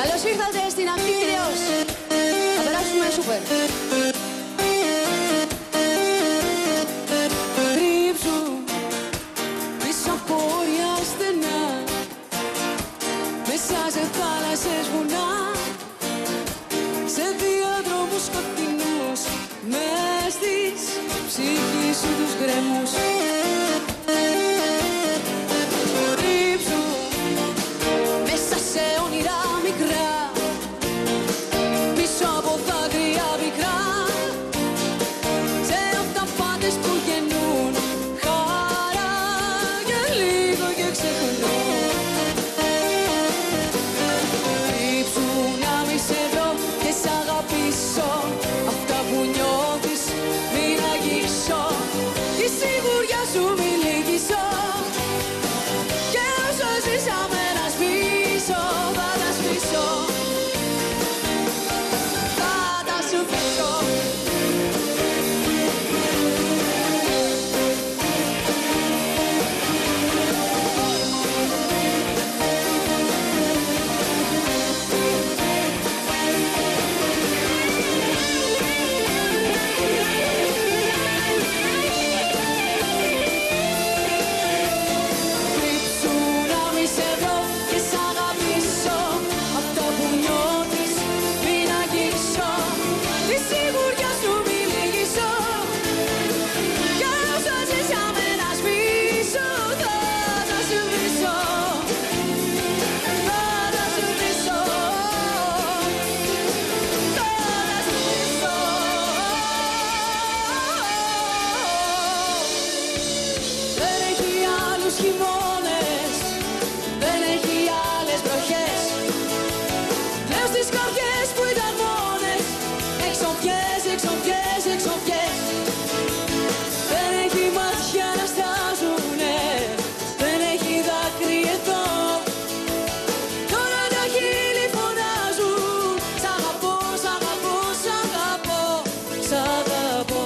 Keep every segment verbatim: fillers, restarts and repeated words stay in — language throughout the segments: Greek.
Καλώς ήρθατε στην Ακτήλιος. Θα περάσουμε σούπερ. Κρύψου πίσω από όρια στενά, μέσα σε θάλασσες βουνά, σε διαδρόμους σκοτεινούς, μες στις ψυχής σου τους γκρεμούς. Κρύψου μέσα σε όνειρα μικρά, πίσω από δάκρυα πικρά, σε αυταπάτες που γεννούν χαρά και λίγο και ξεχνούν. Κρύψου να μη σε βρω και σ' αγαπήσω, αυτά που νιώθεις μην αγγίξω, τη σιγουριά σου μην λυγίσω, και όσο ζήσαμε να σβήσω, θα τα σβήσω, θα τα σου πείσω. Κρύψου να μη σε βρω και σ' αγαπήσω, αυτά που νιώθεις μην αγγίξω, τη σιγουριά σου μην λυγίσω, κι όσο ζήσαμε να σβήσω, θα τα σου πείσω, θα τα σου πείσω, θα τα σου πείσω. Δεν έχει άλλους χειμώνες, δεν έχει άλλες βροχές, λέω στις καρδιές που ήταν μόνες, εξοφιές, εξοφιές, εξοφιές. Δεν έχει μάτια να στάζουνε, δεν έχει δάκρυ εδώ, τώρα τα χείλη φωνάζουν, σ' αγαπώ, σ' αγαπώ, σ' αγαπώ, σ' αγαπώ.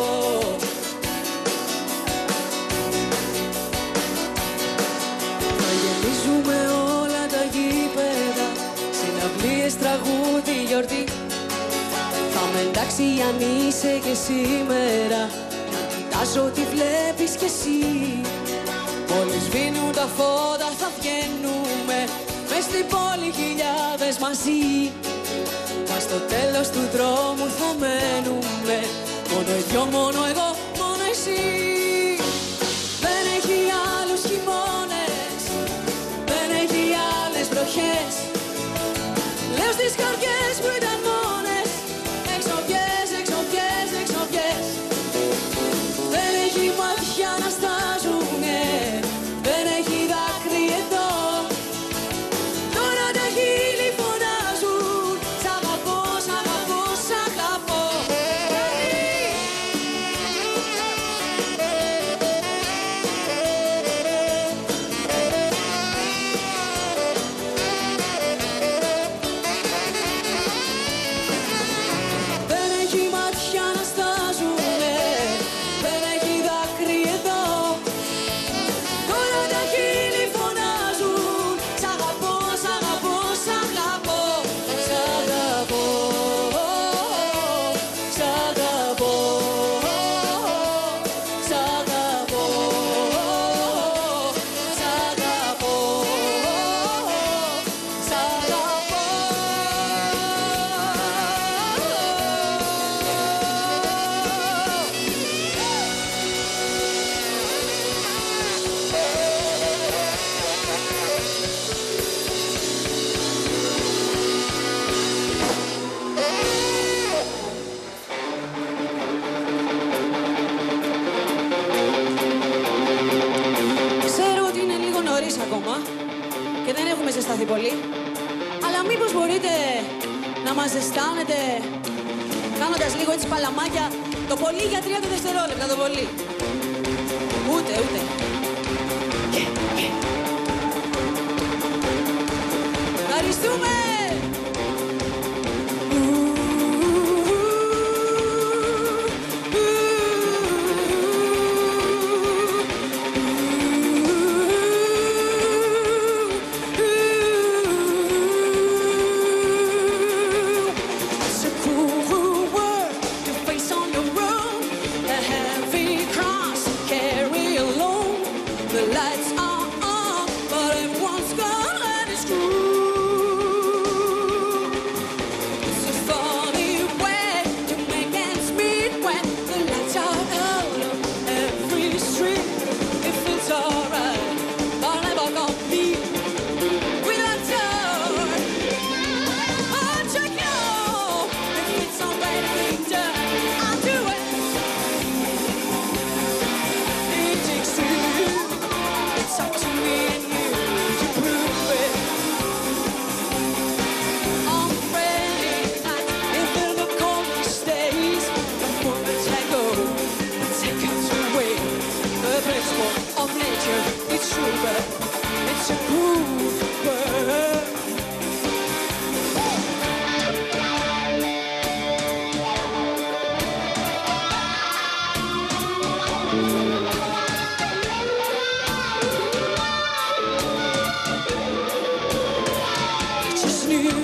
Θα γεμίζουμε όλα τα γήπεδα, συναυλίες, τραγούδι, γιορτή. Θα με εντάξει αν είσαι και σήμερα, να κοιτάζω τι βλέπεις κι εσύ. Μόλις σβήνουν τα φώτα θα βγαίνουμε, μες στην πόλη χιλιάδες μαζί. Μα στο τέλος του δρόμου θα μένουμε, μόνο οι δυο, μόνο εγώ, μόνο εσύ. Δεν έχει άλλους χειμώνες, δεν έχει άλλες βροχές, λέω στις καρδιές που ήταν μόνες, εξοφιές, εξοφιές, εξοφιές. Δεν έχει μάτια να στάζουνε, δεν έχει δάκρυ εδώ, τώρα τα χείλη φωνάζουν, σ' αγαπώ, σ' αγαπώ, σ' αγαπώ. Δεν έχει μάτια να στάζουνε, δεν έχει δάκρυ εδώ, τώρα τα χείλη φωνάζουν, σ' αγαπώ, σ' αγαπώ, σ' αγαπώ, σ' αγαπώ, σ' αγαπώ, σ' αγαπώ, σ' αγαπώ, σ' αγαπώ. Ξέρω ότι είναι λίγο νωρίς ακόμα και δεν έχουμε ζεσταθεί πολύ, αλλά μήπως μπορείτε να μας ζεστάνετε κάνοντας λίγο έτσι παλαμάκια, το πολύ για τριάντα δευτερόλεπτα, το πολύ. Ούτε, ούτε. Ευχαριστούμε!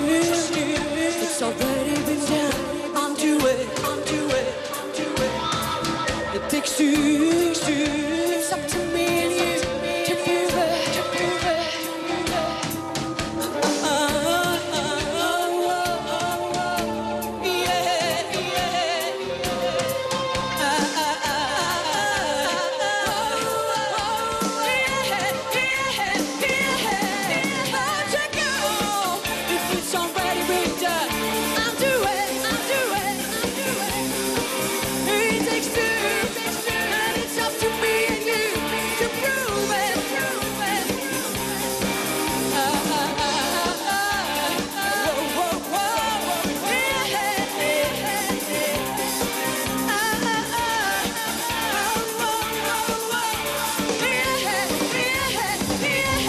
It's already been done. Undo it, undo it, undo it. It takes two, two. It's up to me and you to prove it, to prove it. Uh, uh, uh, uh, uh, yeah, yeah. Uh, uh, uh, yeah, yeah, yeah. Let you go. If it's already been done, undo it, undo it, undo it. It takes two, and it's up to me and you to prove it, prove it. Uh, uh, uh, uh, uh, whoa, whoa, whoa, yeah, yeah, yeah. Uh, uh, uh, whoa, whoa, whoa, yeah, yeah,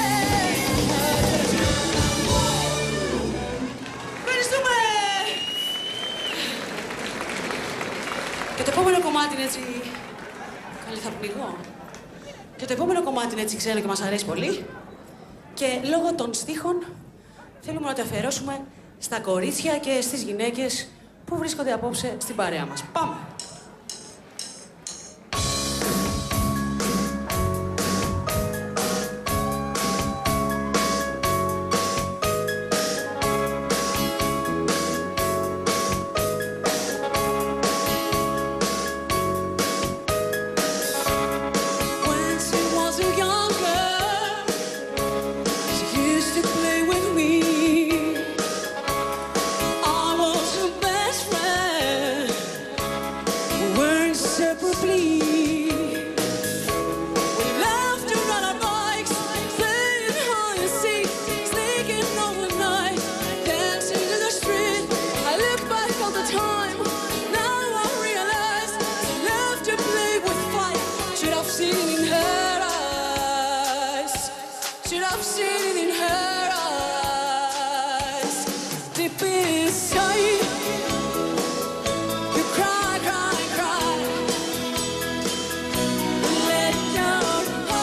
yeah. Ευχαριστούμε! Και το επόμενο κομμάτι είναι έτσι... Καλή, θα πνιγώ. Και το επόμενο κομμάτι είναι έτσι ξένο και μας αρέσει πολύ. Και λόγω των στίχων θέλουμε να το αφιερώσουμε στα κορίτσια και στις γυναίκες που βρίσκονται απόψε στην παρέα μας. Πάμε! When she was a young girl, she used to play with me. I was her best friend. We were inseparably. We laughed and rode our bikes, playing hide and seek, sneaking over the night, dancing in the street. I look back on the time. Now I realize she loved to play with fire. Should have seen it in her eyes. Should have seen it in her eyes. Deep inside, you cry, cry, cry. Let your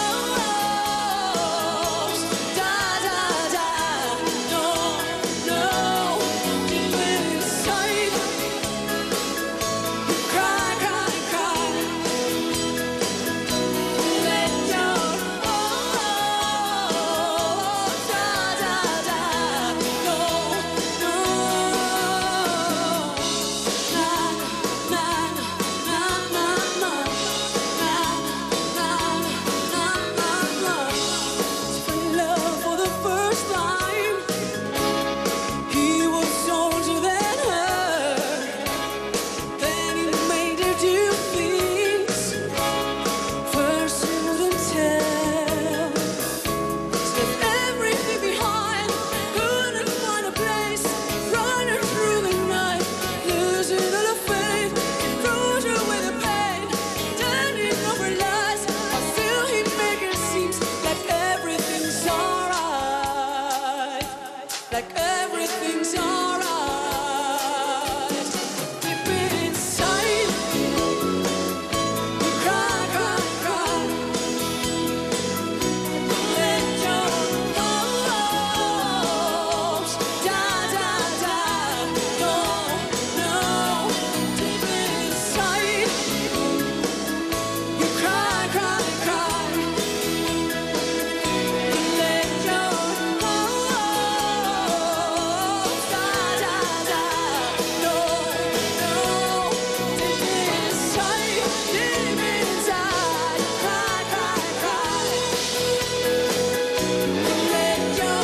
hopes die, die, die. No, no. Deep inside, you cry, cry, cry. Let your hopes die, die, die. No, no. Na, na, na, na, na. Na, na, na, na, na. Fell in love for the first time. He was older than her. Then he made her do things first he wouldn't tell. Left everything behind, couldn't find a place. Running through the night, losing all her faith. He froze her with the pain, turning over lies. But still he make it seem like everything's alright. Like everything's alright. Deep inside, you cry, cry, cry. Let your hopes die, die, die. No, no. Deep inside, you cry, cry, cry. Let your hopes die, die, die. No, no. Deep inside, deep inside, cry, cry, cry. Let your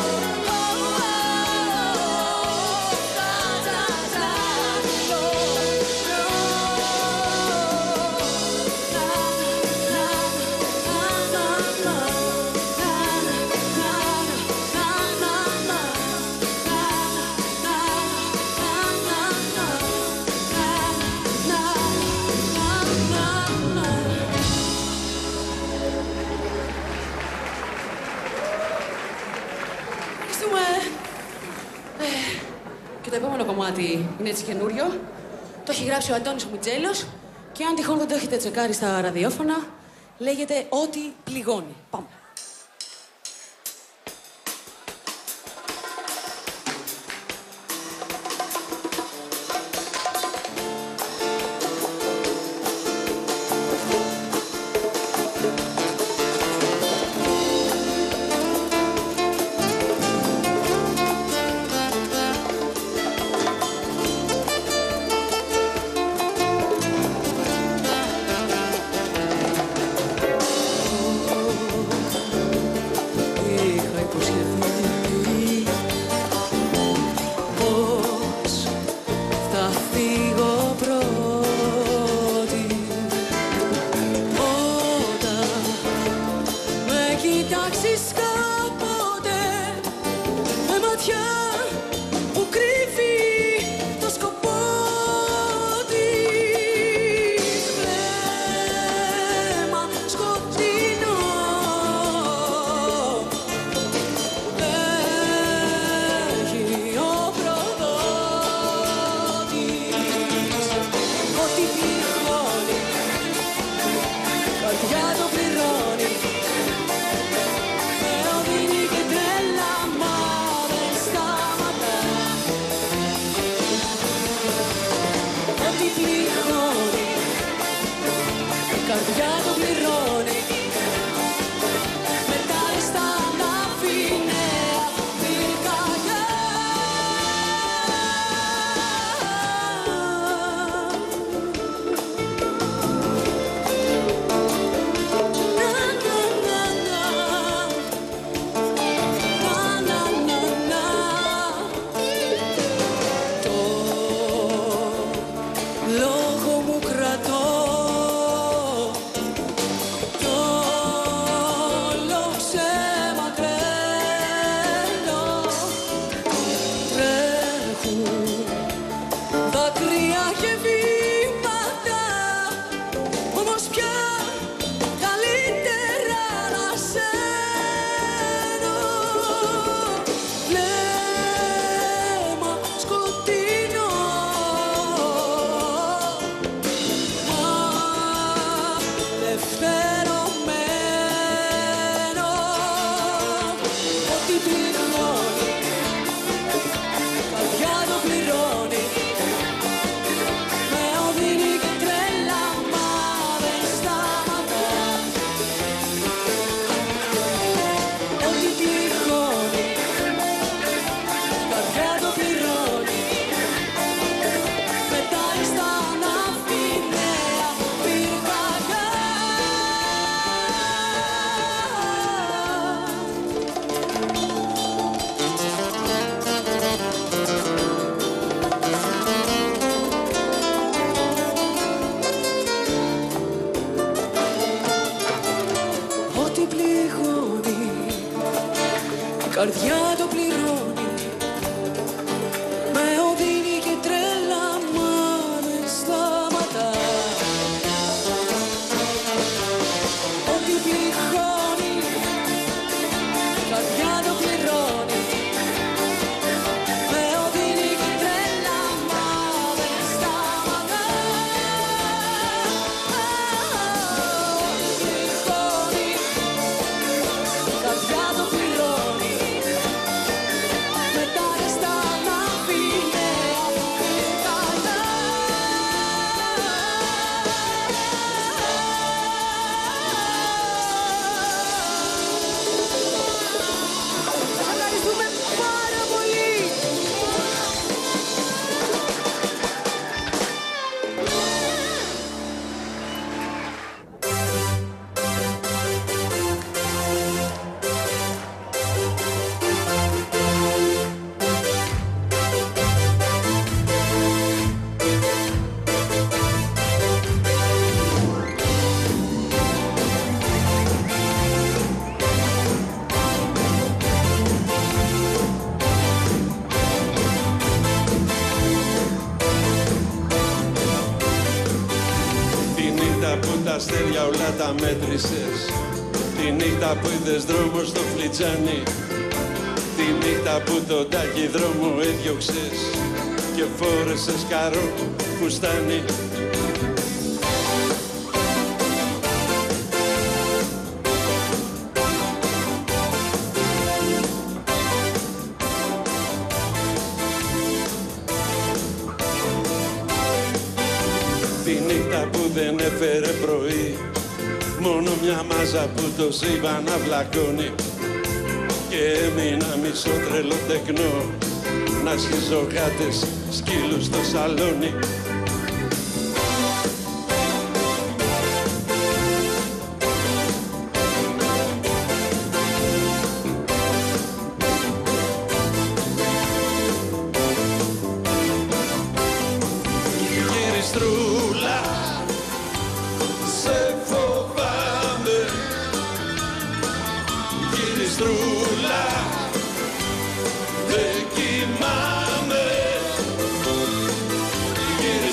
hopes die, die, die. No, no. Na, na, na, na, na. Na, na, na, na, na. Na, na, na, na, na. Na, na, na, na, na. Ευχαριστούμε. Ε, Και το επόμενο κομμάτι είναι έτσι καινούριο. Το έχει γράψει ο Αντώνης ο Μιτζέλος και αν τυχόν δεν το έχετε τσεκάρει στα ραδιόφωνα, λέγεται «Ό,τι πληγώνει». Πάμε. ό,τι πληρώνει, η καρδιά το πληρώνει. Μετά στα να'φη νέα πυρκαγιά. Λόγο μου κρατώ κι όλο ξεμακραίνω. Τρέχουν δάκρυα και βήματα, όμως πια καλύτερα να σένω. Βλέμμα σκοτεινό, ελευθερωμένο. Ό,τι πληρώνει, καρδιά το πληρώνει. Με οδύνει και τρέλα, μα δεν σταματά. Ό,τι πληρώνει, καρδιά το πληρώνει. Πετάει στα να'φη νέα πυρκαγιά. Ό,τι πληγώνει, η καρδιά το πληρώνει. Με οδύνει και τρέλα, μα δεν σταματά. Ό,τι πληγώνει, η καρδιά το πληρώνει. Με οδύνει και τρέλα, μα δεν σταματά. Πληγώνει, η καρδιά το πληρώνει. Μετά στα να'φη νέα πυρκαγιά. Ευχαριστούμε πάρα πολύ. Τη νύχτα που τα αστέρια όλα τα μέτρησες, τη νύχτα που είδες δρόμο στο φλιτζάνι, τη νύχτα που τον ταχυδρόμο έδιωξες και φόρεσες καρό φουστάνι. Τη νύχτα που δεν έφερε πρωί, μόνο μια μάζα που το σύμπαν να βλακώνει. Και έμεινα μισό τρελό τεκνό, να σχίζω γάτες σκύλους στο σαλόνι. Γυριστρούλα, σε φοβάμαι. Γυριστρούλα, δεν κοιμάμαι.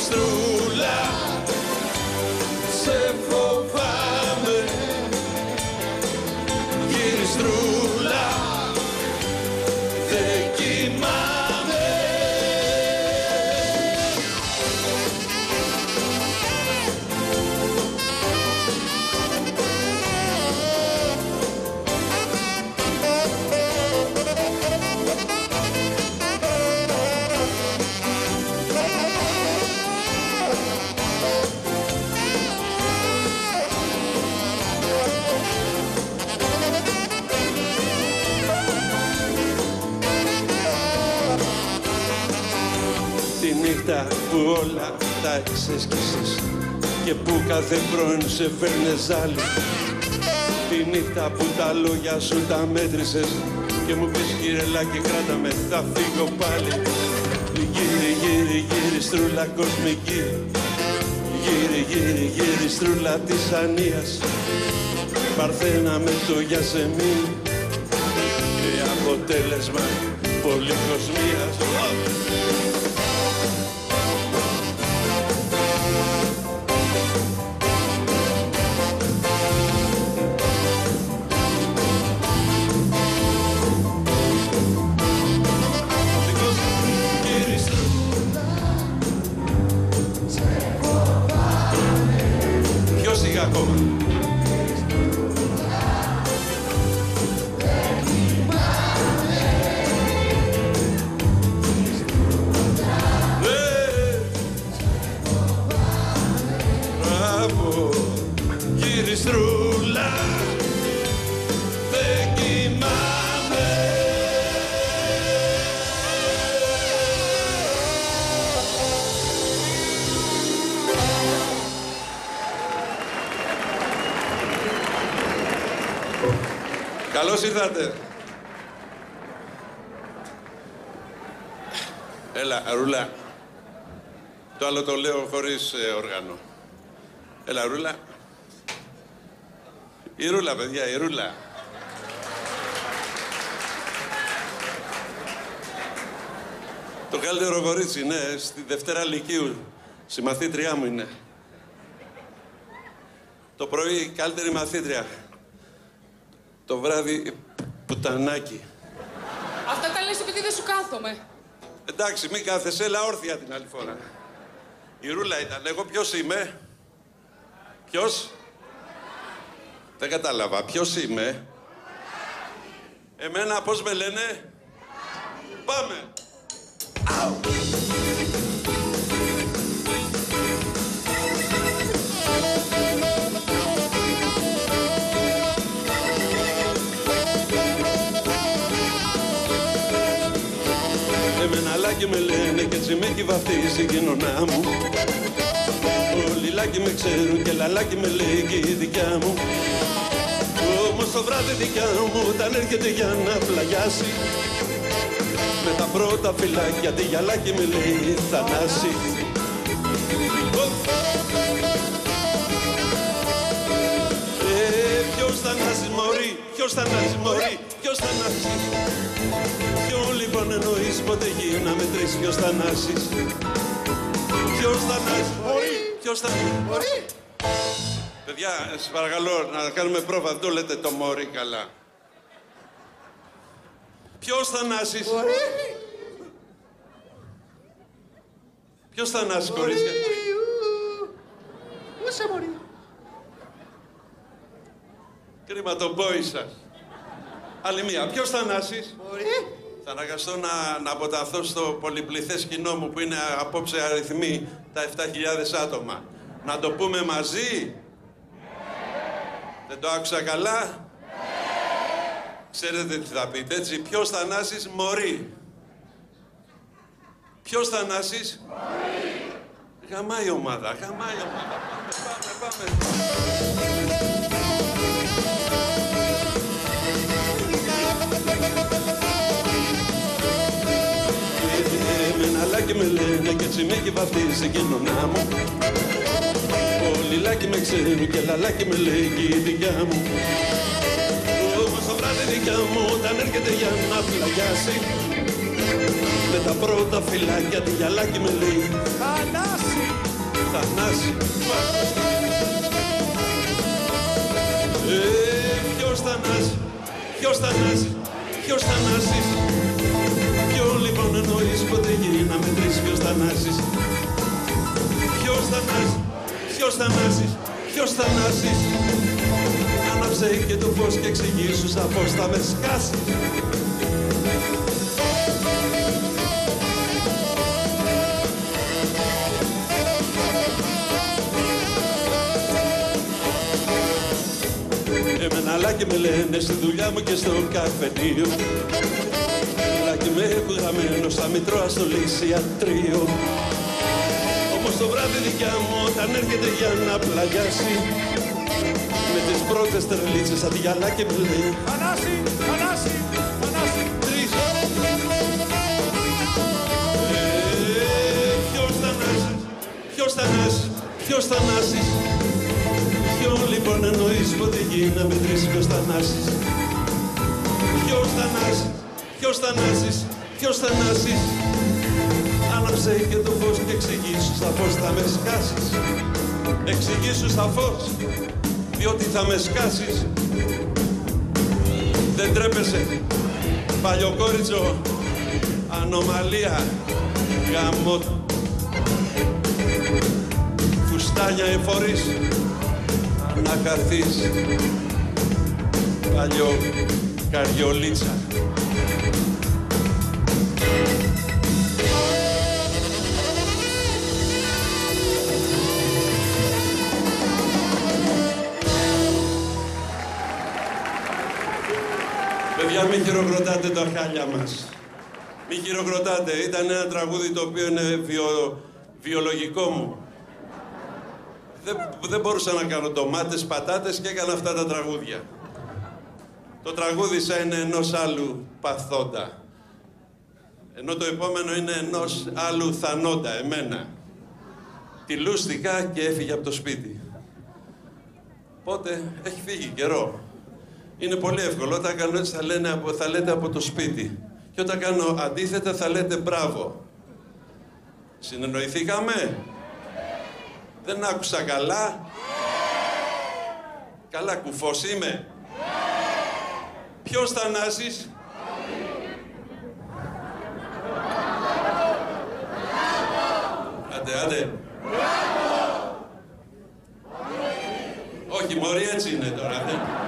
Τη νύχτα που όλα τα εξέσκησες και που κάθε πρωί σε φέρνε ζάλι. Τη νύχτα που τα λόγια σου τα μέτρησες και μου πεις γυρελάκι κράτα με, θα φύγω πάλι. Γύρι, γύρι, γύρι, στρούλα κοσμική. Γύρι, γύρι, γύρι, στρούλα της Ανίας. Παρθένα με το γιασεμί και αποτέλεσμα πολυκοσμίας. Πιο σιγά ακόμα. Στρούλα, δεν κοιμάμαι. Καλώς ήρθατε. Έλα, Ρούλα. Το άλλο το λέω χωρίς ε, όργανο. Έλα, Ρούλα. Η Ρούλα, παιδιά, η Ρούλα. Το καλύτερο κορίτσι, ναι, στη Δευτέρα Λυκείου. Συμμαθήτριά μου είναι. Το πρωί η καλύτερη μαθήτρια. Το βράδυ πουτανάκι. Αυτά τα λες επειδή δεν σου κάθομαι. Εντάξει, μην κάθεσαι, έλα όρθια την άλλη φορά. Η Ρούλα ήταν. Εγώ ποιος είμαι? Ποιος? Δεν κατάλαβα. Ποιος είμαι? Εμένα πώς με λένε? Πάμε! Αου! Εμένα Λάκη με λένε και έτσι με έχει βαφτίσει η κοινωνά μου. Όλοι Λάκη με ξέρουν και Λαλάκη με λέει και η δικιά μου. Όμως το βράδυ δικιά μου όταν έρχεται για να πλαγιάσει, με τα πρώτα φυλάκια τη γυαλάκι με λέει Θανάση. Ε, ποιος Θανάσης μωρή, ποιος Θανάσης μωρή, ποιος Θανάσης? Ποιον λοιπόν εννοείς, πότε γίναμε τρεις, ποιος Θανάσης? Ποιος Θανάσης μωρή, ποιος Θανάσης μωρή? Παιδιά, σας παρακαλώ να κάνουμε πρόβα, δεν το λέτε το μωρή καλά. Ποιος Θανάσης? Μωρή. Ποιος Θανάσης, κορίτσια? Ούσα μωρή. Κρίμα το μπόι σας. Άλλη μία. Ποιος Θανάσης? Μωρή. Θα αναγκαστώ να, να αποταθώ στο πολυπληθές κοινό μου που είναι απόψε αριθμοί τα επτά χιλιάδες άτομα. Να το πούμε μαζί? Δεν το άκουσα καλά? Ξέρετε τι θα πείτε, έτσι? Ποιος Θανάσης? Μωρή. Ποιος Θανάσης? Μωρή. Γαμάει η ομάδα, γαμάει η ομάδα. Πάμε, πάμε, πάμε. Εμένα Λάκη με λένε και έτσι με έχει βαφτίσει η κοινωνά μου. Όλοι Λάκη με ξέρουν και Λαλάκη με λέει και η δικιά μου. Όμως το βράδυ δικιά μου όταν έρχεται για να πλαγιάσει, με τα πρώτα φυλάκια τη γυαλάκι με λέει Θανάση, Θανάση. Ε, ποιος Θανάση, ποιος Θανάση, ποιος Θανάσης? Ποιον λοιπόν εννοείς, πότε γίναμε τρεις, ποιος Θανάσης? Ποιος Θανάσης, ποιος Θανάσης, ποιος Θανάσης? Άναψε και το φως και εξηγήσου σαφώς θα με σκάσει. Εμένα Λάκη με λένε στη δουλειά μου και στο καφενείο. Λάκη με έχουν γραμμένο στα Μητρώα στο ληξιατρίο. Όμως το βράδυ δικιά μου όταν έρχεται για να πλαγιάσει, με τις πρώτες τρελίτσες σαν τη γυαλά και μου λέει Θανάση, Θανάση, Θανάση, τρεις. Ε, ποιος Θανάσης, ποιος Θανάσης, ποιος Θανάσης. Ποιο λοιπόν εννοείς ότι γίναμε τρεις, ποιος Θανάσης. Ποιος Θανάσης, ποιος Θανάσης, ποιος Θανάσης. Άναψε και το φως και εξηγήσου στα φως θα με σκάσεις. Εξηγήσου στα φως, διότι θα με σκάσεις. Δεν τρέπεσαι, παλιοκόριτσο, ανομαλία, γαμό. Φουστάνια εφορείς, να καθείς, παλιό καριολίτσα. Παιδιά, μην χειροκροτάτε τα χάλια μας. Μην χειροκροτάτε. Ήταν ένα τραγούδι το οποίο είναι βιο... βιολογικό μου. Δεν, δεν μπορούσα να κάνω ντομάτες, πατάτες και έκανα αυτά τα τραγούδια. Το τραγούδισα είναι ενός άλλου παθόντα. Ενώ το επόμενο είναι ενός άλλου θανόντα, εμένα. Τη λούστηκα και έφυγε από το σπίτι. Πότε έχει φύγει καιρό. Είναι πολύ εύκολο. Όταν κάνω έτσι θα, λένε, θα λέτε από το σπίτι. Και όταν κάνω αντίθετα θα λέτε μπράβο. Συνεννοηθήκαμε. Δεν άκουσα καλά. Καλά κουφός είμαι. Ποιος Θανάσης. Άντε, άντε. Όχι, μωρή, έτσι είναι τώρα.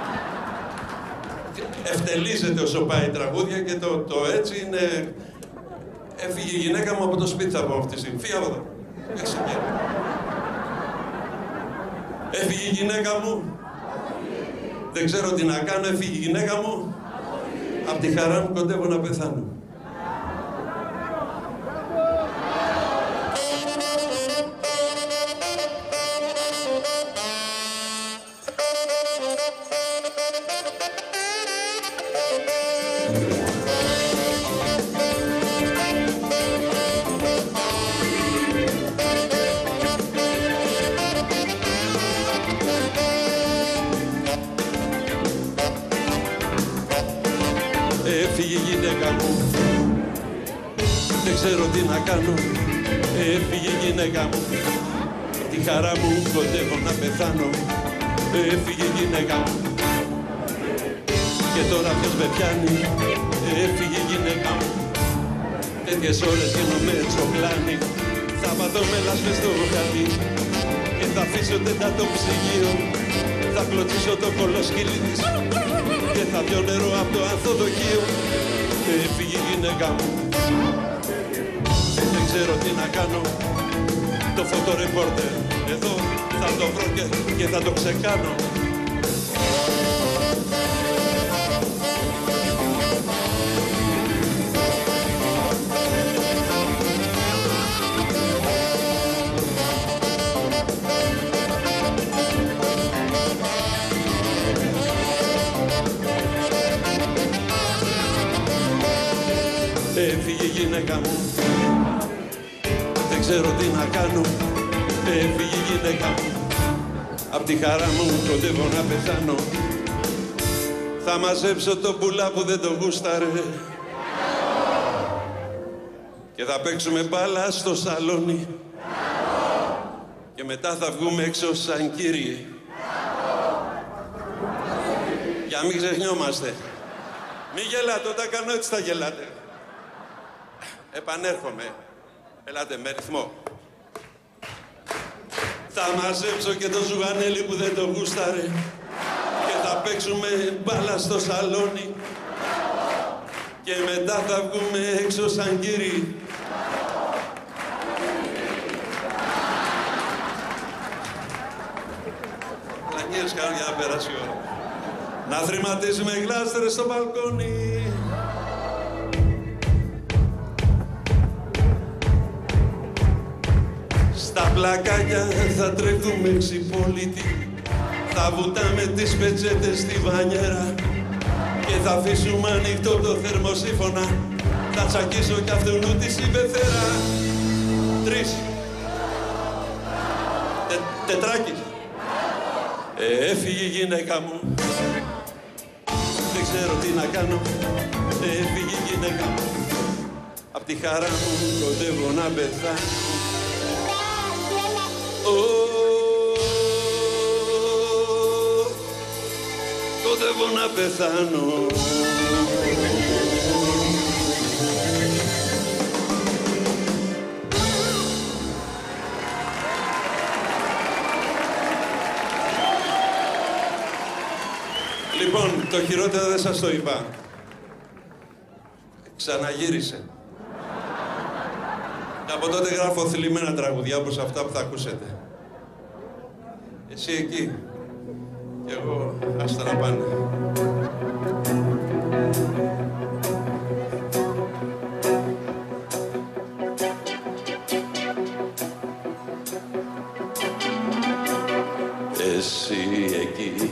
Ευτελίζεται όσο πάει η τραγούδια και το, το έτσι είναι... Έφυγε η γυναίκα μου από το σπίτι, θα πω αυτή τη στιγμή. Φύγε από εδώ. Έφυγε η γυναίκα μου. Δεν ξέρω τι να κάνω, έφυγε η γυναίκα μου. Απ' τη χαρά μου κοντεύω να πεθάνω. Έφυγε η γυναίκα μου, δεν ξέρω τι να κάνω. Έφυγε η γυναίκα μου, τη χαρά μου κοντεύω να πεθάνω. Έφυγε η γυναίκα μου, και τώρα ποιος με πιάνει. Έφυγε η γυναίκα μου, τέτοιες ώρες γίνομαι τσοκλάνι. Θα πατώ με λάσπες στο χαρτί και θα αφήσω τέντα το ψυγείο. Θα κλωτσίσω το κολοσκύλι της και θα πιω νερό από το ανθοδοχείο. Έφυγε η γυναίκα μου, δεν ξέρω τι να κάνω. Το φωτορεπόρτερ εδώ θα το βρω και, και θα το ξεκάνω. Έφυγε η γυναίκα μου, δεν ξέρω τι να κάνω. Έφυγε η γυναίκα μου, απ' τη χαρά μου κοντεύω να πεθάνω. Θα μαζέψω το πουλά που δεν το γούσταρε και θα παίξουμε μπάλα στο σαλόνι και μετά θα βγούμε έξω σαν κύριοι. Για μην ξεχνιόμαστε. Μη γελάτε, όταν κάνω έτσι θα γελάτε. Επανέρχομαι. Ελάτε με ρυθμό. Θα μαζέψω και το ζουγανέλι που δεν το γούσταρε και θα παίξουμε μπάλα στο σαλόνι και μετά θα βγούμε έξω σαν κύριοι. Πλανιές κάνω για να περάσει η ώρα. Να θρηματίζουμε γλάστρες στο μπαλκόνι Στα πλακάκια θα τρέχουμε ξυπόλυτοι, θα βουτάμε τις πετσέτες στη βανιέρα και θα αφήσουμε ανοιχτό το θερμοσύφωνα. Θα τσακίσω κι αυτού τη συμπεθέρα. Τρεις. Τε, τετράκις. Ε, έφυγε η γυναίκα μου. Δεν ξέρω τι να κάνω. Ε, έφυγε η γυναίκα μου. Απ' τη χαρά μου κοντεύω να πεθάνω. Κοντεύω να πεθάνω. Λοιπόν, το χειρότερο δεν σας το είπα. Ξαναγύρισε. Από τότε γράφω θλιμμένα τραγουδιά όπως αυτά που θα ακούσετε. Εσύ εκεί. Κι εγώ, άστα να πάνε. Εσύ εκεί.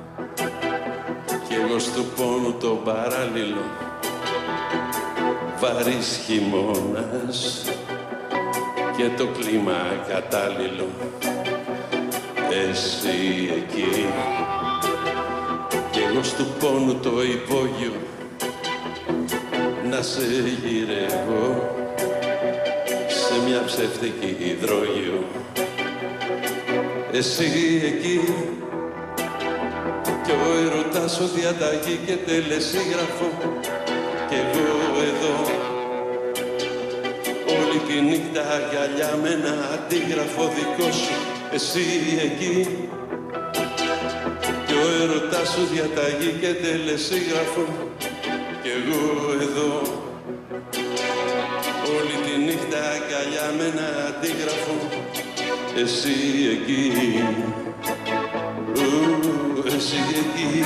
Κι εγώ στου πόνου το παράλληλο. Βαρύς χειμώνας και το κλίμα κατάλληλο. Εσύ εκεί κι εγώ στου πόνου το υπόγειο να σε γυρεύω σε μια ψεύτικη υδρόγειο. Εσύ εκεί κι ο έρωτας ο διαταγή και τελεσίγραφο κι εγώ εδώ όλη τη νύχτα αγκαλιά με ένα αντίγραφο δικό σου. Εσύ εκεί κι ο έρωτας σου διαταγή και τελεσίγραφο κι εγώ εδώ όλη τη νύχτα αγκαλιά με ένα αντίγραφο. Εσύ εκεί, ου, εσύ εκεί.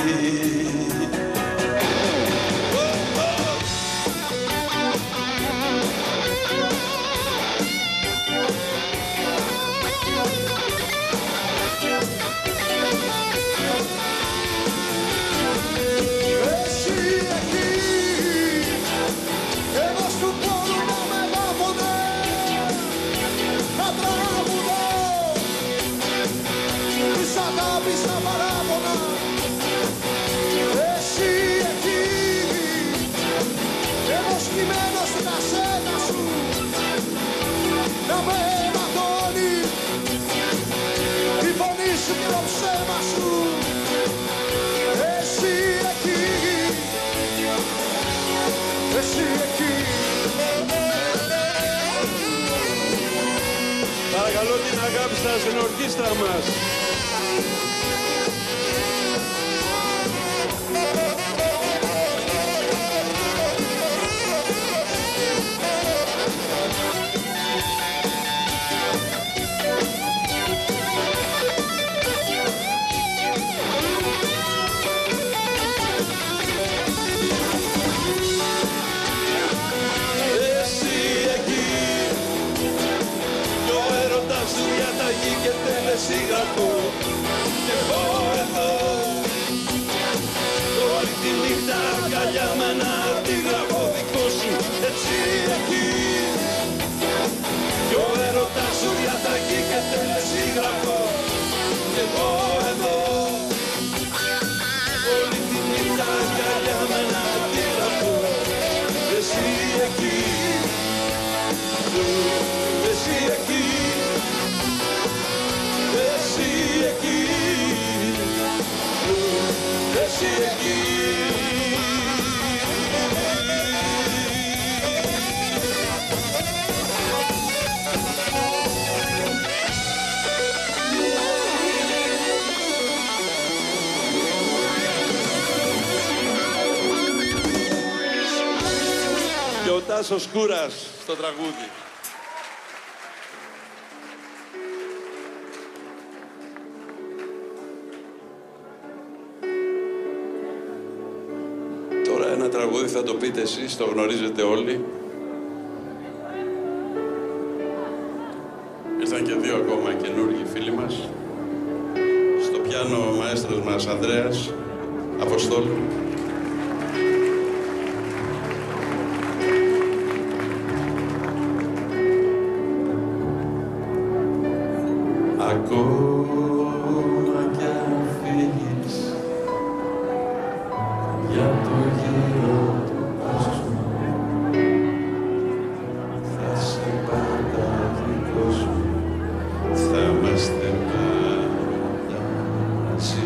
Παρακαλώ την αγάπη σας στην ορκίστρα μας. Και τελεσίγραφο κι εγώ εδώ όλη τη νύχτα αγκαλιά με ένα αντίγραφο δικό σου. Έτσι εκεί κι ο έρωτας σου διαταγή και τελεσίγραφο κι εγώ εδώ όλη τη νύχτα αγκαλιά με ένα αντίγραφο. Εσύ εκεί, εσύ εκεί, εσύ εκεί, εσύ εκεί. Και ο Τάσος Κούρας στο τραγούδι. Τώρα ένα τραγούδι θα το πείτε εσείς, το γνωρίζετε όλοι. Ήρθαν και δύο ακόμα καινούργιοι φίλοι μας. Στο πιάνο ο μαέστρος μας Ανδρέας Αποστόλου. Ακόμα κι αν φύγεις για το γύρο του κόσμου, θα σε πάντα δικός μου, θα είμαστε πάντα μαζί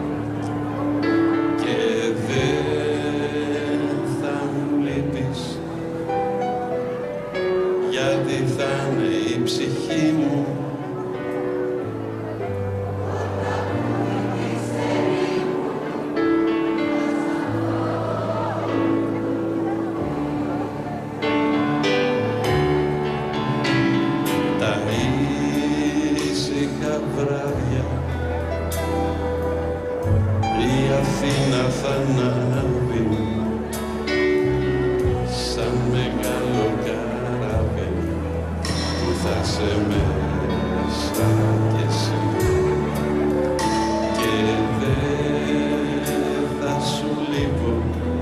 και δεν θα μου λείπεις, γιατί θα είναι η ψυχή μου βράδια. Η Αθήνα θα ανάβει σαν μεγάλο καράβι που θα σε μέσα κι εσύ και δεν θα σου λείπω,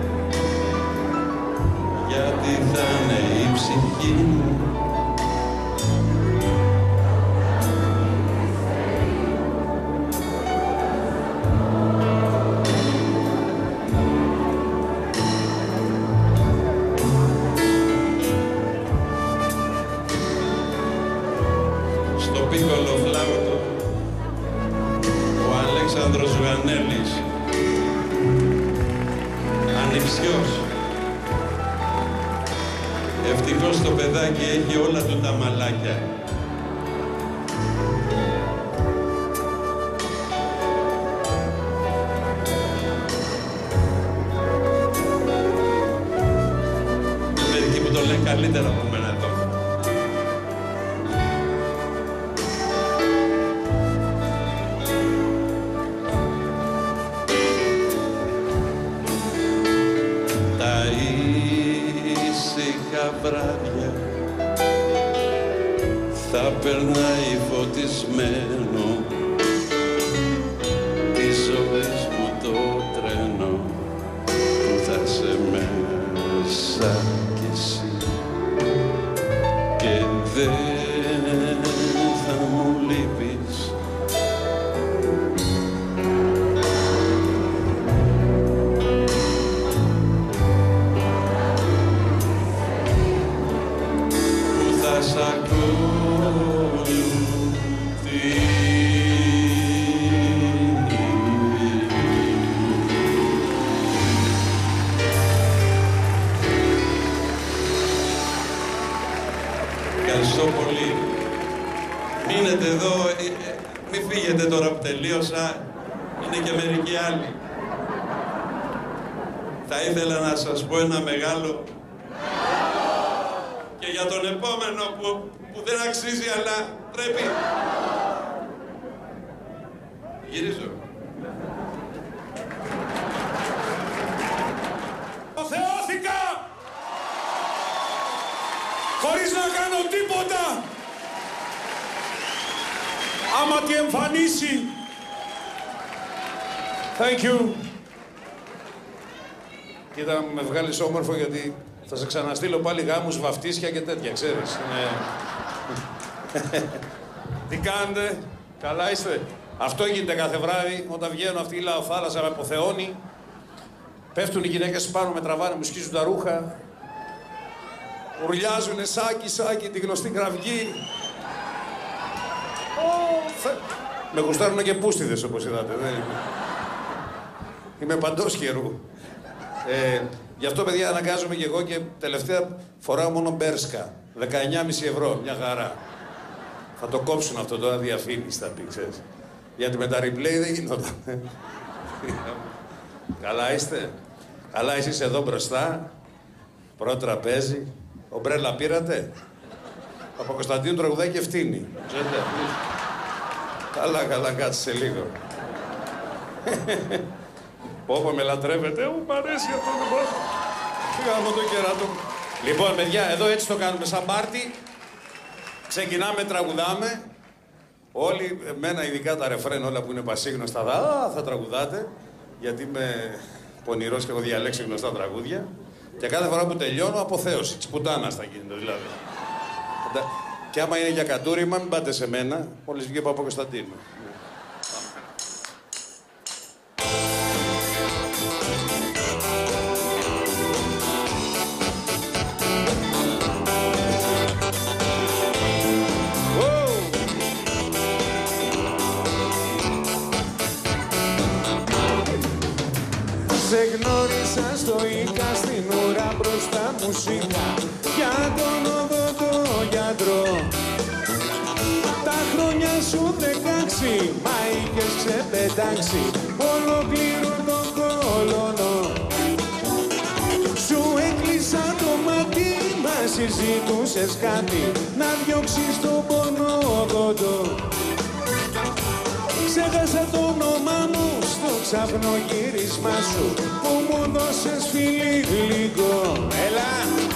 γιατί θα είναι η ψυχή μου πίκολο φλάουτο ο Αλέξανδρος Ζουγανέλης, ανιψιός. Ευτυχώς το παιδάκι έχει όλα του τα μαλάκια. Μερικοί που το λένε καλύτερα από μένα τώρα. Ήσυχα βράδια θα περνάει φωτισμένο της ζωής μου το τρένο που θα σε μέσα κι εσύ και δεν θα μου λείπεις, σ' ακολουθεί. Ευχαριστώ πολύ. Μείνετε εδώ, μην φύγετε τώρα που τελείωσα, είναι και μερικοί άλλοι. Θα ήθελα να σας πω ένα μεγάλο και για τον επόμενο που, που δεν αξίζει, αλλά πρέπει. Γυρίζω. Θεώθηκα! Χωρίς να κάνω τίποτα! Άμα τη εμφανίσει! Thank you! Κοίτα, με βγάλεις όμορφο γιατί θα σε ξαναστείλω πάλι γάμους, βαφτίσια και τέτοια, ξέρεις. Είναι... Τι κάνετε, καλά είστε? Αυτό γίνεται κάθε βράδυ, όταν βγαίνουν αυτοί οι λαοθάλασσα με αποθεώνει. Πέφτουν οι γυναίκες πάνω, με τραβάνε, μου σκίζουν τα ρούχα. Ουρλιάζουνε σάκι, σάκι, τη γνωστή κραυγή. Oh, θε... Με γουστάρουνε και πούστιδες, όπως είδατε. Δεν... Είμαι παντός καιρού. Ε, γι' αυτό, παιδιά, αναγκάζομαι και εγώ και τελευταία φοράω μόνο μπέρσκα. δεκαεννιά κόμμα πέντε ευρώ, μια χαρά. Θα το κόψουν αυτό τώρα, διαφήμιση θα πει, ξέρεις. Γιατί με τα replay δεν γινόταν. Καλά είστε? Καλά εσείς εδώ μπροστά. Πρώτο τραπέζι. Ομπρέλα πήρατε? Παπακοσταντίνου τραγουδάει και φτύνει. Ξέρετε. Καλά, καλά, κάτσε σε λίγο. Πόπο με λατρεύετε, μου μ' αρέσει αυτό το πράγμα. Γάμο το κεράτο. Λοιπόν, παιδιά, εδώ έτσι το κάνουμε σαν πάρτι. Ξεκινάμε, τραγουδάμε. Όλοι, εμένα ειδικά τα ρεφρέν, όλα που είναι πασίγνωστα, α, θα τραγουδάτε. Γιατί είμαι πονηρός και έχω διαλέξει γνωστά τραγούδια. Και κάθε φορά που τελειώνω, αποθέωση. Της πουτάνας θα γίνεται δηλαδή. Και άμα είναι για κατούριμα, μην πάτε σε μένα. Μόλις βγήκε ο Παπα-Κωνσταντίνου. Σε γνώρισα στο Ίκα, στην ουρά μπροστά μου σήκα για τον οδοντογιατρό. Τα χρόνια σου δεκάξι, μα είχες ξεπετάξει ολόκληρο τον κόλωνο. Σου έκλεισα το μάτι, μα συζητούσες κάτι να διώξεις τον πονόδοντο. Ξέχασα το όνομά μου στο ξαπνογύρισμά σου που μου δώσες φίλι γλυκό. Έλα!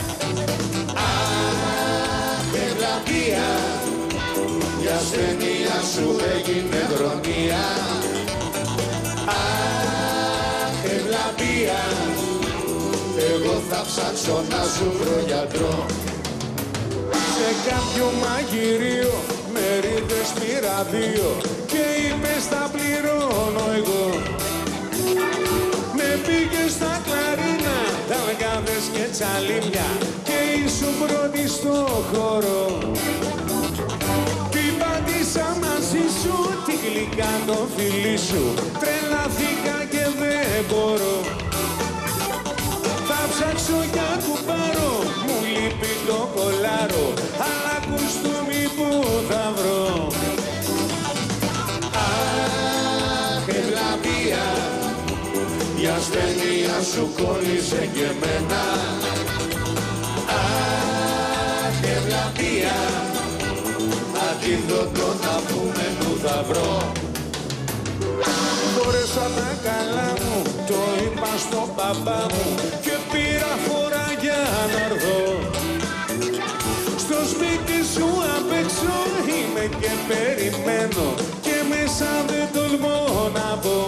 Αχ, ευλαπία, η ασθενεία σου έγινε χρονία. Αχ, ευλαπία, εγώ θα ψάξω να σου βρω γιατρό. Σε κάποιο μαγειρίο με ρίδες πήρα δύο και είπες θα πληρώνω εγώ. Με πήγες στα κλαρίνα, ταλκάδες και τσαλίμια και ήσουν πρώτη στο χώρο. Την πάτησα μαζί σου, τη γλυκά το φιλί σου, τρελαθήκα και δεν μπορώ. Θα ψάξω για κουπάρω, μου λείπει το κολάρο, αλλά κουστούμι που θα βρω. Αχ, ευλαπία, η ασθένεια σου κόλλησε και εμένα. Αχ, ευλαπία, αντίδοτο να πούμε που θα βρω. Φόρεσα τα καλά μου, το είπα στον παπά μου και πήρα φορά για να έρθω. Στο σπίτι σου απ' έξω είμαι και περιμένω και μέσα δεν τολμώ να πω.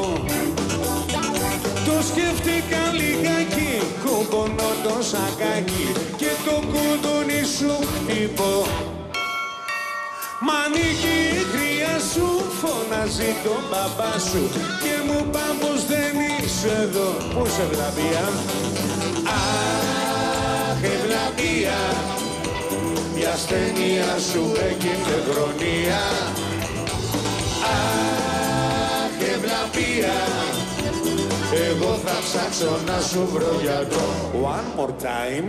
Το σκέφτηκα λιγάκι, κουμπώνω το σακάκι και το κουδούνι σου χτυπώ. Μ' ανοίγει η χρειά σου, φωνάζει τον μπαμπά σου και μου πά πως δεν είσαι εδώ. Πού σε ευλαπία? Αχ, ευλαπία, η ασθένεια σου έγινε χρονία. Αχ, ευλαπία, εγώ θα ψάξω να σου βρω γιατρό. One more time.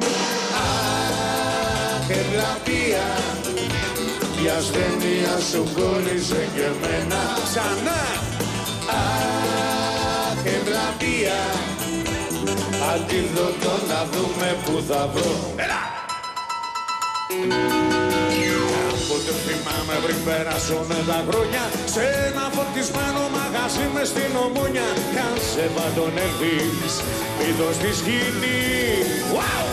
Αχ, ευλαπία, η ασθένεια σου κόλλησε και εμένα. Ξανά! Αχ, ευλαπία, αντίδοτο να δούμε που θα βρω. Έλα! Κάποτε θυμάμαι πριν περάσουν τα χρόνια σε ένα φορτισμένο μαγαζί μες στην Ομόνια. Κάτσε μα τον Ελβίς, μύθος στη σκηνή. Wow!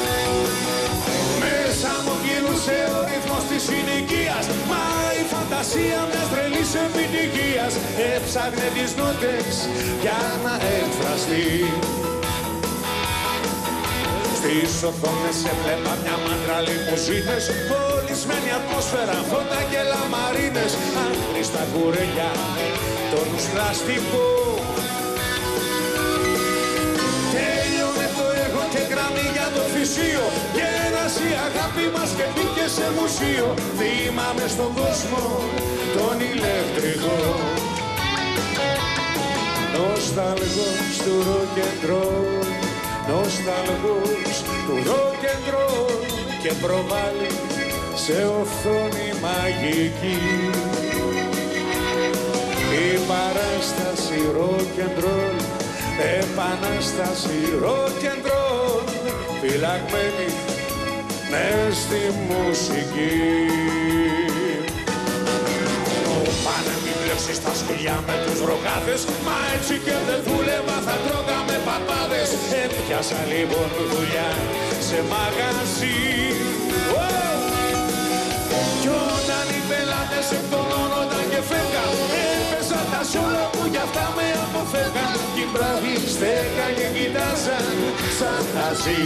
Μέσα μου κινούσε ο ρυθμός της συνοικίας, μα η φαντασία μιας τρελής επιτυχίας έψαχνε τις νότες για να εκφραστεί. Στις οθόνες έβλεπα μια μάντρα λιμουζίνες, πολυσμένη ατμόσφαιρα, φώτα και λαμαρίνες, άχρηστα κουρελιά, τόνους πλαστικού. Τέλειωνε το έργο και γραμμή για το φυσίο, γέρασε η αγάπη μας και μπήκε σε μουσείο. Θυμάμαι στον κόσμο τον ηλεκτρικό, νοσταλγός του ροκεντρόλ, νοσταλγός του ροκεντρόλ και προβάλλει σε οθόνη μαγική η παράσταση ροκεντρόλ, επανάσταση ροκεντρόλ, φυλαγμένη μες στη μουσική. Πάνε μην πλέξεις τα σκουλιά με τους ροκάδες, μα έτσι και δεν δούλευα θα τρώγαμε παπάδες. Έπιασα λοιπόν δουλειά σε μαγαζί. Oh! φεύγαν κι οι μπράβοι στέκαν και κοιτάζαν σαν χαζί.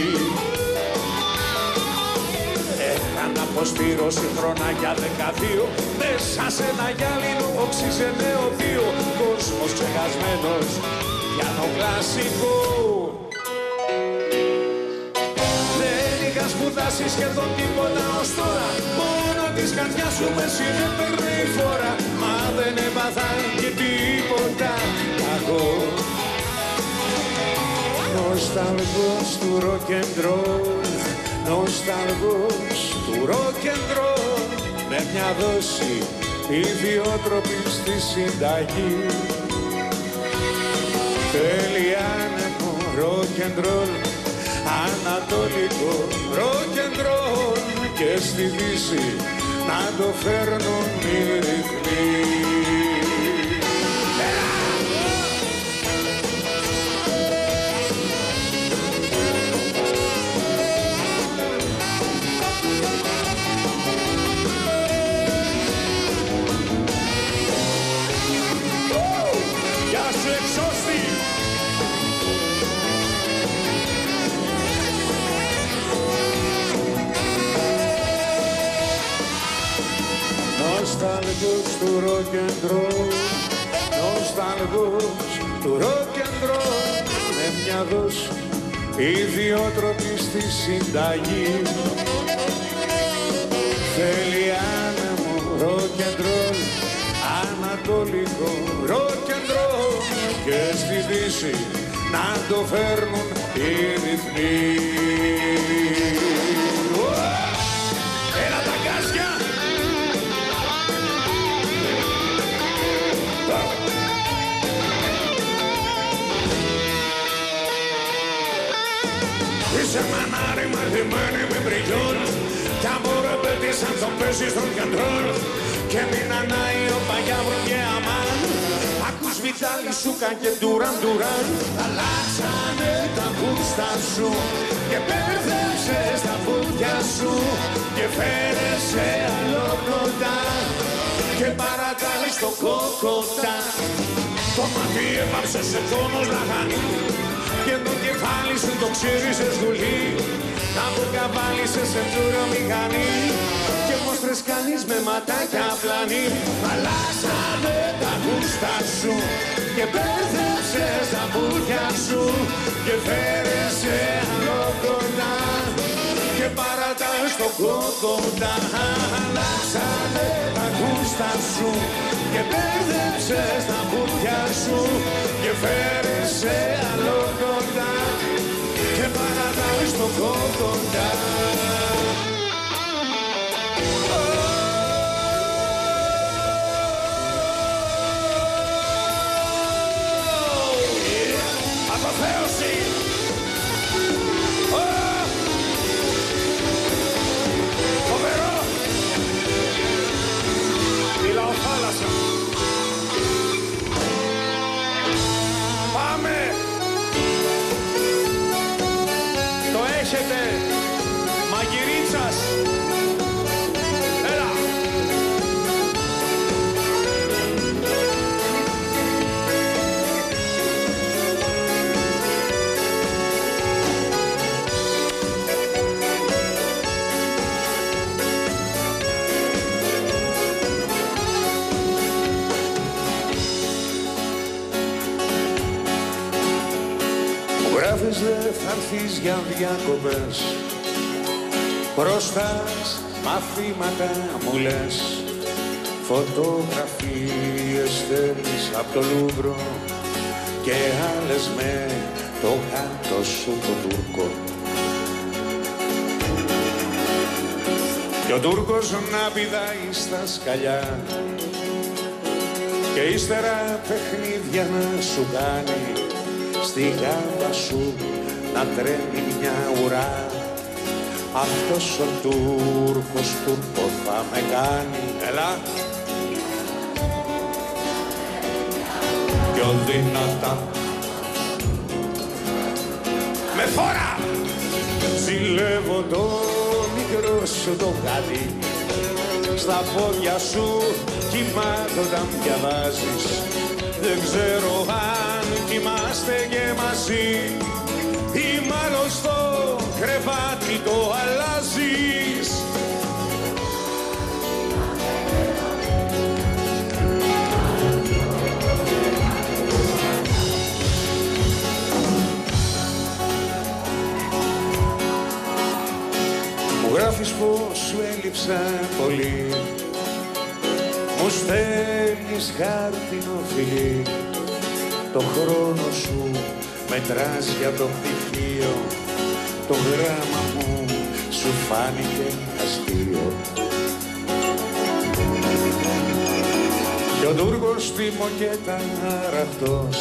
Έκανα αποστήρωση χρονάκια δεκαδύο μέσα σε ένα γυάλινο οξύζε νεοδύο. Κόσμος ξεχασμένος πιάνο κλασικό. Δεν είχα σπουδάσει σχεδόν τίποτα ως τώρα, μόνο της καρδιάς σου μεση δεν παίρνει η φόρα. Μα δεν έπαθα και τίποτα κακό. Νοσταλγός του rock and roll, νοσταλγός του rock and roll, με μια δόση ιδιότροπη στη συνταγή. Θέλει άνεμο rock and roll, ανατολικό rock and roll, και στη Δύση να το φέρνουν οι ρυθμοί. Νοσταλγός του rock and roll, νοσταλγός του rock and roll, με μια δόση ιδιότροπη στη συνταγή. Θέλει άνεμο rock and roll, ανατολικό rock and roll, και στη Δύση να το φέρνουν οι ρυθμοί. Έλα τα γκάζια! Είσαι μανάρι μαθημένη με μπριγιόν, κι αμόρα πέτυσαν τον πέσει στον καντρόλ, και μην ανάει ο παγιάβρο και αμάν. Ακούς Βιτάλη Σούκα και Ντουράν Ντουράν. Αλλάξανε τα μπούστα σου και μπέρδεψες τα πόδια σου και φέρεσαι άλλο κοντά και παρατάλεις το κόκοτα. Το μάτι έπαψε σε τόνος λαχανί και το κεφάλι σου το ξύρισε σκουλί. Να αποκαβάλισες σε φλούρο μηχανή και μόστρες κάνεις με ματάκια πλανή. Αλλάσανε τα γούστα σου και μπέρδεψες τα πουλιά σου και φέρεσαι άλλο κοντά και παρατάς το κόκοτα. Αλλάσανε τα γούστα σου και μπέρδεψες τα πουλιά σου και φέρεσαι άλλο κοντά και παρατάς το κόκοτα. Αποθέωση! Φοβερό! Μιλάω θάλασσα. Πάμε! Το έχετε! Μαγειρίτσας! Έλα! Γράφεις δε θα έρθεις για διακοπές, προστάς μαθήματα μου λες, φωτογραφίες στέλνεις απ' το Λούβρο και άλλες με το γάτο σου το Τούρκο. Και ο Τούρκος να πηδάει στα σκαλιά και ύστερα παιχνίδια να σου κάνει, στη γάμπα σου να τρέμει μια ουρά. Αυτός ο Τούρκος Τούρκο θα με κάνει. Έλα! Πιο δυνατά με φόρα! Ζηλεύω το μικρό σου το γάτι, στα πόδια σου κοιμάται όταν διαβάζεις. Δεν ξέρω αν κοιμάστε και μαζί ή μάλλον στο κρεβάτι το αλλάζεις. Μου γράφεις πως σου έλειψα πολύ, μου στέλνεις χάρτινο φιλί, το χρόνο σου μετράς για το πτυχίο, το γράμμα μου σου φάνηκε αστείο. Κι ο Τούρκος στη μοκέτα αραχτός,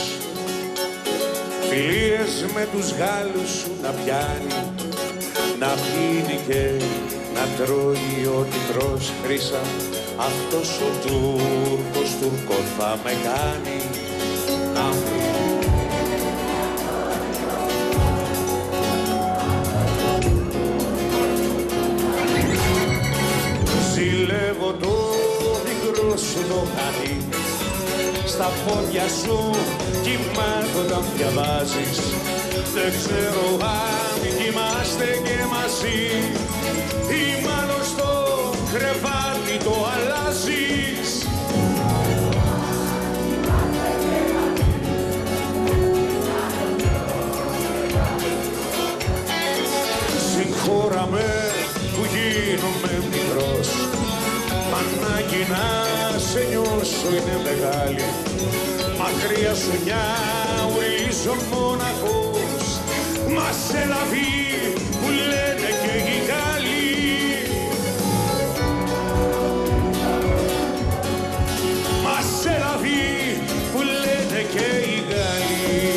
φιλίες με τους Γάλλους σου να πιάνει, να πίνει και να τρώει ό,τι τρως χρήσα. Αυτός ο Τούρκος Τούρκο θα με κάνει να ζηλεύω το μικρό σου το χατί, στα πόδια σου κοιμάται όταν διαβάζεις. Δεν ξέρω αν κοιμάστε και μαζί ή μάλλον στο κρεβάτι το αλλάζεις. Συγχώρα με που γίνομαι μικρός, μανάκι να σε νιώσω είναι μεγάλη, μακριά σου νιάουρίζω μοναχός, μα σε λαβή που λένε και οι Γάλλοι. Μα σε λαβή που λένε και οι Γάλλοι.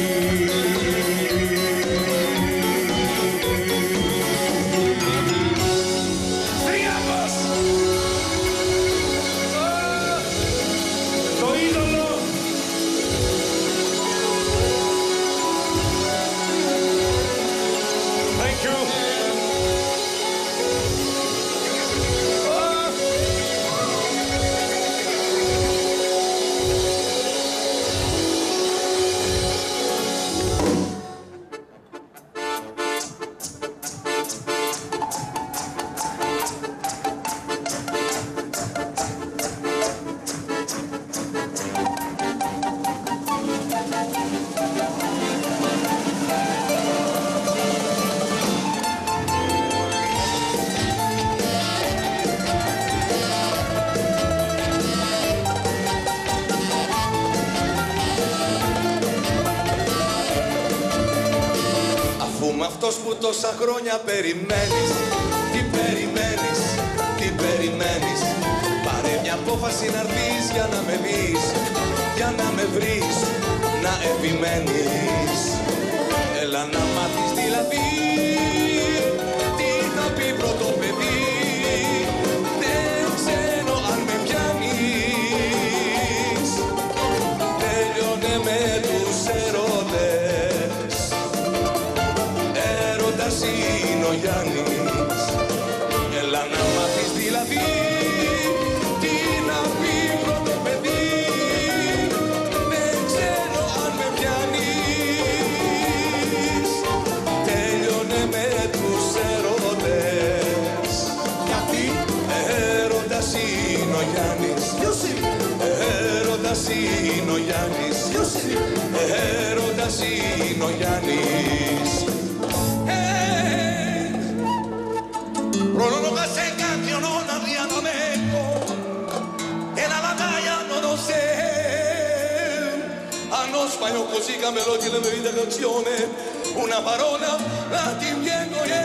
Αυτός που τόσα χρόνια περιμένεις, τι περιμένεις, τι περιμένεις. Πάρε μια απόφαση να έρθεις για να με δεις, για να με βρεις, να επιμένεις. Έλα να μάθεις δηλαδή τι θα πει πρώτο παιδί. Δεν ξέρω αν με πιάνεις, τέλειωνε με τους ερωτές. Έρωτας είναι ο Γιάννης. Έλα να μάθεις δηλαδή τι να πει πρώτο παιδί. Δεν ξέρω αν με πιάνεις, τέλειωνε με τους ερωτές. Γιατί έρωτας είναι ο Γιάννης. Ποιος είναι? Έρωτας είναι ο Γιάννης. Ποιος είναι? Έρωτας είναι ο Γιάννης. Rollo che se cambio non arriva meno e la battaglia non lo sei. A non spaglio così cambierò di la mia canzone, una parola la ti piego e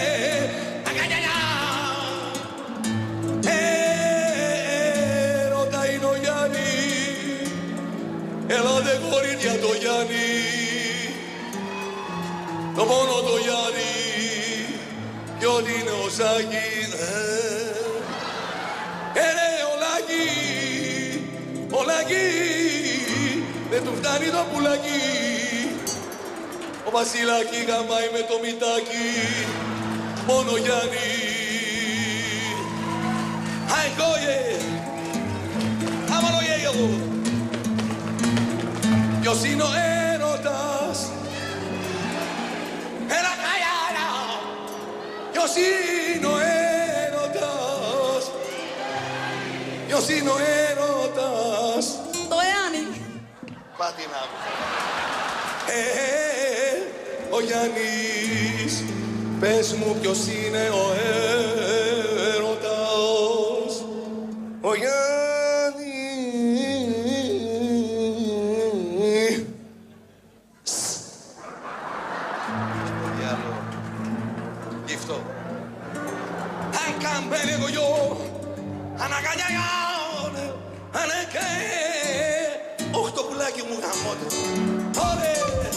ero dai noiani e la decori di Adoiani, το μόνο το Γιάννη κι ό,τι είναι ο Σάκης. Ε, ρε, ο Λάκη, ο Λάκη, δεν του φτάνει το πουλάκι. Ο Βασιλάκη γαμάει με το μητάκι, μόνο Γιάννη. Αγκόγε, αμαλόγε εγώ. Ποιος είναι ο έρωτας ποιος είναι ο έρωτας. Το Εάνι. Πάτη να μου. Ε, ε, ε, ο Γιάννης, πες μου ποιος είναι ο έρωτας. Ο Γιάννης. Διάλο. Γυφτό. Ακαμπέλε εγώ γιο. Αναγκανιάγιone. Ανεκέ. Όχι το πουλάκι μου γαμώτο. Ωρε.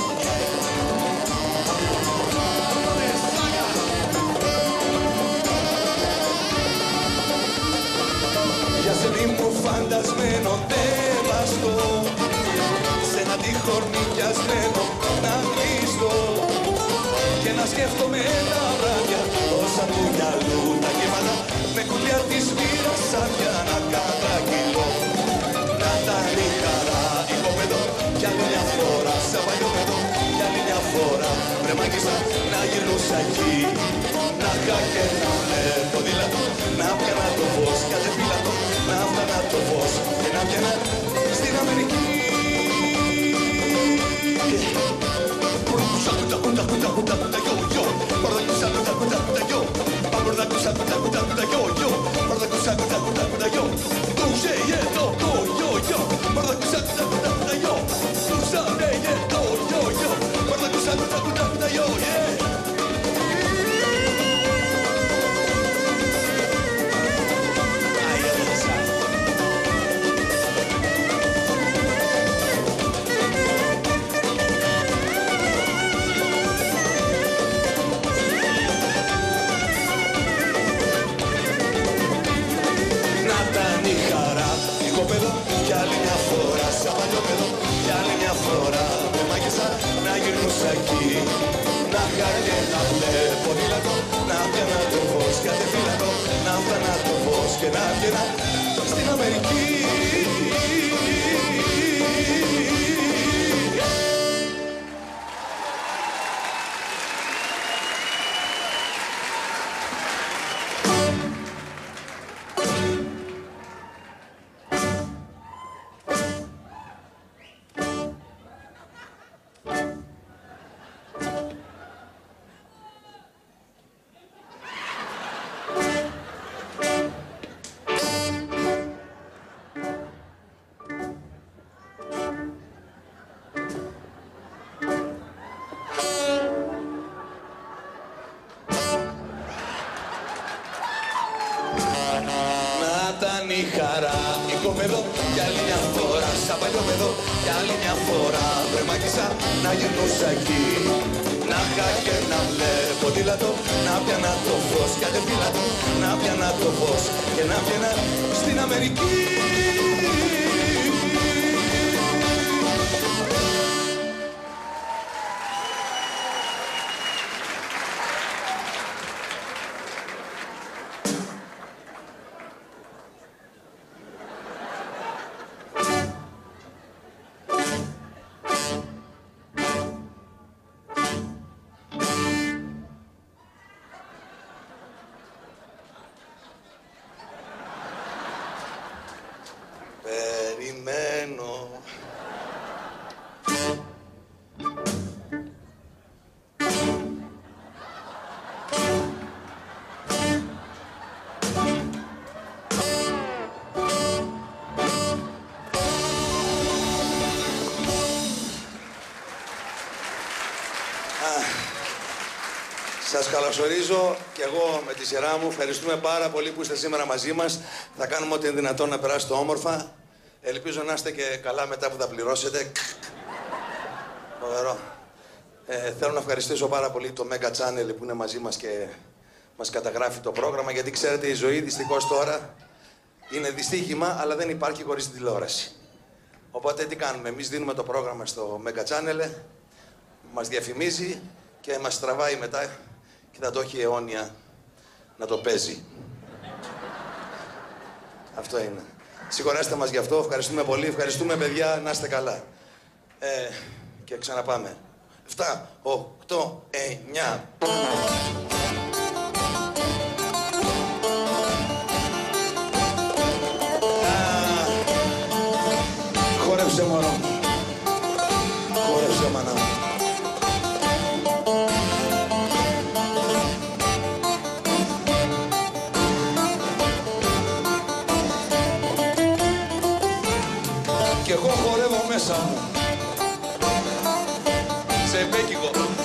Για σελί μου φαντασμένο δέβαστο, σε ένα τείχορνη πιασμένο να κλείστο και να σκέφτομαι τα βράδια όσα του μυαλού τα κύματα με κουλιά της μοίρας άδεια να καταγγείλω. Να τα η χαρά υποπεδό κι άλλη μια φορά σαν παλιό παιδό κι άλλη μια φορά βρε μάγισσα να γυρνούσα εκεί να είχα και να βλέπω δίλατο να πιάνα το φως κι αδεφίλατο να φτάνα το φως και να πιάνα στην Αμερική. Πορδακούσα κουτα κουτα κουτα κουτα κουτα γιο γιο Πορδακούσα κουτα κουτα κουτα γιο Πορδακούσα κουτα κουτα κουτα γιο γιο Πορδακούσα κουτα κουτα κουτα γιο Τούσε γετό το γιο γιο Πορδακούσα κουτα κουτα κουτα γιο Τούσα με γετό γιο γιο Πορδακούσα κουτα κουτα κουτα γιο κι άλλη μια φορά σαν παλιό παιδό κι άλλη μια φορά με μάγισσα να γυρνούσα εκεί να είχα και να βλέπω δίλατο να πιάνα το φως κατεφύλατο να φτάνα το φως και να βγαίνα στην Αμερική. Η χαρά, η κοπεδό, κι άλλη μια φορά σαν παλιό παιδό, κι άλλη μια φορά βρε μάκησα να γυρνούσα εκεί να είχα και να βλέπω δίλατο να πιάνα το φως κι αδεφύλατο να πιάνα το φως και να πιάνα στην Αμερική. Περιμένω. Σας καλωσορίζω και εγώ με τη σειρά μου. Ευχαριστούμε πάρα πολύ που είστε σήμερα μαζί μας. Θα κάνουμε ό,τι είναι δυνατόν να περάσετε όμορφα. Ελπίζω να είστε και καλά μετά που θα πληρώσετε. Φοβερό. Ε, θέλω να ευχαριστήσω πάρα πολύ το Mega Channel που είναι μαζί μας και μας καταγράφει το πρόγραμμα, γιατί ξέρετε η ζωή δυστυχώς τώρα είναι δυστύχημα, αλλά δεν υπάρχει χωρίς τη τηλεόραση. Οπότε τι κάνουμε, εμείς δίνουμε το πρόγραμμα στο Mega Channel, μας διαφημίζει και μας τραβάει μετά και θα το έχει αιώνια να το παίζει. Αυτό είναι. Συγχωρέστε μας γι' αυτό, ευχαριστούμε πολύ, ευχαριστούμε παιδιά, να είστε καλά. Ε, και ξαναπάμε. Εφτά, οκτώ, εννιά. και εγώ χορεύω μέσα μου. Ζεμπέκικο.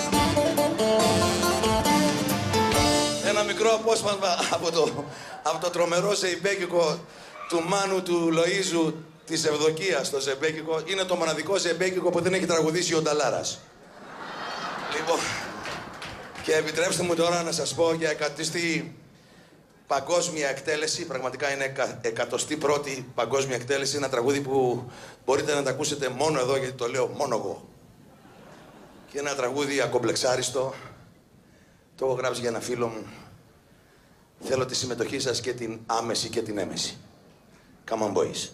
Ένα μικρό απόσπασμα από το, από το τρομερό ζεμπέκικο του Μάνου του Λοΐζου της Ευδοκίας, το ζεμπέκικο. Είναι το μοναδικό ζεμπέκικο που δεν έχει τραγουδήσει ο Νταλάρας. Λοιπόν, και επιτρέψτε μου τώρα να σας πω για εκατοστή παγκόσμια εκτέλεση. Πραγματικά είναι εκατοστή πρώτη παγκόσμια εκτέλεση. Ένα τραγούδι που μπορείτε να τα ακούσετε μόνο εδώ, γιατί το λέω μόνο εγώ. Και ένα τραγούδι ακομπλεξάριστο. Το έχω γράψει για ένα φίλο μου. Θέλω τη συμμετοχή σας και την άμεση και την έμεση. Come on, boys.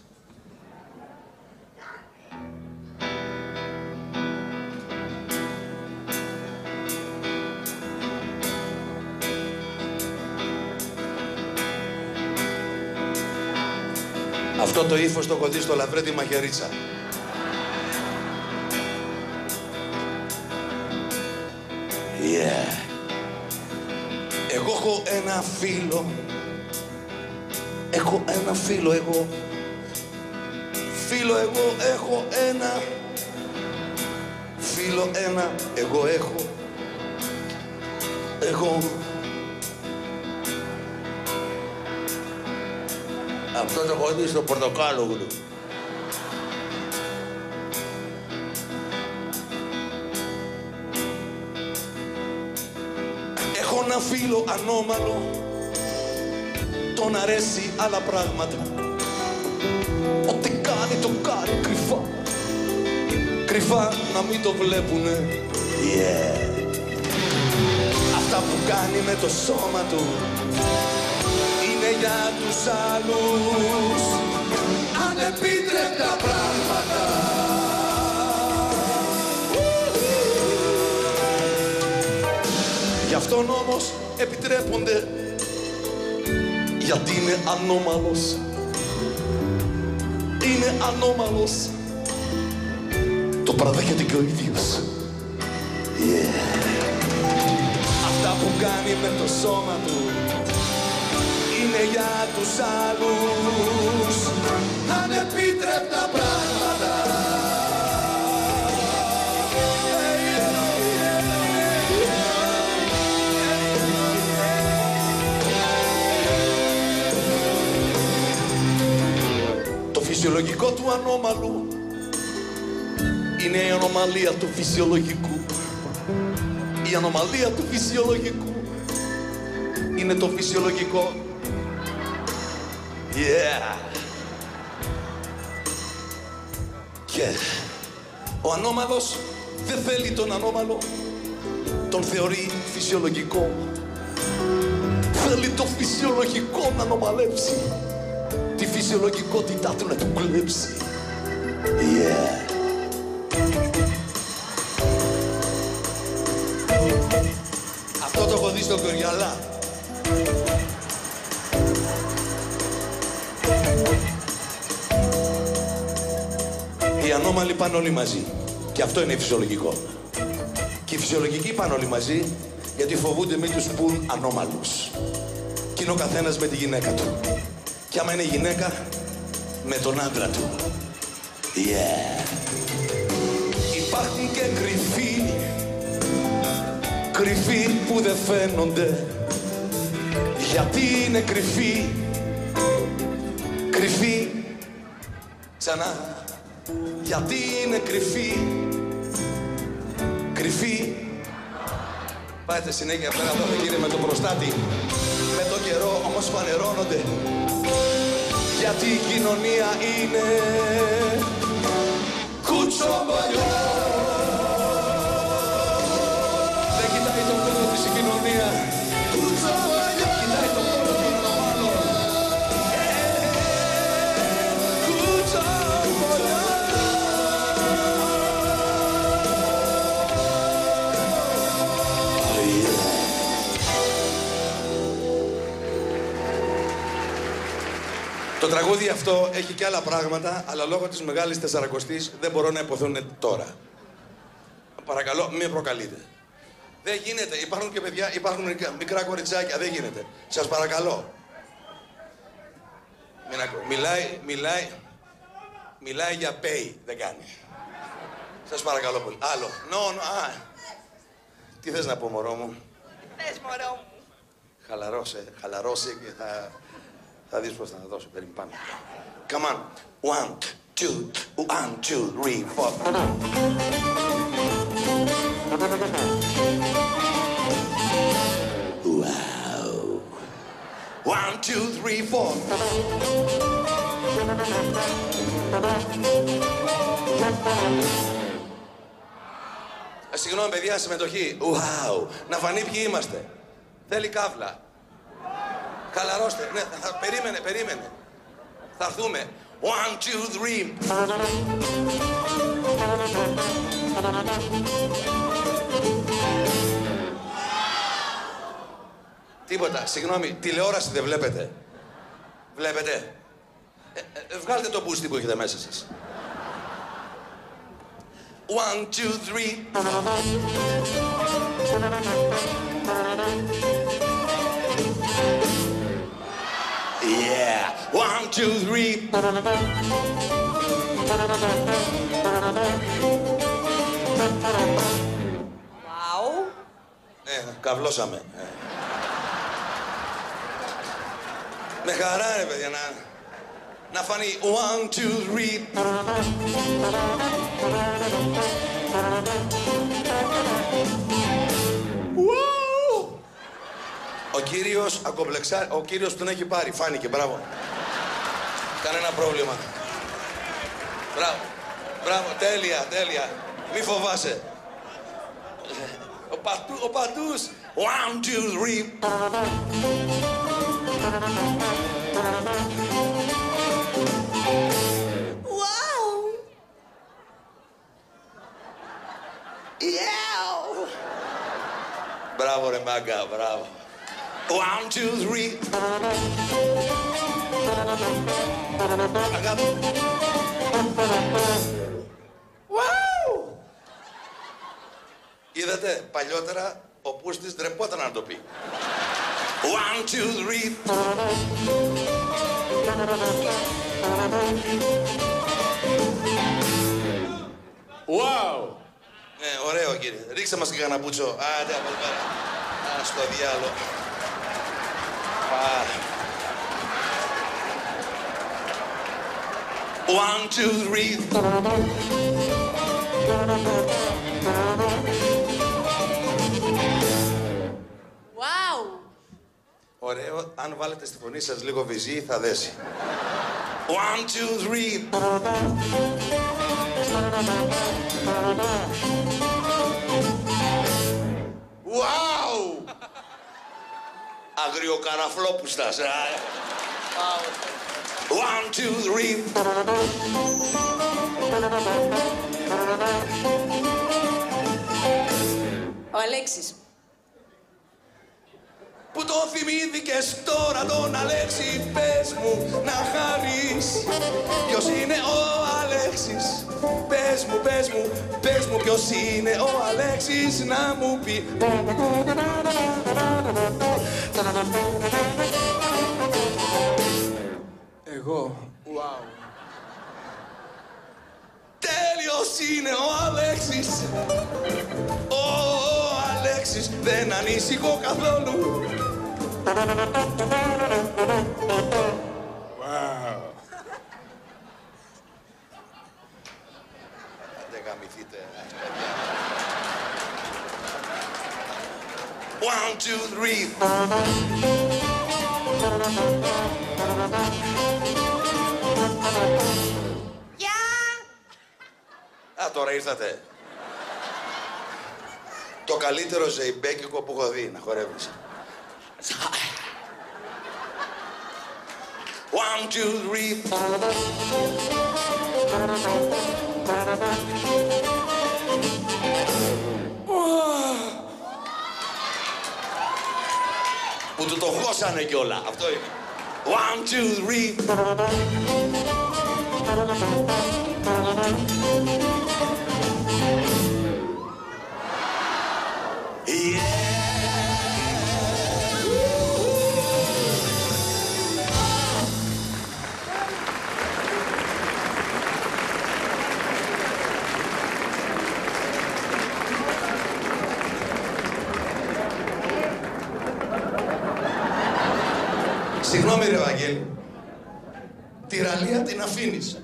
Αυτό το ύφος το έχω δει στο Λαβρέντι Μαχαιρίτσα. Yeah. Εγώ έχω ένα φίλο. Έχω ένα φίλο εγώ. Φίλο εγώ έχω ένα. Φίλο ένα εγώ έχω. Εγώ. Αυτό το έχω δει στο Πορτοκάλογλου. Έχω ένα φίλο ανώμαλο. Τον αρέσει άλλα πράγματα. Ό,τι κάνει το κάνει κρυφά. Κρυφά να μην το βλέπουνε. Yeah. Αυτά που κάνει με το σώμα του είναι για τους άλλους ανεπίτρεπτα πράγματα. Γι' αυτόν όμως επιτρέπονται, γιατί είναι ανώμαλος. Είναι ανώμαλος. Το παραδέχεται και ο ίδιος. Yeah. Αυτά που κάνει με το σώμα του είναι για τους άλλους ανεπίτρεπτα πράγματα. Το φυσιολογικό του ανώμαλου είναι η ανομαλία του φυσιολογικού. Η ανομαλία του φυσιολογικού είναι το φυσιολογικό. Yeah. Και ο ανώμαλος δεν θέλει τον ανώμαλο. Τον θεωρεί φυσιολογικό. Θέλει το φυσιολογικό να ανομαλέψει. Τη φυσιολογικότητά του να του κλέψει. Yeah. Αυτό το έχω δει στο Κοριαλά. Οι ανώμαλοι πάνε όλοι μαζί. Και αυτό είναι φυσιολογικό. Και οι φυσιολογικοί πάνε όλοι μαζί γιατί φοβούνται μην τους πουν ανώμαλους. Και είναι ο καθένας με τη γυναίκα του. Και άμα είναι γυναίκα, με τον άντρα του. Yeah. Υπάρχουν και κρυφοί, κρυφοί που δεν φαίνονται. Γιατί είναι κρυφοί, κρυφοί, ξανά. Γιατί είναι κρυφοί, κρυφοί. Πάτε συνέχεια πέρα από το κύριε με το προστάτη. Με το καιρό όμως φανερώνονται. Γιατί η κοινωνία είναι κουτσομπολιό. Δεν κοιτάει το κόλο της η κοινωνία. Κουτσομπολιό. Κοιτάει το κόλο του ανώμαλου. Κουτσομπολιό. Το τραγούδι αυτό έχει και άλλα πράγματα, αλλά λόγω της μεγάλης τεσσαρακοστής δεν μπορώ να υποθούν τώρα. Παρακαλώ, μην προκαλείτε. Δεν γίνεται. Υπάρχουν και παιδιά, υπάρχουν μικρά κοριτσάκια. Δεν γίνεται. Σας παρακαλώ. Μην ακού... Μιλάει, μιλάει, Μιλάει για pay, δεν κάνει. Σας παρακαλώ πολύ. Άλλο. No, no, α. Τι θες να πω, μωρό μου. Πες, μωρό μου. Χαλαρώσε, χαλαρώσε και θα... θα δεις πώς θα τα δώσω. Περίμενε, πάμε. Come on. One, two, one, two, three, four. Wow. One, two, three, four. Ε, συγγνώμη, παιδιά, συμμετοχή. Wow. Να φανεί ποιοι είμαστε. Θέλει κάβλα. Χαλαρώστε. Ναι, θα, περίμενε, περίμενε. Θα έρθουμε. One, two, three. Τίποτα. Συγγνώμη, τηλεόραση δεν βλέπετε. Βλέπετε. Ε, ε, βγάλτε το μπούστι που έχετε μέσα σας. One, two, three. Yeah. One, two, three. Wow. Ε, καυλώσαμε. Ε. Με χαρά, ρε παιδιά, να, να φανεί. One, two, three. Wow. Ο κύριος ακομπλεξά... ο κύριος τον έχει πάρει. Φάνηκε, μπράβο. Κανένα πρόβλημα. Μπράβο. Μπράβο, τέλεια, τέλεια. Μη φοβάσαι. Ο, πατού, ο πατούς. One, two, three. Wow. Yeah. Μπράβο, ρε μάγκα, μπράβο. One, two, three. Αγάπη. Wow. Είδατε, παλιότερα ο Πούστης ντρεπόταν να το πει. One, two, three. Wow! Ναι, ωραίο κύριε. Ρίξτε μας και κανένα πουτσό. Άντε, από εδώ πέρα. Α, στο διάλο. Α. One, two, three. Wow. Ωραίο. Αν βάλετε στη φωνή σας λίγο βυζί, θα δέσει. One, two, three. Wow! Αγριοκαραφλόπουστας. One, two, three. Ο Αλέξης. Που το θυμήθηκες τώρα τον Αλέξη, πες μου να χαρείς. Ποιος είναι ο Αλέξης, πες μου, πες μου, πες μου ποιος είναι ο Αλέξης να μου πει. Εγώ. Wow. Τέλειος είναι ο Αλέξης. Ο, ο Αλέξης δεν ανήσυχο καθόλου. Wow. Δεν γαμηθείτε. One, two, three. Γεια! Α, τώρα ήρθατε. Το καλύτερο ζεϊμπέκικο που έχω δει, να χορεύεις. One, two, three. Που του το χώσανε κιόλα. Αυτό είναι. One, two, three. Yeah. Συγγνώμη ρε Βαγγέλη. Τη ραλία την αφήνεις.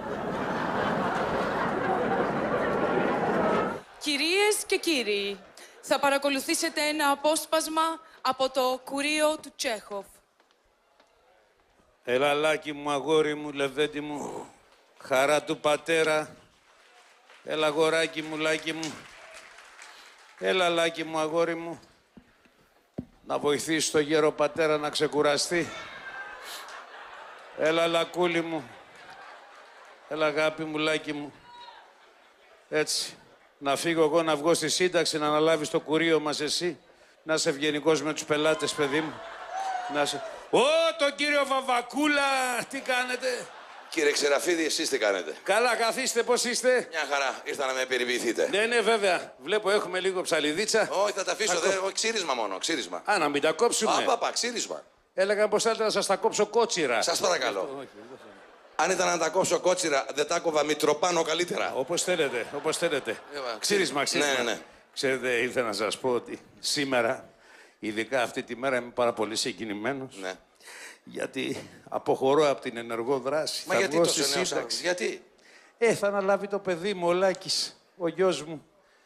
Κυρίες και κύριοι, θα παρακολουθήσετε ένα απόσπασμα από το κουρίο του Τσέχοφ. Έλα, Λάκη μου, αγόρι μου, λεβέντη μου, χαρά του πατέρα. Έλα, αγοράκι μου, Λάκη μου. Έλα, Λάκη μου, αγόρι μου. Να βοηθήσει τον γέρο πατέρα να ξεκουραστεί. Έλα, Λακούλη μου. Έλα, αγάπη μου, Λάκη μου. Έτσι. Να φύγω εγώ να βγω στη σύνταξη, να αναλάβεις το κουρίο μας εσύ. Να είσαι ευγενικός με τους πελάτες, παιδί μου. Να είσαι... Ω, τον κύριο Βαβακούλα, τι κάνετε? Κύριε Ξεραφίδη, εσείς τι κάνετε? Καλά, καθίστε, πώς είστε? Μια χαρά, ήρθα να με περιποιηθείτε. Ναι, ναι, βέβαια. Βλέπω έχουμε λίγο ψαλιδίτσα. Όχι, θα τα αφήσω, δεν έχω ξύρισμα μόνο, ξύρισμα. Α, να μην τα κόψουμε. Α, παπα, ξύρισμα. Έλεγα πως θέλετε να σας τα κόψω κότσιρα. Σας παρακαλώ. Αν ήταν να τα κόψω κότσιρα, δεν τα κόβα μητροπάνω καλύτερα. Όπως θέλετε, όπως θέλετε. Ξύρισμα, ξύρισμα. Ναι, ναι, ναι. Ξέρετε, ήθελα να σας πω ότι σήμερα, ειδικά αυτή τη μέρα, είμαι πάρα πολύ συγκινημένος. Ναι. Γιατί αποχωρώ από την ενεργό δράση. Μα θα γιατί βγω τόσο στη νέος σύνταξη. άνθρωπος, γιατί? Ε, θα αναλάβει το παιδί μου, ο Λάκης, ο γιος μου.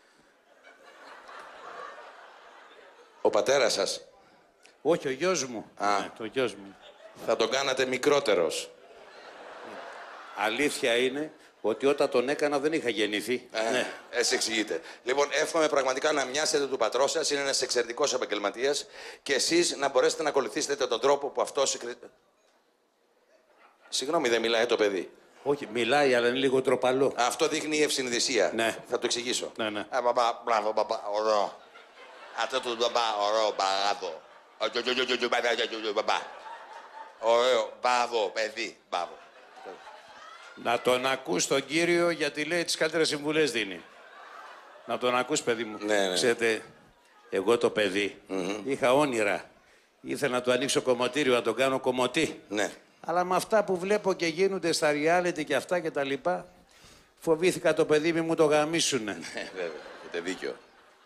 Ο πατέρας σας Όχι, ο γιος μου. Α. Ναι, το γιος μου. θα τον κάνατε μικρότερος. Αλήθεια είναι ότι όταν τον έκανα δεν είχα γεννηθεί. Ε, Ναι. Έτσι εξηγείτε. Λοιπόν, εύχομαι πραγματικά να μοιάσετε του πατρός σας. Είναι ένας εξαιρετικός επαγγελματίας και εσείς να μπορέσετε να ακολουθήσετε τον τρόπο που αυτός. Συγγνώμη, δεν μιλάει το παιδί. Όχι, μιλάει, αλλά είναι λίγο τροπαλό. Αυτό δείχνει η ευσυνδυσία. Ναι. Θα το εξηγήσω. Ναι, ναι. Α, μπαμπά, μπράβο, μπαμπά, ωραίο. Αυτό το μπαμπά, ωραίο, μπράβο. Μπαμπά. Ωραίο, μπράβο, παιδί, μπράβο. Να τον ακούς τον κύριο, γιατί λέει τις καλύτερες συμβουλές δίνει. Να τον ακούς, παιδί μου. Ναι, ναι. Ξέρετε, εγώ το παιδί Mm-hmm. είχα όνειρα. Ήθελα να του ανοίξω κομμωτήριο, να τον κάνω κομμωτή. Ναι. Αλλά με αυτά που βλέπω και γίνονται στα reality και αυτά και τα λοιπά, φοβήθηκα το παιδί μη μου το γαμίσουνε. Ε, βέβαια, έχετε δίκιο.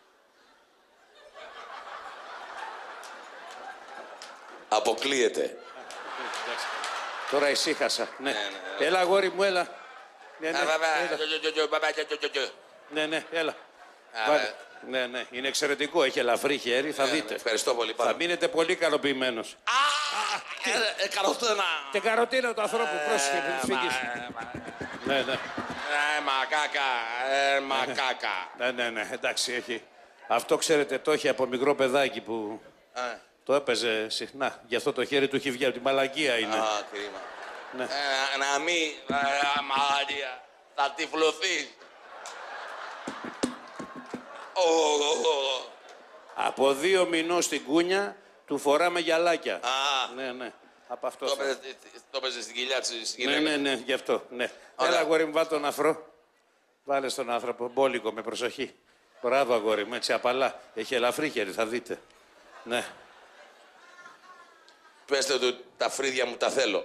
Αποκλείεται. Τώρα ησύχασα. Ναι. ναι, ναι. Έλα, αγόρι μου, έλα. Ναι, ναι, Α, μπαμπά, έλα. τζο, τζο, τζο, μπαμπά, τζο, τζο, τζο. Ναι, ναι, έλα. Α, Βάλε. Ναι, ναι, είναι εξαιρετικό. Έχει ελαφρύ χέρι, θα Ε, δείτε. Ευχαριστώ πολύ Θα πάρα. μείνετε πολύ ικανοποιημένος. Ε, καροτένα. Και καροτίνα του ανθρώπου, πρόσεχε που Ε, φύγεις. μα, ε, μα, Ναι, ναι. ε, μακάκα, ε, μακάκα. Ναι, ναι, ναι, εντάξει, έχει. Αυτό ξέρετε, το έχει από μικρό παιδάκι που Ε, το έπαιζε συχνά. Γι' αυτό το χέρι του έχει βγει από τη μαλακία είναι. Α, κρίμα. Ναι. Ε, να μην, ε, μαλακία, θα τυφλωθείς. Ω, ω, ω. Από δύο μηνών στην κούνια του φοράμε γυαλάκια. Α, Ναι, ναι. Από αυτό. το θα- έπαιζε- το έπαιζε στην κοιλιά της Ναι, γυναίκας. ναι, ναι, γι' αυτό. Ναι. Ωραία. Έλα, αγόρι μου, βάλ' τον αφρό. Βάλε στον άνθρωπο. Μπόλικο, με προσοχή. Μπράβο, αγόρι μου, έτσι απαλά. Έχει ελαφρύ χέρι, θα δείτε. Ναι. Πέστε του, τα φρύδια μου τα θέλω.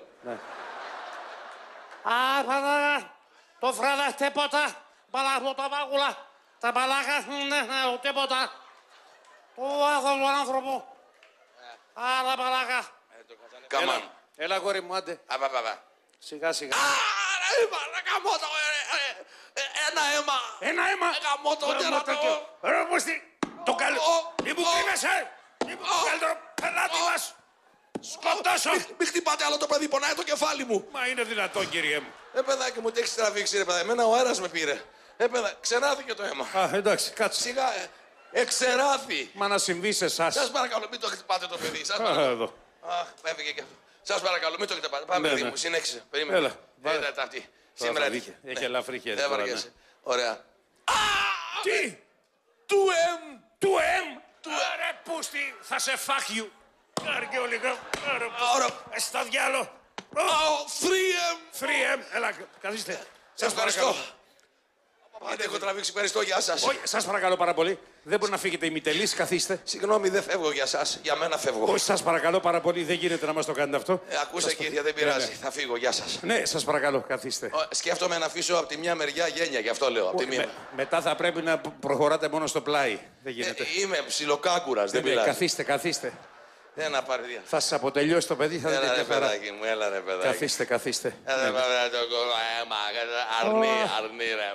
Α, φραδά, το φραδά, τίποτα. Παλάχω τα μάγουλα. Τα παλάχα, ναι, ναι, τίποτα. Το βάθος του άνθρωπου. Α, τα παλάχα. Καμάν. Έλα, αγόρι μου, άντε. Α, πα, πα, πα. Σιγά, σιγά. Α, ρε, αίμα, ρε, γαμώ το, ε, ε, ε, ένα αίμα. Ένα αίμα. Ε, γαμώ το, Γαμώ τι να το. πω. Ρε, πώς τι. Το καλό. Ω, Μη μου ω, κρύβεσαι. Μη μου ω, καλύτερο πελάτη ω. μας. Σκοτώσω. Μη, μη χτυπάτε άλλο το παιδί, πονάει το κεφάλι μου. Μα είναι δυνατόν, κύριε μου. Ε, παιδάκι μου, τι έχεις τραβήξει, ρε παιδά. Εμένα ο αέρας με πήρε. Ε, παιδά, ξεράθηκε το αίμα. Α, εντάξει, κάτσε. Σιγά, ε, εξεράφη. Μα να συμβεί σε εσάς. Σας παρακαλώ, μην το χτυπάτε το παιδί. Σας Α, παρακαλώ. εδώ. Αχ, έφυγε και αυτό. Σας παρακαλώ, μην το χτυπάτε. Πάμε, Ναι, παιδί ναι. μου, συνέχισε. Περίμενε. Έλα, βάλε. Έλα, τα αυτή. Τώρα Σήμερα θα έτυχε. δει. Έχει ελαφρύ χέρι Δεν τώρα, βαριέσαι. ναι. Ωραία. Τι. Του εμ. Του εμ. Ρε πούστη, θα σε φάχιου. Αργιόλικα. Ωραία. Στα διάλο. Free εμ. Free εμ. Έλα, καθίστε. Σας ευχαριστώ. Δεν έχω τραβήξει, ευχαριστώ, γεια σας. Όχι, σας παρακαλώ πάρα πολύ. Δεν μπορεί να φύγετε ημιτελείς, καθίστε. Συγγνώμη, δεν φεύγω για σας. Για μένα φεύγω. Όχι, σας παρακαλώ πάρα πολύ, δεν γίνεται να μας το κάνετε αυτό. Ε, ακούστε, κύριε, δεν πειράζει. Θα φύγω, γεια σας. Ναι, σας παρακαλώ, καθίστε. Ω, Σκέφτομαι να αφήσω από τη μια μεριά γένια, γι' αυτό λέω. Από τη μία. Με- μετά θα πρέπει να προχωράτε μόνο στο πλάι. Δεν Ε, γίνεται. Είμαι ψιλοκάκουρας, δεν Ναι, ναι, πειράζει. καθίστε, καθίστε. Δεν να πάρει δια. Θα σας αποτελειώσει το παιδί, θα δείτε Έλα ρε μια χαρά. παιδάκι μου, έλα ρε παιδάκι. Καθίστε, καθίστε. Έλα ρε παιδάκι, το κόλλο, έμα, αρνί, αρνί ρε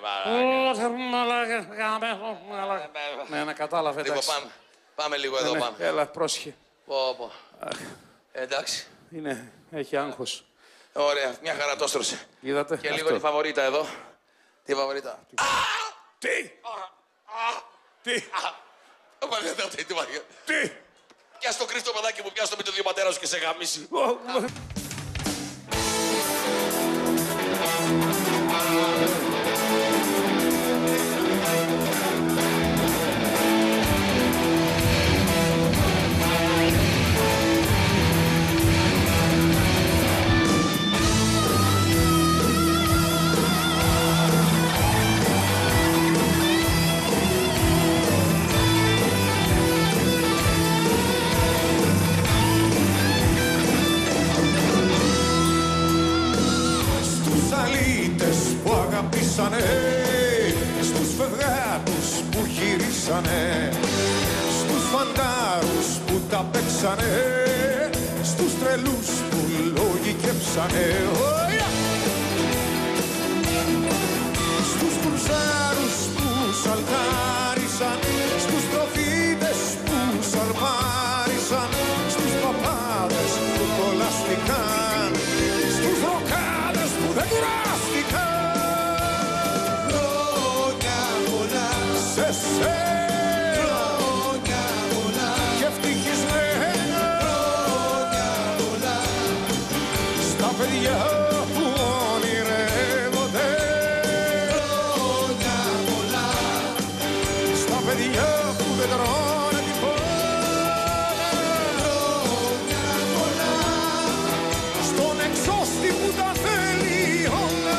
παιδάκι. Ναι, να κατάλαβε, Λοιπόν, εντάξει. πάμε. Πάμε λίγο εδώ, πάμε. Έλα, πρόσχε. Πω, πω. Εντάξει. Είναι, έχει άγχος. Ωραία, μια χαρά το έστρωσε. Είδατε, Και λίγο αυτό. τη φαβορίτα εδώ. Τι φαβορίτα. Τι! Τι! Τι! Πιάσ' το κρύφτο παιδάκι μου, πιάσ' το με το δύο πατέρα σου και σε γαμίσει. Στους φευγάτους που γυρίσανε, στους φαντάρους που τα παίξανε, στους τρελούς που λογικέψανε, στους κουρσάρους που σαλτάρισαν, στους προφήτες που σαλμάρισαν, στους παπάδες που κολλάστηκαν, στους ροκάδες που δεν κουράστηκαν. Χρόνια πολλά και ευτυχισμένα χρόνια πολλά στα παιδιά που ονειρεύονται, χρόνια πολλά στα παιδιά που δεν τρώνε τίποτα, χρόνια πολλά στον εξώστη που τα θέλει όλα.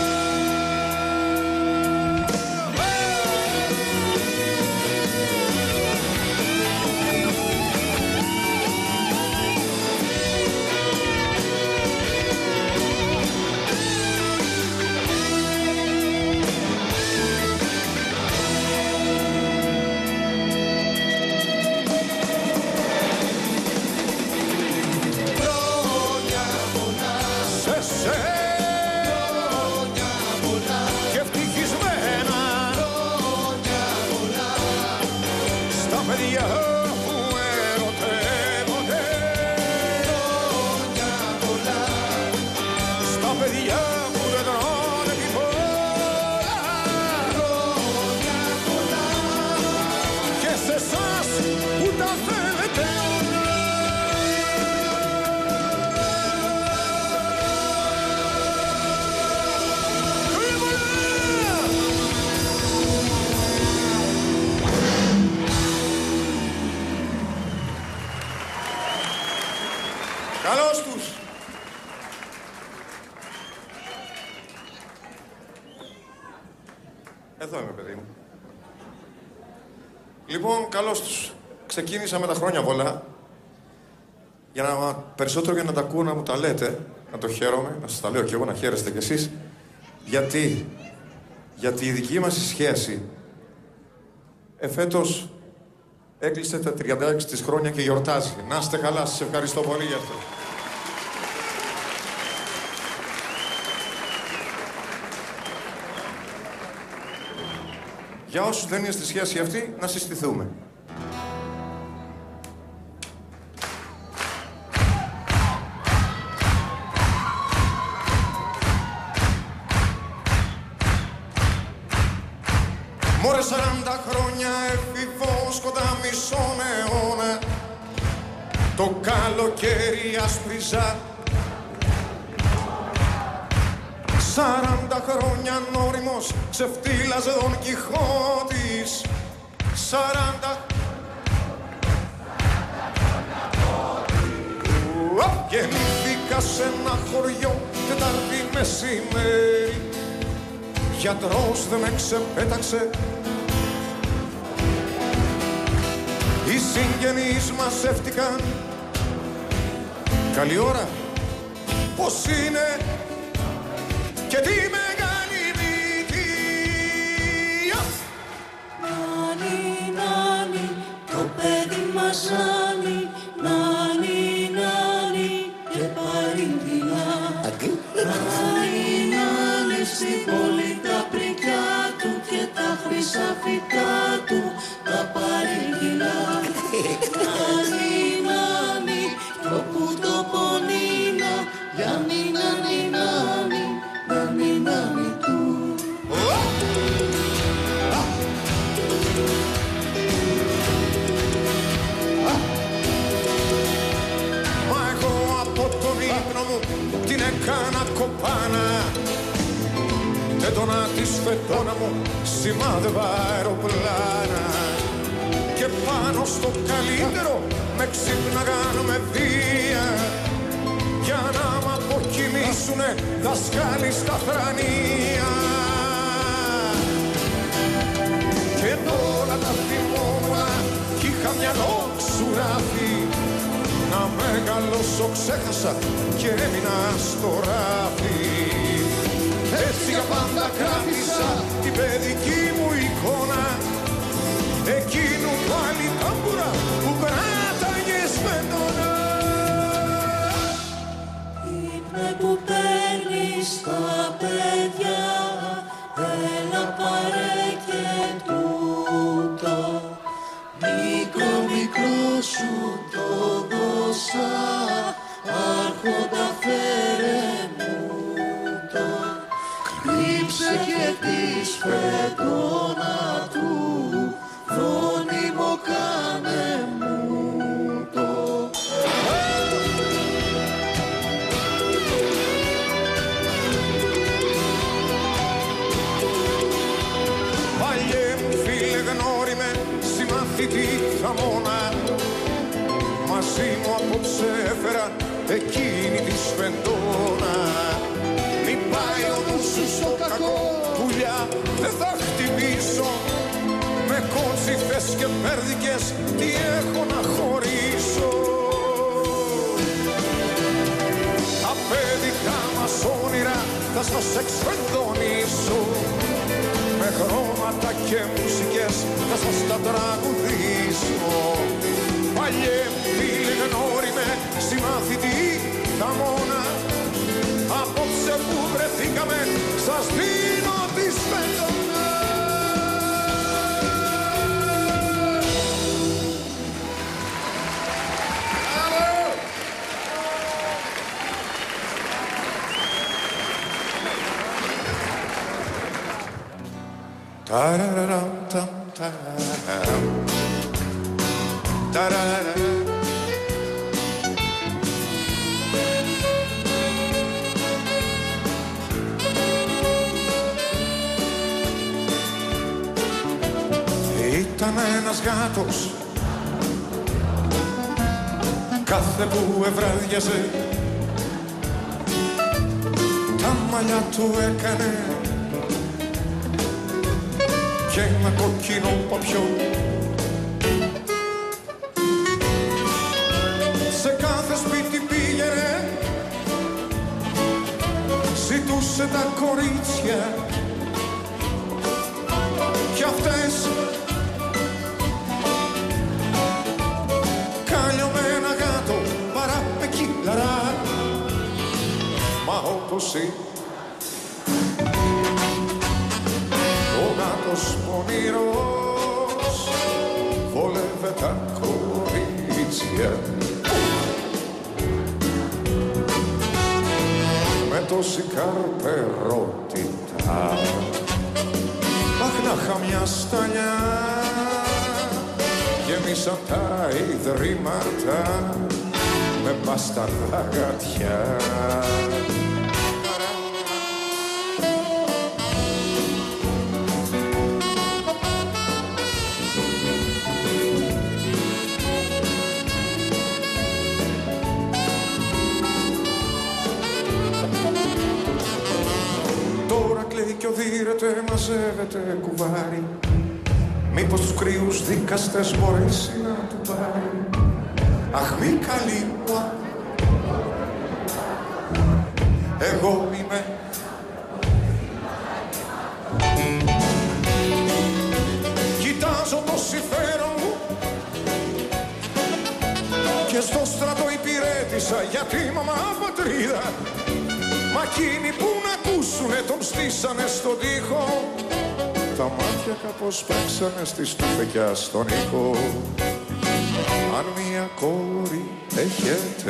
Και ευτυχισμένα στα παιδιά που ερωτεύονται, στα παιδιά που δεν τρώνε τίποτα, και σε εσάς που τα θέλετε όλα. Καλώς τους! Εδώ είμαι, παιδί μου. Λοιπόν, καλώς τους. Ξεκίνησα με τα χρόνια πολλά. Για να, περισσότερο για να τα ακούω να μου τα λέτε. Να το χαίρομαι, να σας τα λέω κι εγώ, να χαίρεστε κι εσείς. Γιατί, γιατί η δική μας σχέση εφέτος έκλεισε τα τριάντα έξι της χρόνια και γιορτάζει. Να είστε καλά, σας ευχαριστώ πολύ γι' αυτό. Για όσους δεν είναι στη σχέση αυτή, να συστηθούμε. Μωρέ σαράντα χρόνια εφηβός κοντά μισόν αιώνα, το καλοκαίρι άσπριζα. Σαράντα χρόνια νόριμος ξεφτύλαζε Δον Κιχώτης. Σαράντα... Γεννήθηκα σε ένα χωριό Τετάρτη μεσημέρι. Γιατρός δεν με ξεπέταξε. Οι συγγενείς μαζεύτηκαν. Καλή ώρα. Πώς είναι και τι μεγάλη μύτη. Νάνι, νάνι, το παιδί μας νάνι, νάνι. έντονα της φετόνα μου σημάδευα αεροπλάνα και πάνω στο καλύτερο με ξύπναγαν με βία για να μ' αποκοιμήσουνε δασκάλοι στα θρανία. Και όλα τα θυμόμουνα κι είχα μυαλό ξουράφι να μεγαλώσω ξέχασα και έμεινα στο ράφι. Έτσι για πάντα κράτησα την παιδική μου εικόνα εκείνου πάλι τάμπουρα που κράταγε σπεντόνα. Ύπνε που παίρνεις τα παιδιά, έλα πάρε και τούτο. Μικρό μικρό σου το δώσα, άρχοντα φέρε μου το. Κρύψε και τη σφεντόνα του, φρόνιμο κάνε μου το. Παλιέ μου φίλε γνώριμε, συμμαθητή θαμώνα, μαζί μου απόψε έφερα εκείνη τη σφεντόνα. Μην πάει ο νους σου στο κακό, πουλιά δεν θα χτυπήσω, με κότσιφες και πέρδικες τι έχω να χωρίσω. Τα παιδικά μας όνειρα θα σας εξφεντονίσω, με χρώματα και μουσικές θα σας τα τραγουδήσω. Παλιέ μου φίλε γνώριμε, συμμαθητή θαμώνα, απόψε που βρεθήκαμε σας δίνω τη σφεντόνα. Ταραραραμ ταμ ταραραραμ ταραραραμ. Ήταν ένας γάτος κάθε που ευράδιαζε τα μαλλιά του έκανε και ένα κοκκινό παπιό. Σε κάθε σπίτι πήγαινε, ζητούσε τα κορίτσια κι αυτές καλλιωμένα γάτο παρά με κύλαρα. Μα όπως ή ο γάτος πονηρός βόλευε τα κορίτσια με τόση καρπερότητα. Αχ, να είχα μια σταλιά γέμισαν τα ιδρύματα με μπασταρδά γατιά. Κι οδύρεται, μαζεύεται κουβάρι, μήπως τους κρύους δικαστές μπορέσει να του πάρει. Αχ, μη καλή μου, εγώ είμαι. Κοιτάζω το συμφέρον μου και στο στρατό υπηρέτησα για τη μαμά πατρίδα. Μα εκείνοι που να ακούσουνε τον στήσανε στον τοίχο, τα μάτια κάπως παίξανε στη στουφεκιά στον ήχο. Αν μια κόρη έχετε,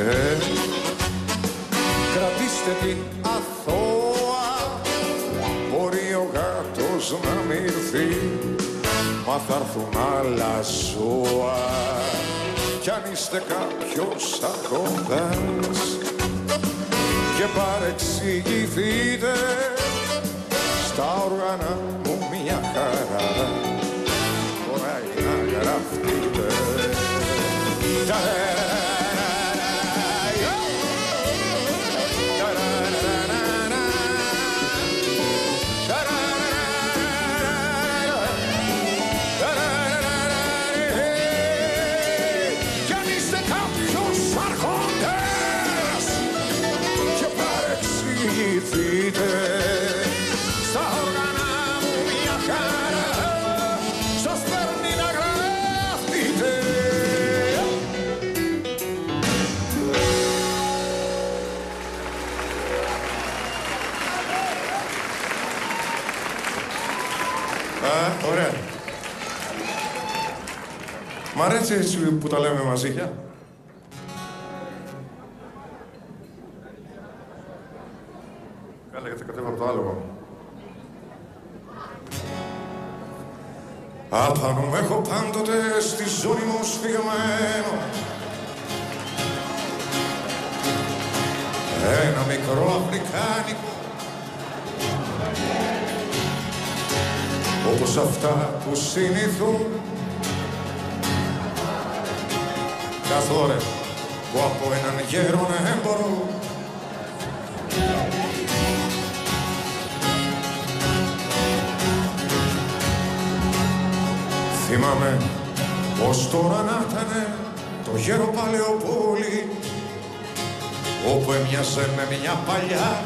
κρατήστε την αθώα, μπορεί ο γάτος να μη ήρθει, μα θα έρθουν άλλα ζώα. Κι αν είστε κάποιος άρχοντας και παρεξηγηθείτε, στα στογανά μου μια χαρά τώρα να γραφτείτε. Κι αν είστε κάποιος αρχόντες και παρεξηγηθείτε, στα όργανα μου μια χαρά σας παίρνει να γραφτείτε. Α, ωραία. Μ' αρέσει έτσι που τα λέμε μαζί, για. Καλά, γιατί κατέβα από το άλογο. Απάνω μου έχω πάντοτε στη ζώνη μου σφιγμένο ένα μικρό αφρικάνικο όπως αυτά που συνηθούν καθόρε που από έναν γέρον έμπορο θυμάμαι πως τώρα να ήτανε το γέρο Παλαιοπόλη όπου έμοιαζε με μια παλιά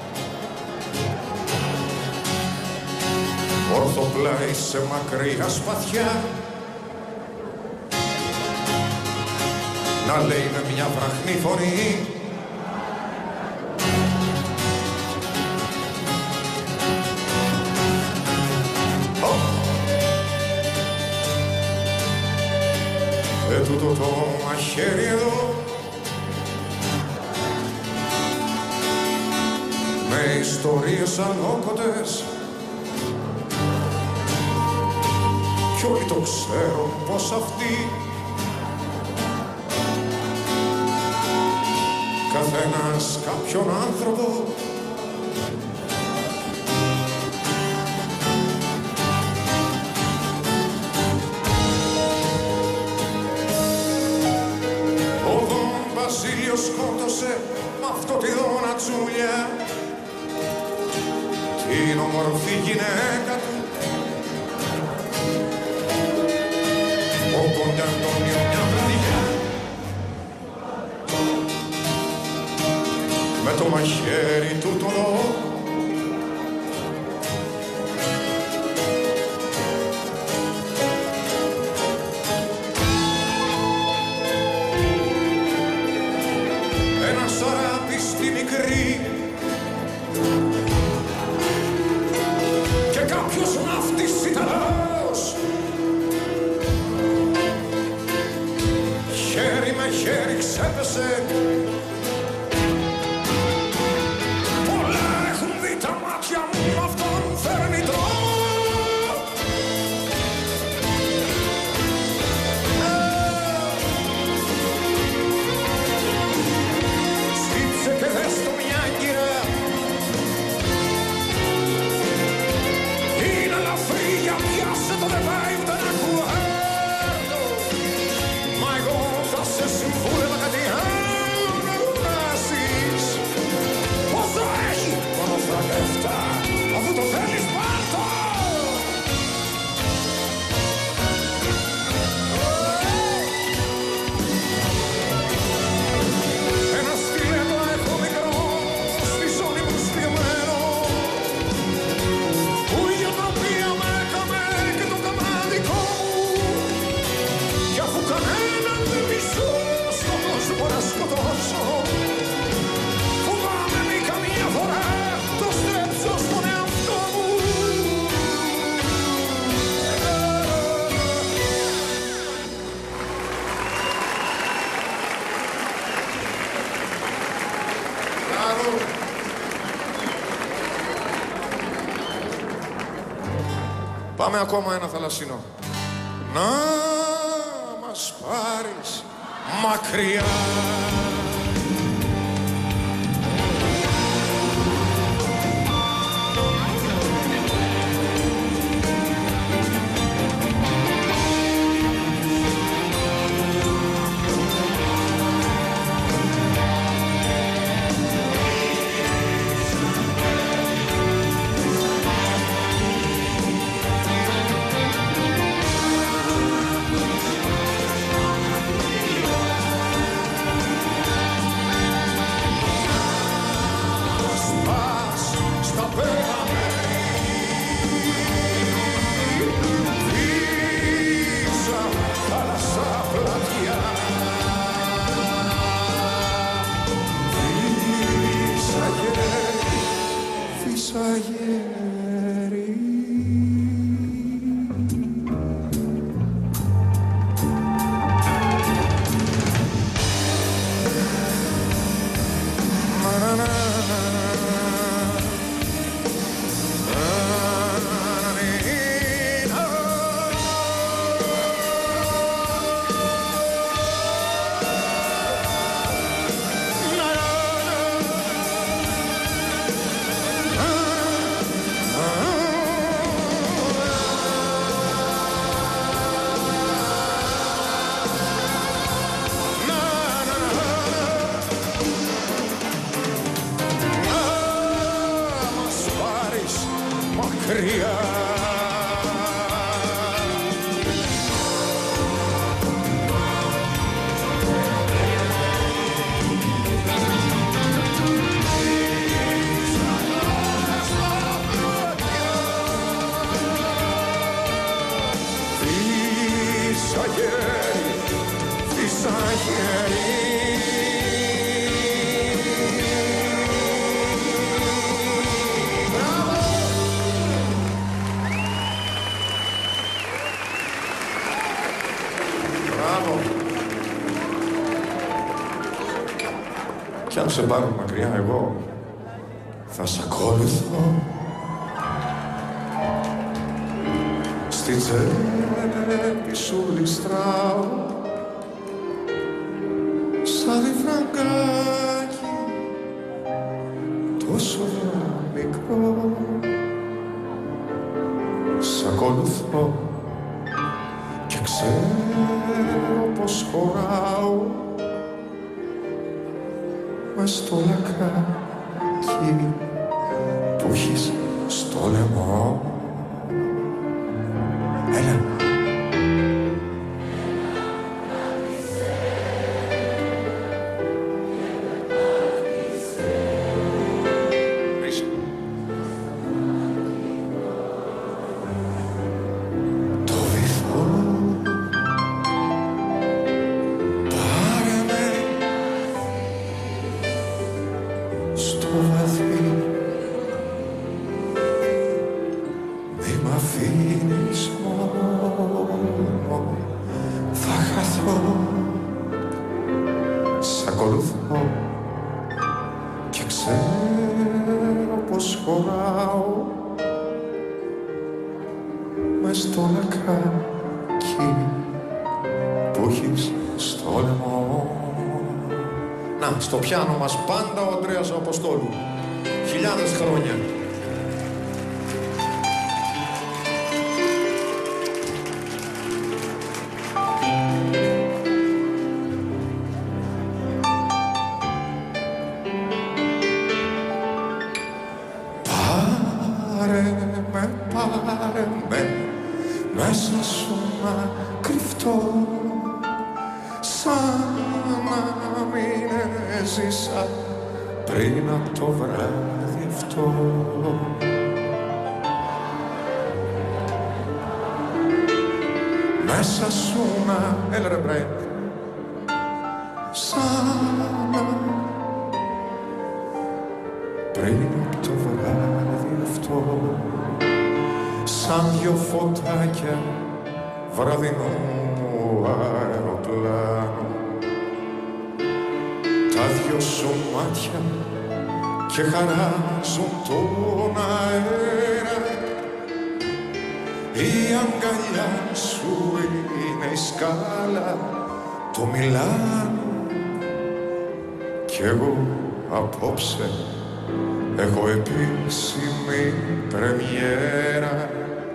ορθοπλάι σε μακριά σπαθιά να λέει με μια βραχνή φωνή ε, τούτο το μαχαίρι εδώ με ιστορίες αλόκοτες κι όλοι το ξέρουν πως αυτοί καθένας κάποιον άνθρωπο ο Δον Βασίλειος σκότωσε μ' αυτό τη δονατσούλια την όμορφη γυναίκα του ο Κονταντώνιο μια βραδιά με το μαχαίρι του το δω ένα σαράπι στη μικρή και κάποιος ναύτης Ιταλός χέρι με χέρι ξέπεσε Πάμε ακόμα ένα θαλασσινό. Να μας πάρεις μακριά. μακριά. Κι αν σε πάρω μακριά εγώ, θα σ' ακολουθώ. Στη τσέπη σου ληστράω, σαν διφραγκάκι τόσο μικρό. Σ' ακολουθώ και ξέρω πως χωράω μες στο λακάκι που έχεις στο λαιμό. Έλα. Το βυθό πάρε με στο βαθύ, μη μ' αφήνεις μόνο, θα χαθώ. Σ' ακολουθώ και ξέρω πως χωράω μες στο λακάκι που έχεις στο λαιμό. Να, στο πιάνο μας πάντα ο Ανδρέας ο Αποστόλου. Χιλιάδες χρόνια. Πάρε με, πάρε με, μέσα σου να κρυφτώ, σαν να μην έζησα πριν απ' το βράδυ αυτό. Μέσα σου να, έλα ρε μπρε, σαν να πριν απ' το βράδυ αυτό, σαν δυο φωτάκια βραδινού αεροπλάνου, τα δυο σου μάτια και χαράζουν τον αέρα. Η αγκαλιά σου είναι η σκάλα του Μιλάνου κι εγώ απόψε έχω επίσημη πρεμιέρα.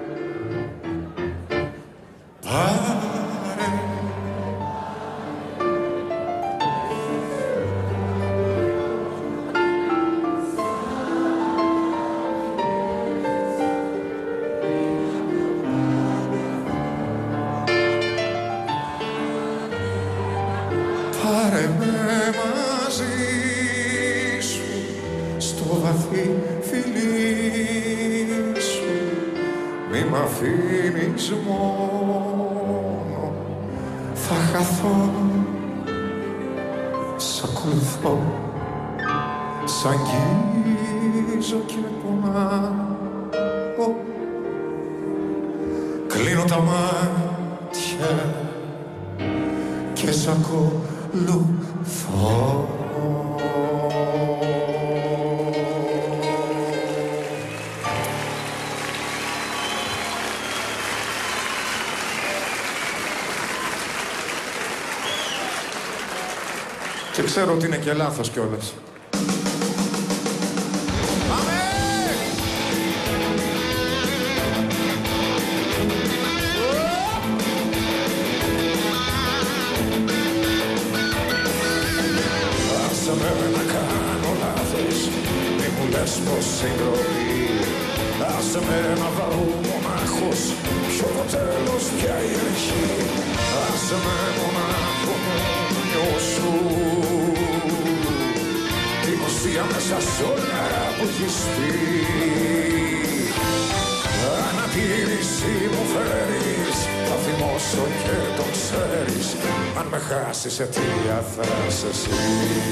Πάρε Πάρε με μαζί σου στο βαθύ φιλί σου, μη μ' αφήνεις μόνο, θα χαθώ. Σ' ακολουθώ, σ' αγγίζω και πονάω, κλείνω τα μάτια και σ' ακολουθώ. Και ξέρω ότι είναι και λάθος κιόλας. Άσε με να κάνω λάθος, μη μου λες πως είναι ντροπή. Ας Άσε με να βρω μονάχος, ποιο το τέλος πια η αρχή. Άσε με μονάχο μου νιώσου την ουσία μέσα σ' όλα που έχεις πει. Ανατήρηση μου φέρεις, θα θυμώσω και το ξέρεις. Αν με χάσεις αιτία θα είσαι εσύ.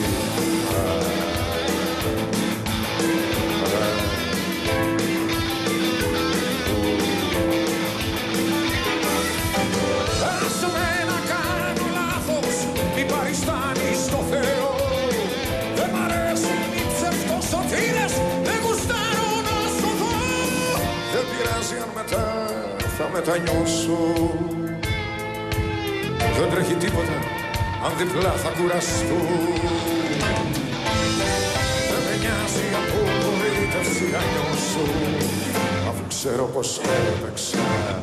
Άσε με να κάνω λάθος, μη παριστάνεις στο Θεό. Δεν μ' αρέσουν οι ψευτοσωτήρες, δεν γουστάρω να σωθώ. Δεν πειράζει αν μετά θα μετανιώσω. Δεν τρέχει τίποτα αν διπλά θα κουραστώ. Δεν με νοιάζει από απογοήτευση να νιώσω, αφού ξέρω πως έπαιξα.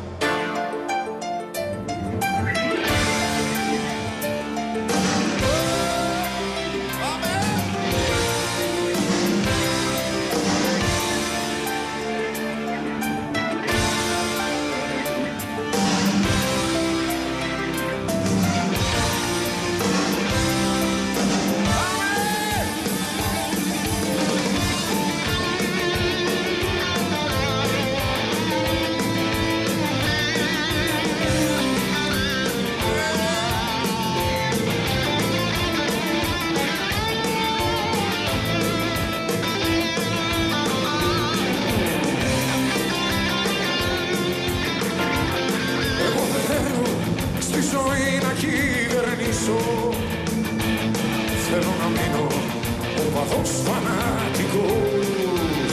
Θέλω να μείνω οπαδός φανατικός,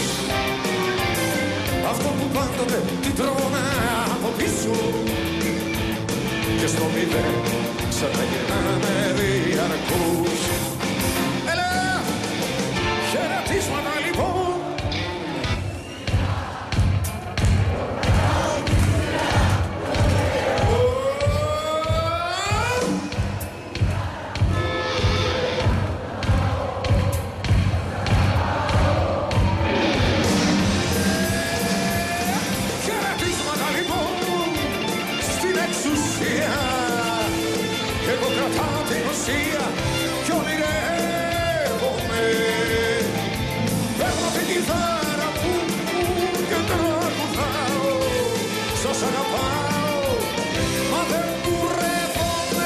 αυτό που πάντοτε την τρώνα από πίσω και στο μηδέν ξαναγυρνάμε διαρκώς. Έλα, χαιρετίσματα λοιπόν. Εγώ κρατάω την ουσία κι ονειρεύομαι. Παίρνω την κιθάρα μου και τραγουδάω. Σας αγαπάω, μα δεν κουρεύομαι.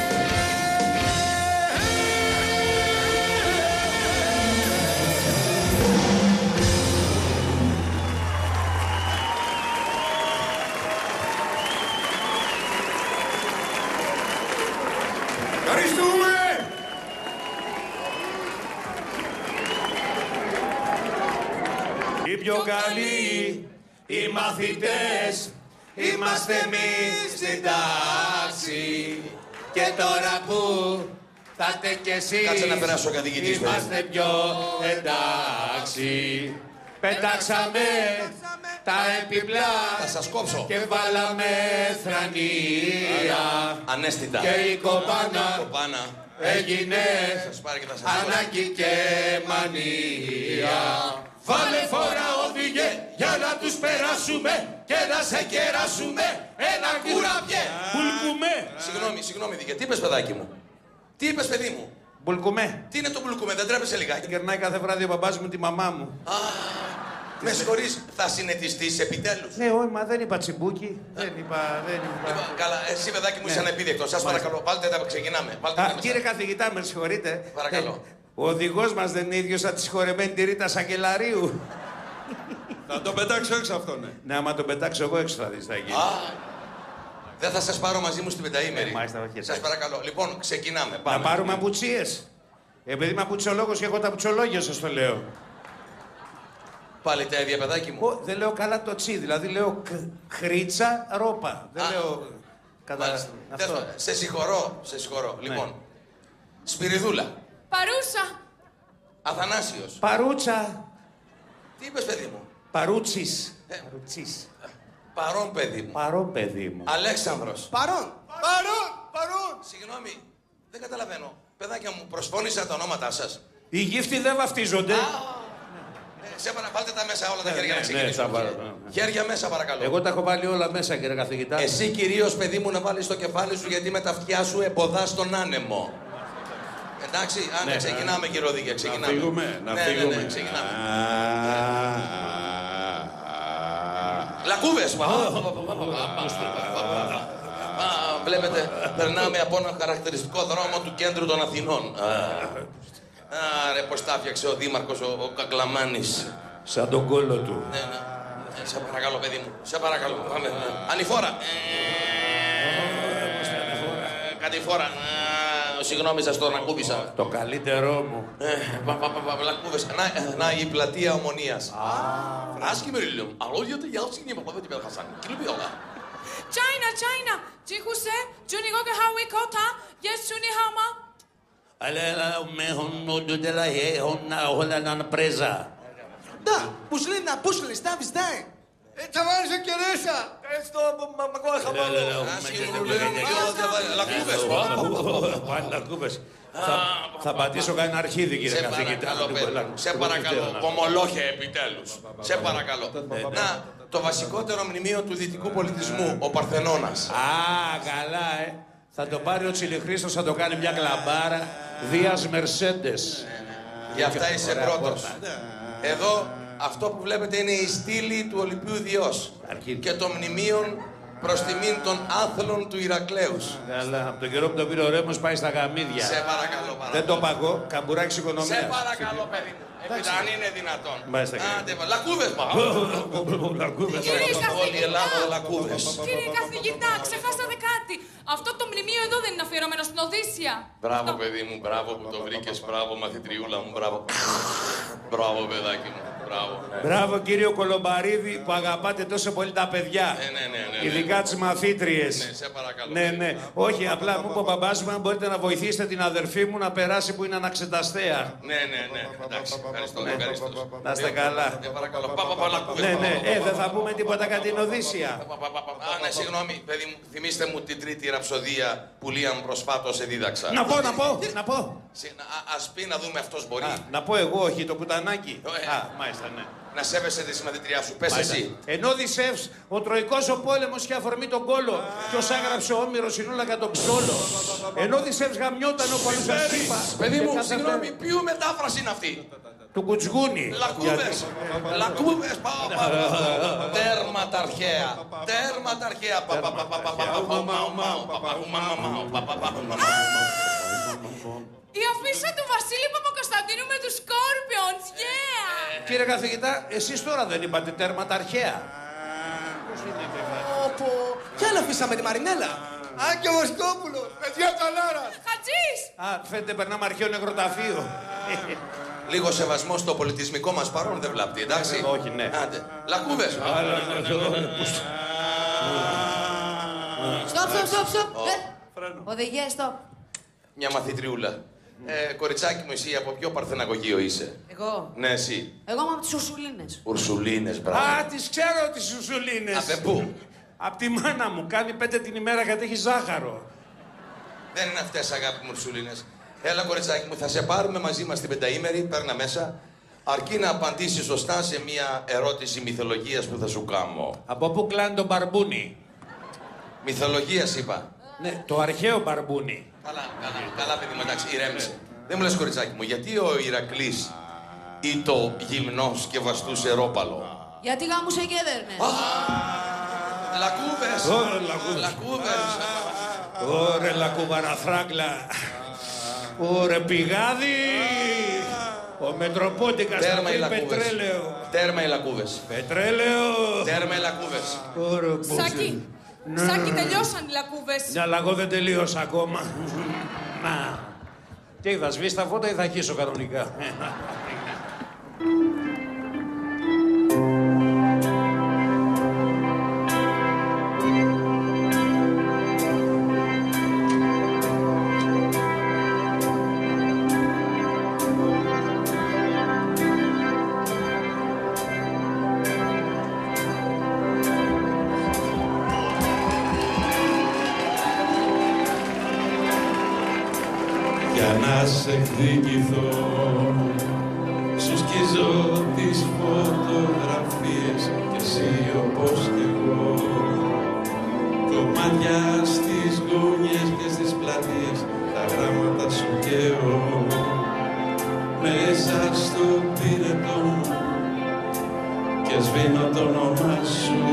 Ευχαριστούμε! Οι πιο καλοί, οι μαθητές, είμαστε εμείς στην τάξη. Και τώρα που θα είστε κι εσείς, κάτσε να περάσω ο καθηγητής. είμαστε πιο εντάξει. Πετάξαμε τα επιπλά, θα σας κόψω, και βάλαμε θρανία. Ανέστητα. Και η κοπάνα, κοπάνα έγινε ανάγκη και μανία. Βάλε φορά οδηγέ για να τους περάσουμε και να σε κεράσουμε ένα κουραμπιέ. Μπουλκουμέ. Συγγνώμη, συγγνώμη Δίκε, τι είπες παιδάκι μου? Τι είπες παιδί μου? Μπουλκουμέ. Τι είναι το μπουλκουμέ, δεν τρέπεσαι λιγάκι? Κερνάει κάθε βράδυ ο μπαμπάς μου τη μαμά μου. Α, με συγχωρείς, θα συνετιστείς επιτέλους? Ναι, όχι, μα δεν είπα τσιμπούκι. Δεν είπα, δεν είπα. Λοιπόν, καλά, εσύ παιδάκι μου είσαι ανεπίδεκτο. Σας παρακαλώ, βάλτε τα, ξεκινάμε. Βάλτε Α, τα κύριε καθηγητά, με συγχωρείτε. Παρακαλώ. Ο οδηγός μας δεν είναι ίδιος σαν τη συγχωρεμένη τη Ρίτα Σακελαρίου. Θα τον πετάξω έξω αυτό, ναι. Ναι, άμα τον πετάξω εγώ έξω θα δεις θα γίνει. Α, δεν θα σας πάρω μαζί μου στην πενταήμερη. Ε, μάλιστα, όχι, Σας παρακαλώ. Λοιπόν, ξεκινάμε. Πάμε. Να πάρουμε απουτσίες. Επειδή είμαι απουτσολόγος και εγώ τα απουτσολόγια σας το λέω. Πάλι τα ίδια, παιδάκι μου. Ο, δεν λέω καλά το τσι, δηλαδή λέω χρήτσα ρόπα. Δεν Α, λέω. Κατά... Αυτό. αυτό. Σε συγχωρώ, σε συγχωρώ. Ναι. Λοιπόν, Σπυριδούλα. Παρούσα. Αθανάσιος. Παρούτσα. Τι είπες, παιδί μου? Παρούτσης. Ε, Παρούτσης. Παρόν, παιδί μου. Παρόν, παιδί μου. Αλέξανδρος. Παρόν. Παρόν, παρόν. Συγγνώμη, δεν καταλαβαίνω. Παιδάκια μου, προσφώνησα τα ονόματά σας. Οι γύφτοι δεν βαφτίζονται. Α, ε, Σε παρα... Βάλτε τα μέσα όλα τα Ναι, χέρια ναι, να ξεκινήσουμε. ναι, θα βάλω, ναι. Χέρια μέσα παρακαλώ. Εγώ τα έχω βάλει όλα μέσα, κύριε καθηγητά. Εσύ κυρίως, παιδί μου, να βάλεις το κεφάλι σου γιατί με τα αυτιά σου εμποδάς τον άνεμο. Εντάξει, άντε, Ναι, ξεκινάμε ναι. γυροδίκια, ξεκινάμε. Να φύγουμε, να ναι, φύγουμε. Ναι, ναι, ξεκινάμε. Λακκούβες! Βλέπετε, περνάμε από ένα χαρακτηριστικό δρόμο του κέντρου των Αθηνών. Άρα, πώς τα έφτιαξε ο Δήμαρχος, ο, ο Κακλαμάνης. Σαν τον κόλλο του. Ναι, ναι. Ε, σε παρακαλώ, παιδί μου. Σε παρακαλώ. Πάμε. Ανηφόρα. Ε, Κατηφόρα. Ε, Συγγνώμη, σας τον ακούμπησα. Το καλύτερό μου. Λακκούβες. Να, η πλατεία Ομονίας. Φράσκι με ρίλιο. Αλόγια te γεια σου, νίμα, παπέτη πέλχασαν. Κιλπιόλα. China, China. Jihuse, Junigoke Hawi Kota, Yes Juni Hama. Αλλά με χωνούνται τελα χώνα όλα να πρέζα. Da, puslina, pusli, stavi, stai. Τσαβάρισε και ρέσα. Έστω, μακό χαμάλο. Λακκούβες. Πάλι λακκούβες. Θα πατήσω κανένα αρχίδι, κύριε Σε καθηγητά. παρακαλώ, παιδί μου. Σε παρακαλώ. Ομολόχε επιτέλους. Σε παρακαλώ. Να, το βασικότερο μνημείο του δυτικού πολιτισμού, ο Παρθενώνας. Α, καλά, ε. Θα το πάρει ο Τσιλιχρήστος, θα το κάνει μια κλαμπάρα. Δίας Μερσέντες. Γι' αυτά είσαι πρώτος. Εδώ, αυτό που βλέπετε είναι η στήλη του Ολυμπίου Διός. Και το μνημείο προς τιμήν των άθλων του Ηρακλέους. Καλά, από τον καιρό που το πήρε ο Ρέμος πάει στα γαμίδια. Σε παρακαλώ, παρακαλώ. Δεν το παγώ, καμπουράκι οικονομίας. Σε παρακαλώ, παιδί μου. Επίτα, αν είναι δυνατόν. Μάλιστα, Άντε, λακκούβες, μα. Λακκούβες. Όλη η Ελλάδα λακκούβες. Κύριε καθηγητά, ξεχάσατε κάτι. Αυτό το μνημείο εδώ δεν είναι αφιερωμένο στην Οδύσσια. Μπράβο, παιδί μου, μπράβο που το βρήκες. Μπράβο, μαθητριούλα μου, μπράβο. Μπράβο, παιδάκι μου. Μπράβο. Μπράβο, κύριο Κολομπαρίδη, που αγαπάτε τόσο πολύ τα παιδιά. Ναι, ναι, ναι, ναι. Ειδικά τις μαθήτριες. Ναι, σε παρακαλώ. Ναι, ναι. Όχι, απλά μου είπε ο μπαμπάς μου, αν μπορείτε να βοηθήσετε την αδερφή μου να περάσει που είναι αναξεταστέα. Ναι, ναι, ναι. Εντάξει, ευχαριστώ, ευχαριστώ. Να είστε καλά. Ναι, παρακαλώ. Πα, πα, πα, λακκούβες. Ναι, ναι. Ε, δεν θα πούμε τίποτα κατά την Οδύσσια. Α, ναι, συγγνώμη, παιδί μου, θυμίστε μου την τρίτη ραψοδία που Λίαν προσφάτως σε δίδαξα. Να πω, να πω, να πω. Ας πει να δούμε αυτός μπορεί. Να πω εγώ, όχι το πουτανάκι. Ε. Α, μάλιστα, ναι. Να σέβεσαι τη συμμαθητριά σου. Πες εσύ. Ενώ Οδυσσεύς, ο Τροϊκός ο πόλεμος και αφορμή τον κόλο. Ποιος έγραψε ο Όμηρος συνόλαγα τον ψόλο. Ενώ Οδυσσεύς γαμιόταν ο Παλουσασίπα. Παιδί μου, συγγνώμη, ποιου μετάφραση είναι αυτή. Του Κουτσγούνι. Λακκούβες. Λακκούβες. Τέρματα αρχαία. Τέρματα αρχαία. Η αφίσα του Βασίλη Παπακοσταντίνου με τους Scorpions, yeah! Κύριε καθηγητά, εσείς τώρα δεν είπατε τέρματα αρχαία. Όπο, κι άλλα αφήσαμε τη Μαρινέλα. Α, και ο Βοσκόπουλο. Παιδιά ταλάρα. Χατζής! Α, φαίνεται περνάμε αρχαίο νεκροταφείο. Λίγο σεβασμό στο πολιτισμικό μας παρόν δεν βλάπτει, εντάξει. Όχι, ναι. Άντε. Λακκούβες. Στοπ, στοπ, στοπ, στοπ. Οδηγία, στοπ. Μια μαθητριούλα. Ε, κοριτσάκι μου, εσύ από ποιο παρθεναγωγείο είσαι? Εγώ. Ναι, εσύ. Εγώ είμαι από τις Ουρσουλίνες. Ουρσουλίνες, μπράβο. Α, τις ξέρω τις Ουρσουλίνες. Από πού? Απ' τη μάνα μου. Κάνει πέντε την ημέρα γιατί έχει ζάχαρο. Δεν είναι αυτές, αγάπη μου, Ουρσουλίνες. Έλα, κοριτσάκι μου, θα σε πάρουμε μαζί μας την πενταήμερη, παίρνα μέσα. Αρκεί να απαντήσεις σωστά σε μια ερώτηση μυθολογίας που θα σου κάνω. Από πού κλάνει το μπαρμπούνι? Μυθολογίας είπα. Ναι, το αρχαίο μπαρμπούνι. Καλά, καλά, καλά, παιδί μου, εντάξει, ηρέμησε. Δεν μου λες, κοριτσάκι μου, γιατί ο Ηρακλής ήτο γυμνός και βαστούσε ρόπαλο? Γιατί γάμουσε και έδερνε. Λακκούβες. λακκούβες. Λακκούβες. Ωρε λακκουβαραθράκλα. Ωρε πηγάδι. Ο Μετροπόντικας θα Τέρμα οι πει λακκούβες. πετρέλαιο. Τέρμα οι λακκούβες. Πετρέλαιο. Τέρμα οι λακκούβες. Ωρε Σάκη, Σάκη, τελειώσαν οι λακκούβες. Ναι, αλλά εγώ δεν τελείωσα ακόμα. Να. Τι θα σβήσει τα φώτα ή θα χύσω κανονικά? Για να σε εκδικηθώ στους σκίζω τις φωτογραφίες κι εσύ όπως κι εγώ. Κομμάτια στις γωνιές και στις πλατείες, τα γράμματα σου καίω. Μέσα στο πυρετό μου και σβήνω το όνομά σου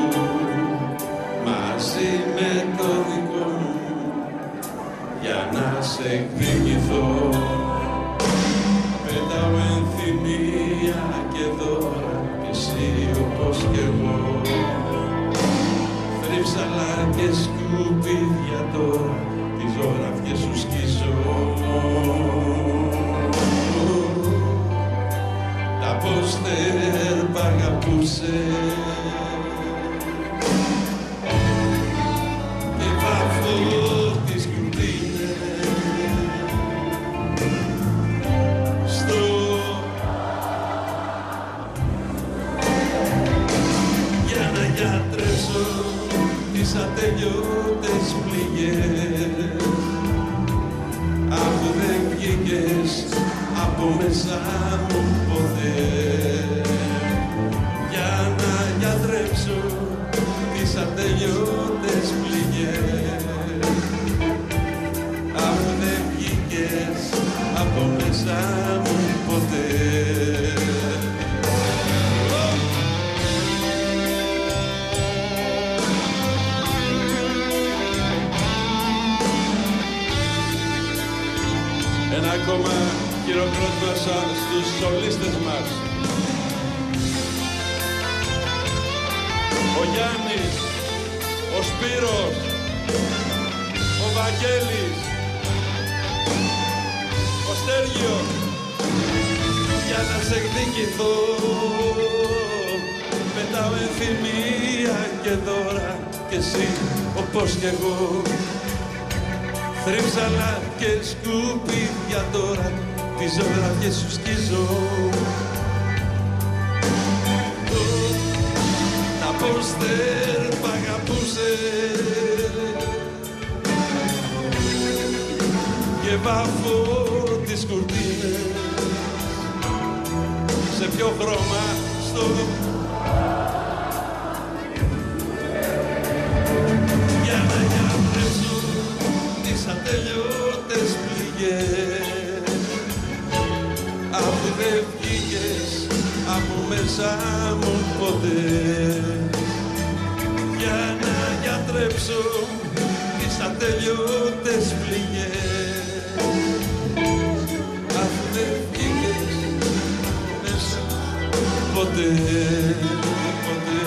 μαζί με το δικό μου για να σε εκδικηθώ. Πετάω ενθυμία και δώρα κι εσύ όπως κι εγώ. Θρύψαλα και σκουπίδια τώρα τις ζωγραφιές σου σκίζω. Τα πόστερ π' αγαπούσε και βάφω τις κουρτίνες στο για να γιατρέψω τις ατελειώτες πληγές, αφού δεν βγήκες από μέσα μου ποτέ. Για να γιατρέψω τις ατελειώτες πληγές, αφού δεν βγήκες από μέσα μου ποτέ. Ένα ακόμα χειροκρότημα στους σολίστες μας. Ο Γιάννης, ο Σπύρος, ο Βαγγέλης, ο Στέργιος, για να σε εκδικηθώ. Πετάω ενθυμία και δώρα κι εσύ όπως κι εγώ. Θρύψαλα και σκουπίδια τώρα τις ζωγραφιές σου σκίζω. Τα πόστερ π' αγαπούσε και βάφω τις κουρτίνες σε ποιο χρώμα στο για να γιατρέψω τις ατελειώτες πληγές, αφού δεν βγήκες από μέσα μου ποτέ. Για να γιατρέψω τις ατελειώτες πληγές, αφού δεν βγήκες μέσα ποτέ, ποτέ.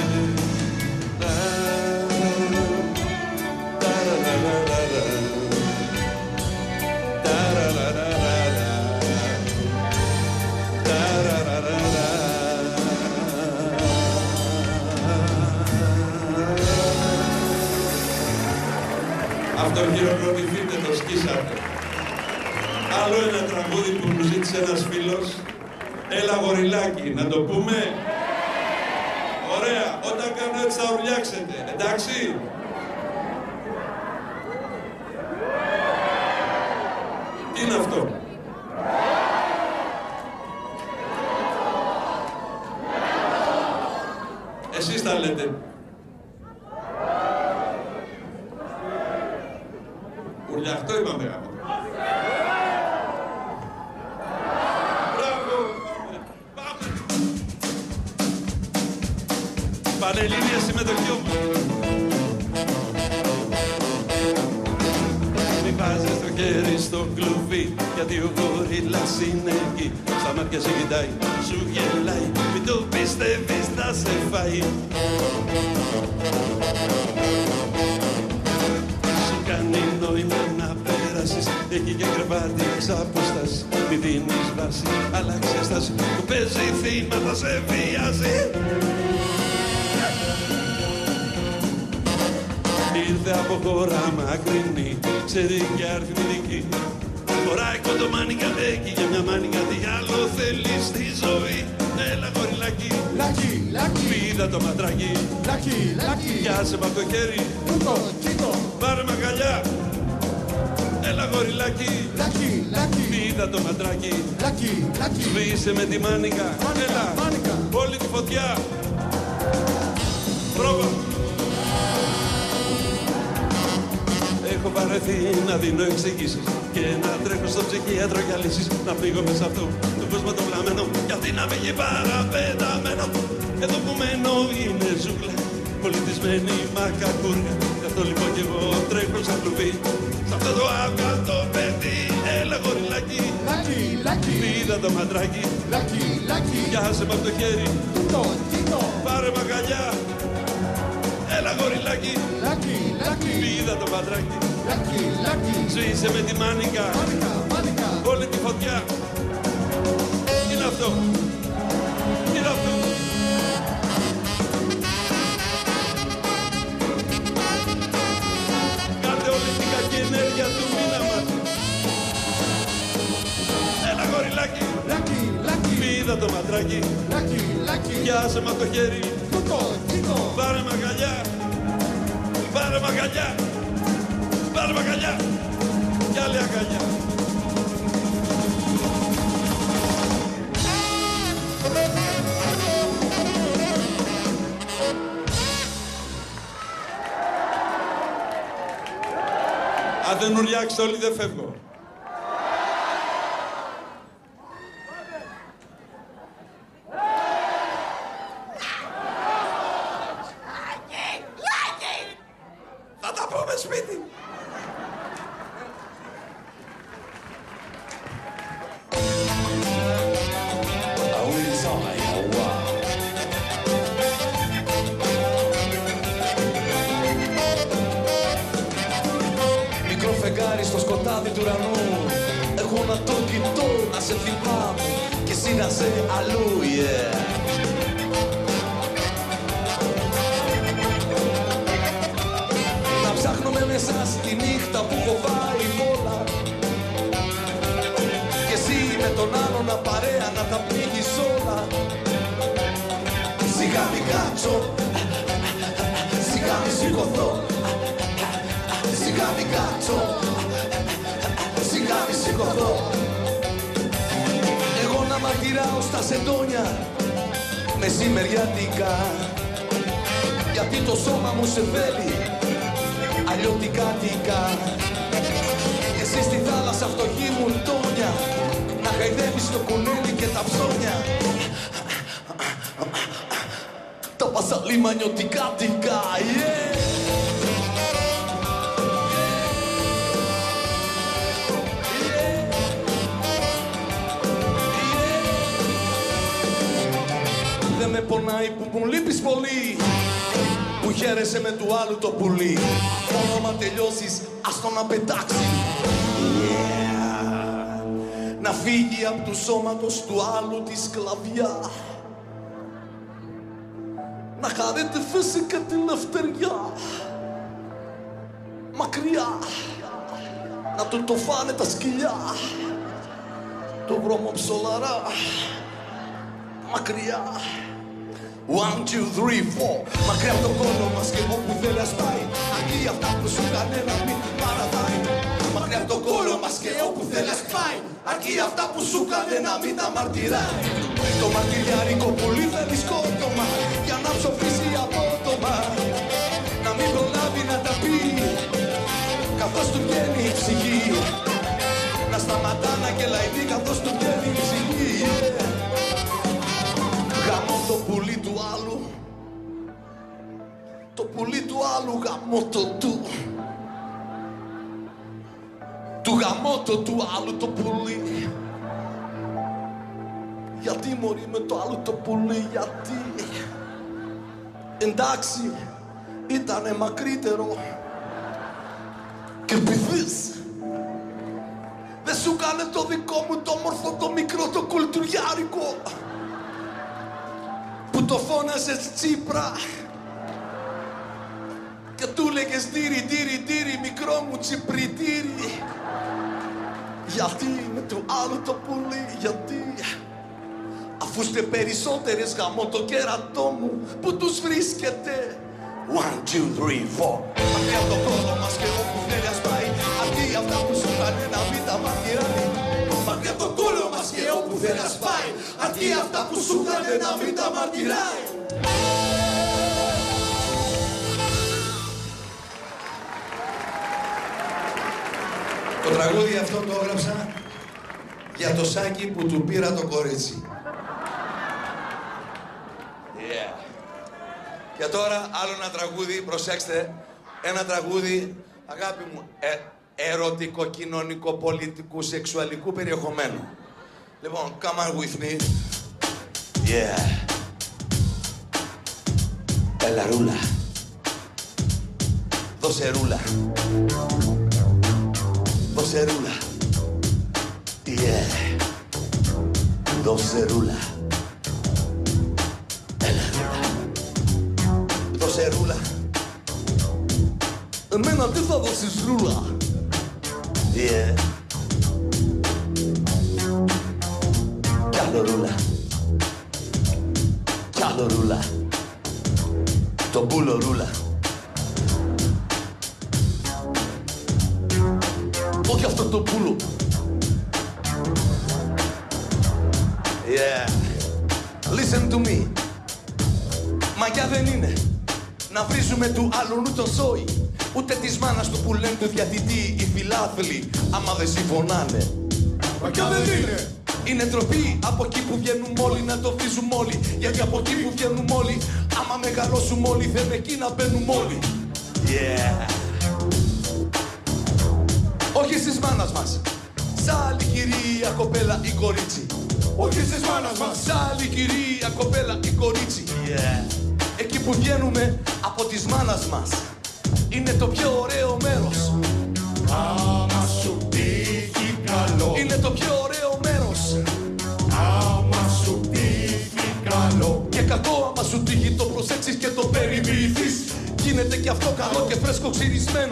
Αυτό χειροκροτηθείτε, το σκίσατε. Άλλο ένα τραγούδι που μου ζήτησε ένας φίλος. Έλα γοριλάκι, να το πούμε. Ωραία, όταν κάνω έτσι θα ουρλιάξετε, εντάξει. Τι είναι αυτό? Εσείς τα λέτε. Ουρλιαχτό είπαμε γάμο. Μπράβο! Πάμε! Πανελλήνια συμμετοχή όμως. Μη βάζεις το χέρι στο κλουβί, γιατί ο γορίλας είναι εκεί. Στα μάτια σε κοιτάει, σου γελάει, μην το πιστεύεις θα σε φάει. Σου κάνει νόημα να πέρασεις, έχει και κρεβάτι εξ απόσταση. Μη δίνεις βάση, αλλάξε στάση, του παίζει θύμα, θα σε βιάζει. Ήρθε από χώρα μακρινή, ξέρει και αριθμητική. Φοράει κοντομάνι κατέκει για μια μάνικα, τι άλλο θέλει στη ζωή. Έλα γοριλάκι, λάκι, λάκι, πήδα το ματράκι, λάκι, λάκι, πιάσε μ' απ' το χέρι, τούτο, τσίκο, πάρε μ' αγκαλιά. Έλα γοριλάκι, Λάκι, λάκι, είδα το μαντράκι. λάκι, λάκι. Σβήσε με τη μάνικα. Έλα, μάνικα. όλη τη φωτιά. Πρόβα. Έχω βαρεθεί να δίνω εξηγήσεις και να τρέχω στο ψυχίατρο για λύσεις. Να φύγω μέσα αυτό το κόσμο το βλαμμένο, γιατί να μην γίνει παραπεταμένο. Εδώ που μένω είναι ζούγκλα, πολιτισμένη μακακούργα. Γι' αυτό λοιπόν κι εγώ τρέχω σαν κλουβί σ' αυτό το άβγατο παιδί. Έλα γοριλάκι, Λάκι, λάκι, είδα το μαντράκι. λάκι, λάκι. Πιάσε μ' απ' το χέρι, Τίτο, τίτο. πάρε μ' αγκαλιά. Έλα γοριλάκι, Λάκι, λάκι, είδα το μαντράκι. λάκι, λάκι. Σβήσε με τη μάνικα, Μάνικα, μάνικα. όλη τη φωτιά. Τι είναι αυτό, τι είναι αυτό. Κάντε όλη την κακή ενέργεια του μήνα μας. Έλα γοριλάκι, Λάκι, λάκι, είδα το μαντράκι. λάκι, λάκι. Πιάσε μ' απ' το χέρι, Τίτο, τίτο. πάρε μ' αγκαλιά. Πάρε μ' αγκαλιά. Πάρε μ' αγκαλιά. Κι άλλη αγκαλιά. Αν δεν ουρλιάξετε όλοι δεν φεύγω. Θα τα πούμε σπίτι. Μικρό φεγγάρι στο σκοτάδι του ουρανού, εγώ να το κοιτώ, να σε θυμάμαι και εσύ να σε αλλού, yeah. Να ψάχνουμε μέσα στη νύχτα που κοβάει όλα και εσύ με τον άλλο να παρέα να τα πνίγεις όλα. Σιγά μη κάτσω, σιγά μη σηκωθώ, σιγά μη κάτσω, σιγά μη σηκωθώ. Εγώ να μαρτυράω στα σεντόνια μεσημεριάτικα, γιατί το σώμα μου σε θέλει αλλιώτικάτικα. Και εσύ στη θάλασσα φτωχή μου τόνια να χαϊδεύεις το κουνέλι και τα ψώνια, τα πασαλίμα νιωτικάτικα, yeah. Δεν με πονάει που μου λείπεις πολύ, που χαίρεσαι με του άλλου το πουλί. Μόνο μα τελειώσεις ας το να πετάξει, yeah. Να φύγει απ' του σώματος του άλλου τη σκλαβιά, να χαρέται φυσικά τη λευτεριά. Μακριά να του το φάνε τα σκυλιά, το βρώμο ψολαρά. Μακριά, one, two, three, four. Μακριά από το κόλλο μας και όπου θέλει ας πάει, αντί αυτά που σου κανένα μην παραδάει. Μακριά από το κόλλο μας και όπου θέλει ας πάει, αρκεί αυτά που σου κανένα μην τα μαρτυράει. Το μαρτυριάρικο πουλί θέλει σκότωμα για να ψοφήσει απότομα, να μην προλάβει να τα πει καθώς του βγαίνει η ψυχή, να σταματά να κελαϊδεί καθώς του βγαίνει η ψυχή, yeah. Γαμώ το πουλί του άλλου, το πουλί του άλλου γαμώ το του, του γαμώ το του άλλου το πουλί. Γιατί μωρί με το άλλο το πουλί, γιατί? Εντάξει, ήτανε μακρύτερο και πηδείς. Δεν σου κάνε το δικό μου το όμορφο το μικρό το κουλτουριάρικο που το φώναζες Τσίπρα και του λέγες τύρι, τύρι, τύρι, μικρό μου τσιπριτήρι. Γιατί με το άλλο το πουλί, γιατί? Αφού είστε περισσότερες γαμώ το κέρατό μου που τους βρίσκεται. One, two, three, four. Μακριά από το κόλλο μας και όπου θέλει ας πάει, αντί αυτά που σου κανένα μην τα μαρτυράει. Μακριά από το κόλλο μας και όπου δεν μας πάει, αρκεί αυτά που σου κάνε να μην τα μαρτυράει. Το τραγούδι αυτό το έγραψα για το σάκι που του πήρα το κορίτσι. Yeah. Και τώρα άλλο ένα τραγούδι, προσέξτε, ένα τραγούδι, αγάπη μου, ε, ερωτικό, κοινωνικό, πολιτικού, σεξουαλικού περιεχομένου. Λοιπόν, come on with me. Yeah. Έλα ρούλα. Δώσε ρούλα. Δώσε ρούλα. Yeah. Δώσε ρούλα. Έλα ρούλα. Δώσε ρούλα. Εμένα τι θα δώσεις ρούλα. Yeah. Κι άλλο ρούλα. Κι άλλο ρούλα. Το μπούλο ρούλα. Όχι αυτό το πουλο. Yeah. Listen to me. Μαγιά δεν είναι να βρίζουμε του άλλου το ζώη, ούτε της μάνας του που λένε του διατητή οι φιλάθλοι, άμα δεν συμφωνάνε. Μαγιά δεν είναι. Είναι ντροπή από εκεί που βγαίνουμε όλοι να το βρίζουμε όλοι. Γιατί από εκεί που βγαίνουμε όλοι, άμα μεγαλώσουμε όλοι, δεν εκεί να μπαίνουμε όλοι. Yeah. Όχι στις μάνας μας, σ' άλλη κυρία κοπέλα ή κορίτσι. Όχι στις μάνας μας, σ' άλλη κυρία κοπέλα ή κορίτσι. Yeah. Εκεί που βγαίνουμε από τις μάνας μας, είναι το πιο ωραίο μέρος. Άμα σου τύχει καλό, είναι το πιο ωραίο μέρος. Άμα σου τύχει καλό, και κακό άμα σου τύχει το προσέξεις και το περιποιηθείς. Γίνεται και αυτό καλό και φρέσκο ξυρισμένο.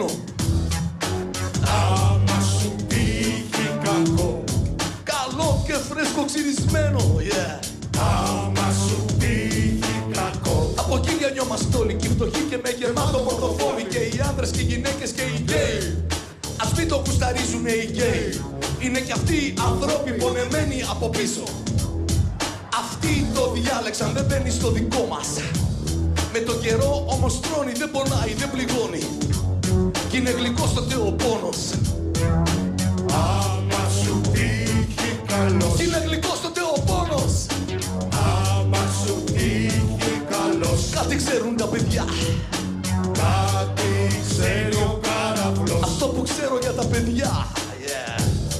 Άμα σου τύχει κακό, καλό και φρέσκο ξυρισμένο, yeah. Άμα σου τύχει κακό, από εκεί γεννιόμαστε όλοι και οι φτωχοί και με γεμάτο πορτοφόλι, και οι άντρες και οι γυναίκες και οι γκέι. Ας μην το κουσταρίζουνε οι γκέι, είναι κι αυτοί ανθρώποι πονεμένοι από πίσω. Αυτοί το διάλεξαν, δεν μπαίνει στο δικό μας. Με τον καιρό όμως τρώνει, δεν πονάει, δεν πληγώνει. Κι είναι γλυκός τότε ο πόνος. Άμα σου τύχει καλός, κι είναι γλυκός τότε ο πόνος. Άμα σου τύχει καλός, κάτι ξέρουν τα παιδιά. Κάτι ξέρει ο καραβλός. Αυτό που ξέρω για τα παιδιά. Yeah.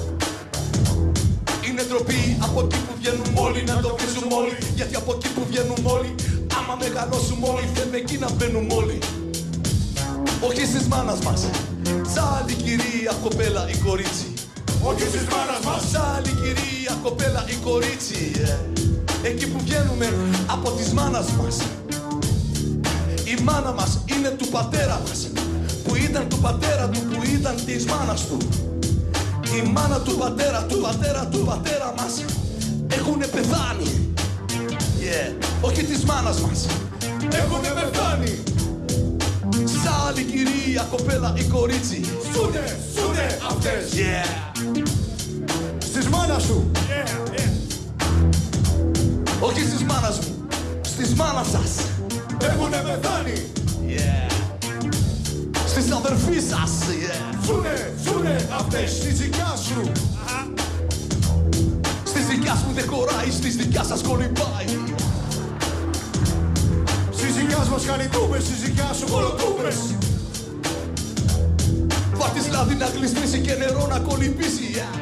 Είναι ντροπή από εκεί που βγαίνουμε όλοι να το βρίζουμε όλοι. Γιατί από εκεί που βγαίνουμε όλοι, άμα μεγαλώσουμε όλοι, θέλουμε εκεί να μπαίνουμε όλοι. Όχι στις μάνας μας, σ' άλλη κυρία κοπέλα ή κορίτσι. Όχι στις μάνας μας, σ' άλλη κυρία κοπέλα ή κορίτσι. Yeah. Εκεί που βγαίνουμε από τις μάνας μας, η μάνα μας είναι του πατέρα μας, που ήταν του πατέρα του, που ήταν της μάνας του. Η μάνα του πατέρα, του πατέρα, του πατέρα μας έχουνε πεθάνει. Yeah. Όχι της μάνας μας, έχουνε πεθάνει. Σ' άλλη κυρία κοπέλα ή κορίτσι. Σούνε, σούνε αυτές. Yeah. Στις μάνας σου. Yeah, yeah. Όχι στις μάνας μου, στις μάνας σας. Έχουνε πεθάνει. Yeah. Στις αδερφοί σας. Yeah. Σούνε, σούνε αυτές. Στις δικιά σου. Uh-huh. Στις δικιά σου δεν χωράει, στις δικιά σας κολυμπάει. Στις δικιάς μας κάνει τούμπες, στις δικιάς σου κολοτούμπες. Βάρτης λάδι να γλιστρήσει και νερό να κολυμπήσει. Yeah.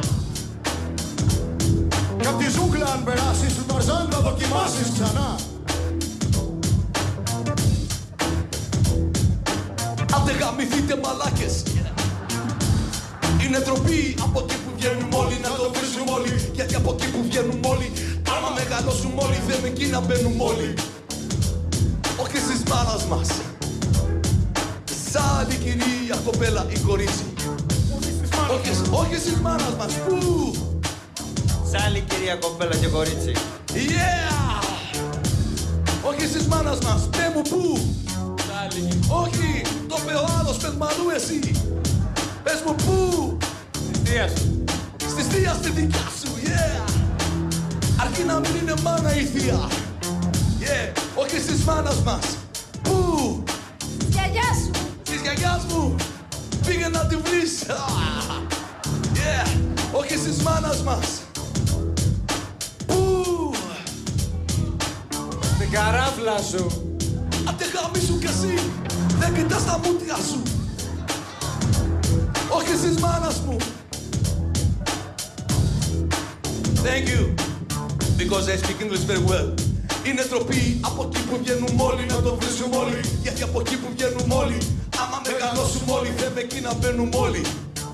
Κι απ' τη ζούγκλα αν περάσεις του Ταρζάν θα δοκιμάσεις ξανά. Άντε γαμηθείτε μαλάκες. Yeah. Είναι ντροπή από εκεί που βγαίνουμε όλοι να το βρίζουμε όλοι. Γιατί από εκεί που βγαίνουμε όλοι, άμα μεγαλώσουμε όλοι, δεν εκεί να μπαίνουμε όλοι. Όχι στις μάνας μας, σ' άλλη κυρία κοπέλα ή κορίτσι. Όχι, όχι στις μάνας μας, πού? Σ' άλλη κυρία κοπέλα και κορίτσι. Yeah! Όχι στις μάνας μας, πέ μου πού? Σ' άλλη. Όχι, το είπε ο άλλος, πες μ' αλλού εσύ. Πες μου πού? Στη θεία σου. Στις θεία στη δικιά σου, yeah. Αρκεί να μην είναι μάνα η θεία. Yeah, όχι στις μάνας μας. Πού? Της γιαγιάς σου. Της γιαγιάς μου. Πήγε να τη βρεις. Yeah, όχι στις μάνας μας. Πού? Στην καράφλα σου. Αντε γαμίσου κι εσύ. Δεν κοιτάς τα μούτια σου. Όχι στις μάνας μου. Thank you. Because I speak English very well. Είναι τροπή από εκεί που βγαίνουμε όλοι, να το βρίσκουμε όλοι. Γιατί από εκεί που βγαίνουμε όλοι, άμα μεγαλώσουμε όλοι, θέμε εκεί να μπαίνουμε όλοι.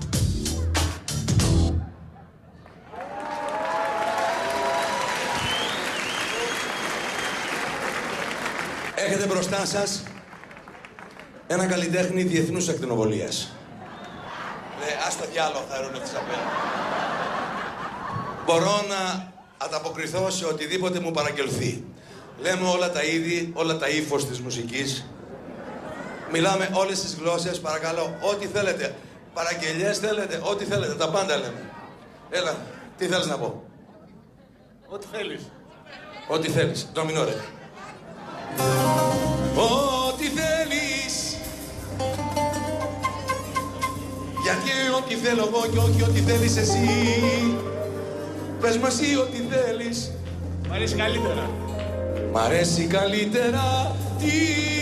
Έχετε μπροστά σας ένα καλλιτέχνη διεθνούς ακτινοβολίας. Λέει, ας το διάλογο θα ερωνεύτης απέναντι. Μπορώ να ανταποκριθώ σε οτιδήποτε μου παραγγελθεί. Λέμε όλα τα είδη, όλα τα ύφος της μουσικής. Μιλάμε όλες τις γλώσσες, παρακαλώ, ό,τι θέλετε. Παραγγελιές θέλετε, ό,τι θέλετε, τα πάντα λέμε. Έλα, τι θέλεις να πω? Ό,τι θέλεις. Ό,τι θέλεις, το μινόρε. Ό,τι θέλεις. Γιατί ό,τι θέλω εγώ και όχι ό,τι θέλεις εσύ. Πες μου εσύ ό,τι θέλεις. Μ' αρέσει καλύτερα. Μ' αρέσει καλύτερα. Τι.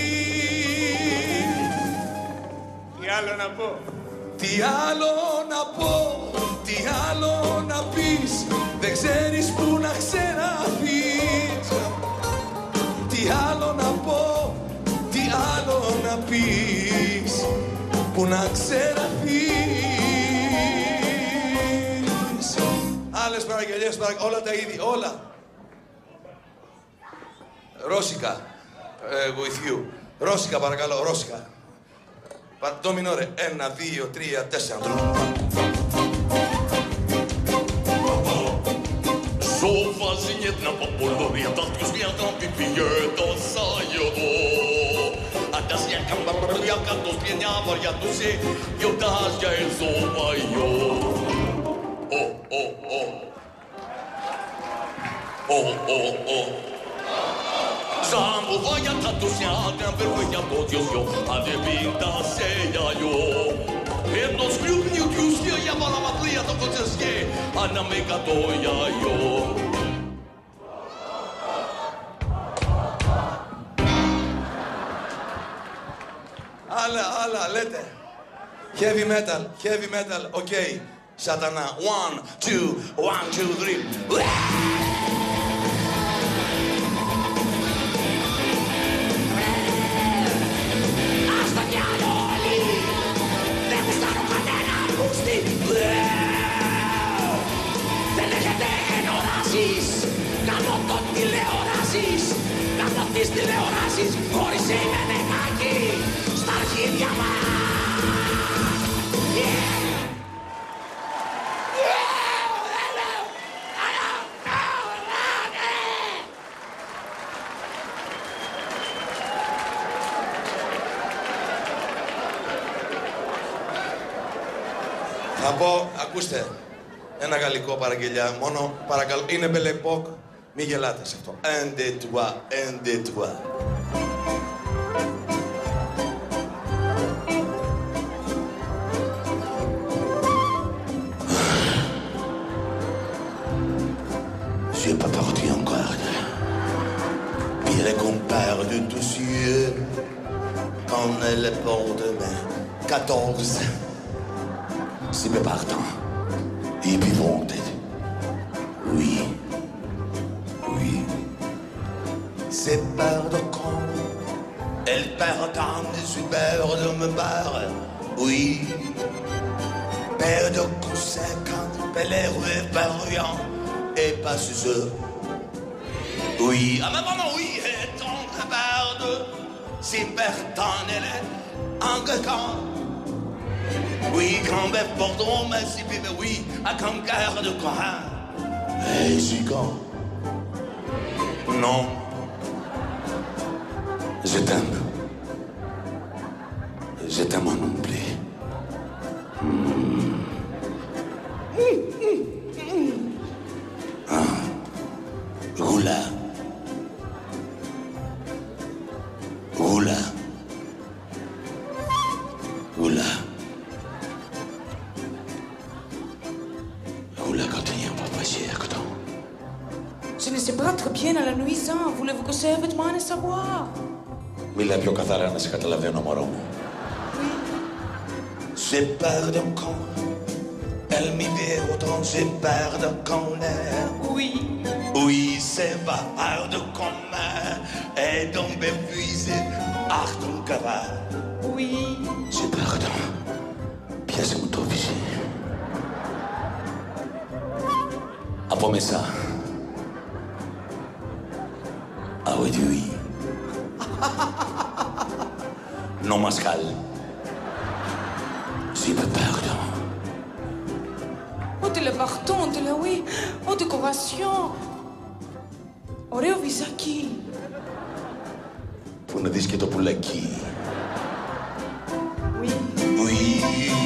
Τι άλλο να πω. Τι άλλο να πω. Τι άλλο να πεις. Δεν ξέρεις που να ξεραθεί. Τι άλλο να πω. Τι άλλο να πεις. Που να ξεραθεί. Άλλες παραγγελίες, παραγγελίες, όλα τα είδη, όλα. Ρώσικα, ε, with you. Ρώσικα, παρακαλώ, ρώσικα. Το μινόρε, ένα, δύο, τρία, τέσσερα. Σοφάζει jedna popoloria, tatku smiatam pipieta sajovo. A das ja kambarja katos pienia variatu se, jo das ja el sovajo. Oh, oh, oh. Oh, oh, oh. Zambo vaja tatus ja, den vervoja podjos jo, a de pinta se ja jo. Jedno skljubnju tjuskje, ja bara matlija to koceske, a na mega to ja jo. Άλλα, άλλα, λέτε. Heavy metal, heavy metal, οκ. Okay. Σατανά, one, two, one, two, three. Ας το διάλο όλοι, δεν γουστάρω κανένα πούστη. Δεν έχετε ενοράσεις, κάνω το τηλεοράσεις. Κάνω τις τηλεοράσεις, χωρίς είναι νεκάκι. Στα αρχίδια μας. Yeah. Θα πω, ακούστε, ένα γαλλικό παραγγελιά, μόνο παρακαλώ, είναι μπελεπόκ, μη γελάτε σε αυτό. Un, deux, trois, un, deux, trois. Je n'ai pas parti encore. Pire qu'on perd de tous yeux, quand elle porte mes quatorze. C'est mes partants. Et puis vont oui, oui. C'est perdre quand elle perd tant de super de me barre. Oui. Perdre conséquent, père par rien. Et pas ce. Oui. Ah mais vraiment oui, et ton perdre. Si perdant elle est en quand. Oui, quand même, pardon, mais si bébé, oui, à quand garde quoi. Et si quand? Non. Je t'aime. Je t'aime non plus. Hmm. Oula. Oula, quand il y a un peu passé à côté. Je ne sais pas très bien à la nuisance. Voulez-vous que c'est vêtement à savoir? Μίλα πιο καθαρά να σε καταλαβαίνω, μωρό μου. J'ai peur d'un con. Elle m'y vit autant, j'ai peur de colère. Oui. Oui, c'est pas de commun. Et donc épuisé, Achtung, cavale. Oui. J'ai peur d'un. Πιάσε μου το βυζί. Από μέσα. Ah oui, oui. Non, Pascal. J'ai pas peur d'un. Ότι le pardon, de la oui, oh décoration. Ωραίο βυζάκι. Πού να δεις και το πουλάκι. Oui. Oui.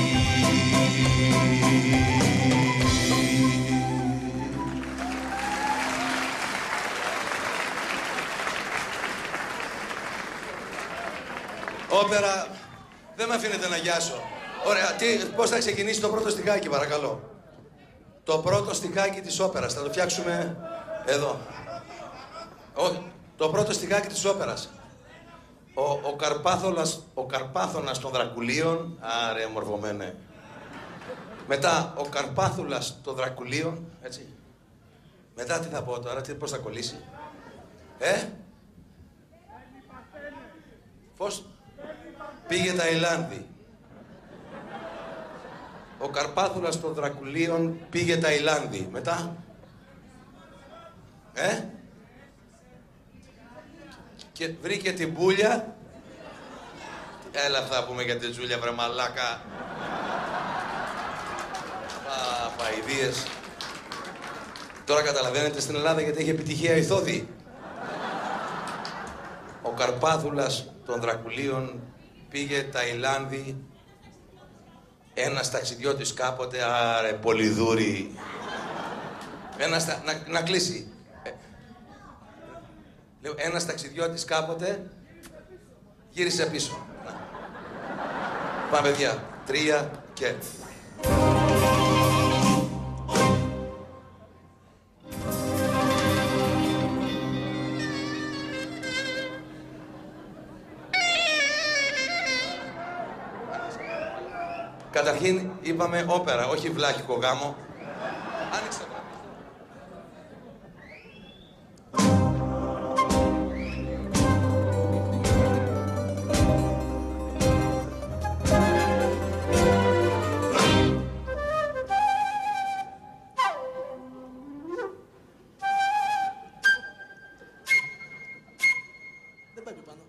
Όπερα, δεν με αφήνετε να γιάσω. Ωραία, τι, πώς θα ξεκινήσει το πρώτο στιχάκι, παρακαλώ. Το πρώτο στιχάκι της όπερας, θα το φτιάξουμε εδώ. Όχι, το πρώτο στιχάκι της όπερας. Ο, ο, Καρπάθολας, ο Καρπάθωνας των Δρακουλίων, άρε μορφωμένε. Μετά, ο Καρπάθουλας των Δρακουλίων, έτσι. Μετά τι θα πω τώρα, τι, πώς θα κολλήσει. Ε, πώς. Πήγε Ταϊλάνδη. Ο Καρπάθουλας των Δρακουλίων πήγε Ταϊλάνδη. Μετά. Ε. Και βρήκε την Πούλια. Έλα θα πούμε για την Τζούλια, βρε μαλάκα. Α, παϊδίες. Τώρα καταλαβαίνετε στην Ελλάδα γιατί έχει επιτυχία η Θόδη. Ο Καρπάθουλας των Δρακουλίων πήγε Ταϊλάνδη. Ένας ταξιδιώτης κάποτε, άρε πολυδούρη. Ένας, να, να κλείσει. Ε, λέω, ένας ταξιδιώτης κάποτε γύρισε πίσω. Να. Πάμε παιδιά, τρία και... Καταρχήν είπαμε όπερα, όχι βλάχικο γάμο. Άνοιξε το γάμο. Δεν πάει πάνω.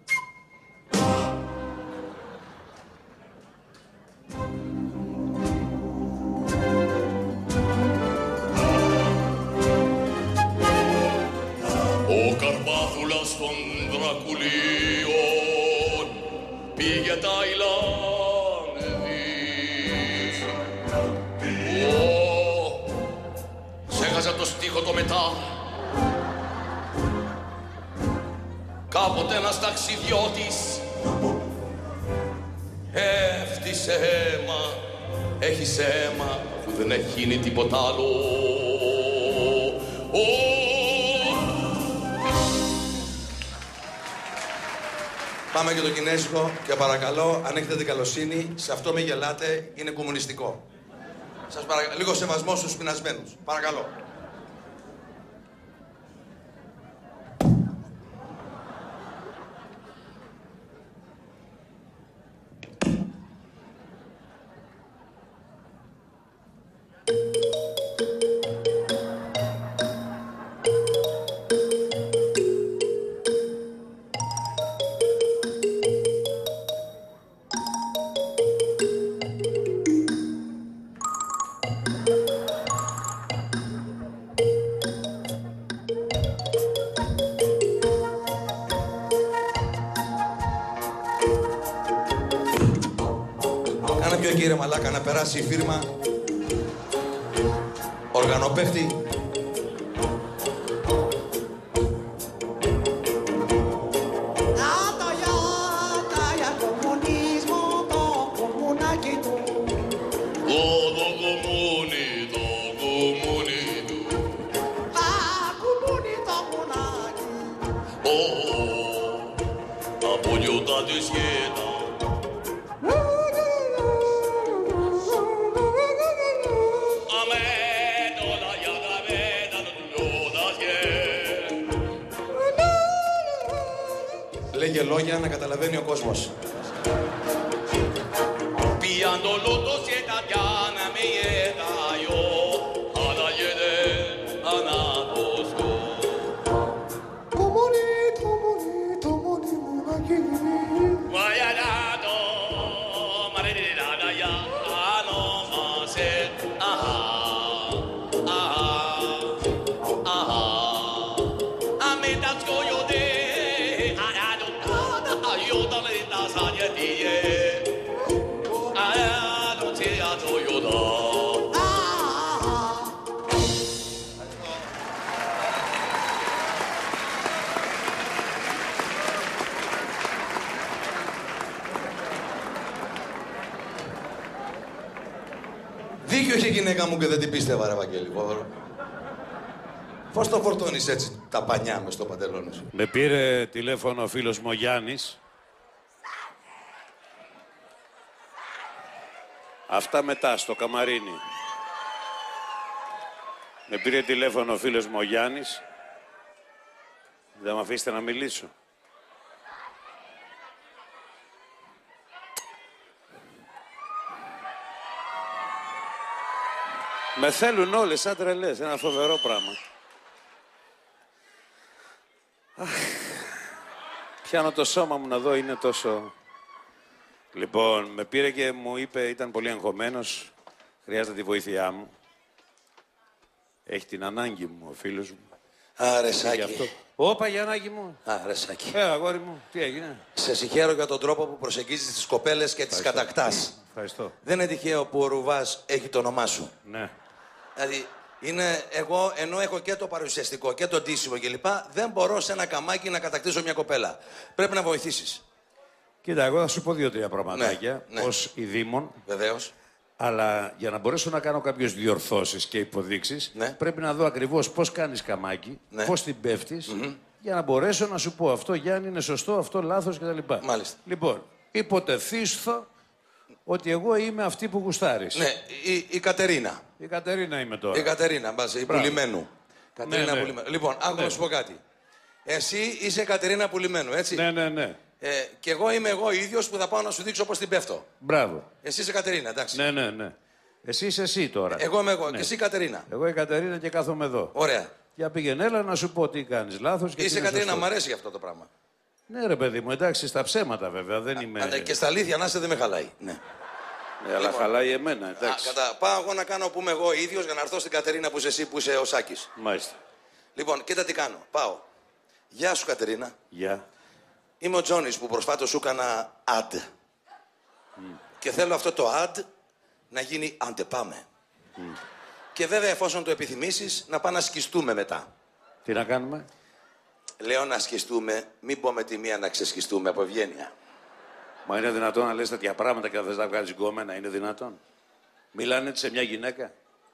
Ο Καρπάθουλας των Δρακουλίων πήγε Ταϊλάνδη. Ω, ξέχασα το στίχο το μετά. Κάποτε ένας ταξιδιώτης έφτισε αίμα, έχει αίμα που δεν έχει γίνει τίποτα άλλο. Ω, πάμε για το κινέζικο και παρακαλώ, αν έχετε την καλοσύνη, σε αυτό με γελάτε, είναι κομμουνιστικό. Σας παρακαλώ, λίγο σεβασμό στους πεινασμένους. Παρακαλώ. Κάνε πιο κύριε μαλάκα να περάσει η φίρμα. Οργανοπαίχτη. Nata ya, ta ya comunismo, to comunismo. για να καταλαβαίνει ο κόσμος. Piando loto sieta diana me yeda yo Ana yede ana posko Tomoni, tomoni, tomoni munagi. Vaya dado marere da ya ano mase aha aha aha Ametas koyo de ayado da yo da le da sa ye die Δίκιο είχε η γυναίκα μου και δεν την πίστευα, ρε Βαγγέλη. Πώς το φορτώνεις έτσι τα πανιά μες στο παντελόνι σου? Με πήρε τηλέφωνο ο φίλος μου ο Γιάννης. Αυτά μετά, στο καμαρίνι. Με πήρε τηλέφωνο ο φίλος μου ο Γιάννης. Δεν με αφήσετε να μιλήσω. Με θέλουν όλες σαν τρελές, ένα φοβερό πράγμα. Αχ, πιάνω το σώμα μου να δω, είναι τόσο... Λοιπόν, με πήρε και μου είπε, ήταν πολύ αγχωμένος, χρειάζεται τη βοήθειά μου. Έχει την ανάγκη μου ο φίλος μου. Άρε Σάκη. Όπα, Γιαννάκη μου. Άρε Σάκη. Ε, αγόρι μου, τι έγινε? Σε συγχαίρω για τον τρόπο που προσεγγίζεις τις κοπέλες και τις κατακτάς. Ευχαριστώ. Δεν είναι τυχαίο που ο Ρουβάς έχει το όνομά σου. Ναι. Δηλαδή, είναι εγώ, ενώ έχω και το παρουσιαστικό και το ντύσιμο κλπ., δεν μπορώ σε ένα καμάκι να κατακτήσω μια κοπέλα. Πρέπει να βοηθήσεις. Κοίτα, εγώ θα σου πω δύο-τρία πραγματάκια, ναι, ναι. ως ειδήμων. Βεβαίως. Αλλά για να μπορέσω να κάνω κάποιες διορθώσεις και υποδείξεις, ναι. πρέπει να δω ακριβώς πώς κάνεις καμάκι, ναι. πώς την πέφτεις, mm-hmm. για να μπορέσω να σου πω αυτό, Γιάννη, είναι σωστό, αυτό λάθος κτλ. Μάλιστα. Λοιπόν, υποτεθείς ότι εγώ είμαι αυτή που γουστάρεις. Ναι, η, η Κατερίνα. Η Κατερίνα είμαι τώρα. Η Κατερίνα, μπας, η Πουλημένου. Κατερίνα ναι, ναι. Πουλημένου. Λοιπόν, άκου ναι. να σου πω κάτι. Εσύ είσαι Κατερίνα Πουλημένου, έτσι. Ναι, ναι, ναι. Ε, και εγώ είμαι εγώ ίδιος που θα πάω να σου δείξω πώς την πέφτω. Μπράβο. Εσύ είσαι Κατερίνα, εντάξει. Ναι, ναι, ναι. Εσύ είσαι εσύ τώρα. Εγώ είμαι εγώ ναι. και εσύ Κατερίνα. Εγώ η Κατερίνα και κάθομαι εδώ. Ωραία. Για πήγαινε, έλα να σου πω τι κάνεις λάθος και είσαι τι είναι Κατερίνα, σωστό. μ' αρέσει αυτό το πράγμα. Ναι, ρε παιδί μου, εντάξει, στα ψέματα βέβαια, δεν είμαι. Α, και στα αλήθεια να είσαι δεν με χαλάει. Ναι. Ναι, αλλά λοιπόν, χαλάει εμένα, εντάξει. Α, κατα... Πάω εγώ να κάνω που είμαι εγώ ίδιος για να έρθω στην Κατερίνα που είσαι εσύ που είσαι ο Σάκης. Μάλιστα. Λοιπόν, κοίτα τι κάνω. Πάω. Γεια σου Κατερίνα. Γεια. Είμαι ο Τζόνις που προσφάτως σου έκανα ad. Mm. Και θέλω αυτό το ad να γίνει άντε πάμε. Mm. Και βέβαια εφόσον το επιθυμήσεις να πάμε να σκιστούμε μετά. Τι να κάνουμε? Λέω να σκιστούμε, μην πω με τη μία να ξεσκιστούμε από ευγένεια. Μα είναι δυνατόν να λες τέτοια πράγματα και να θες να βγάλεις γκόμενα, είναι δυνατόν? Μιλάνε έτσι σε μια γυναίκα.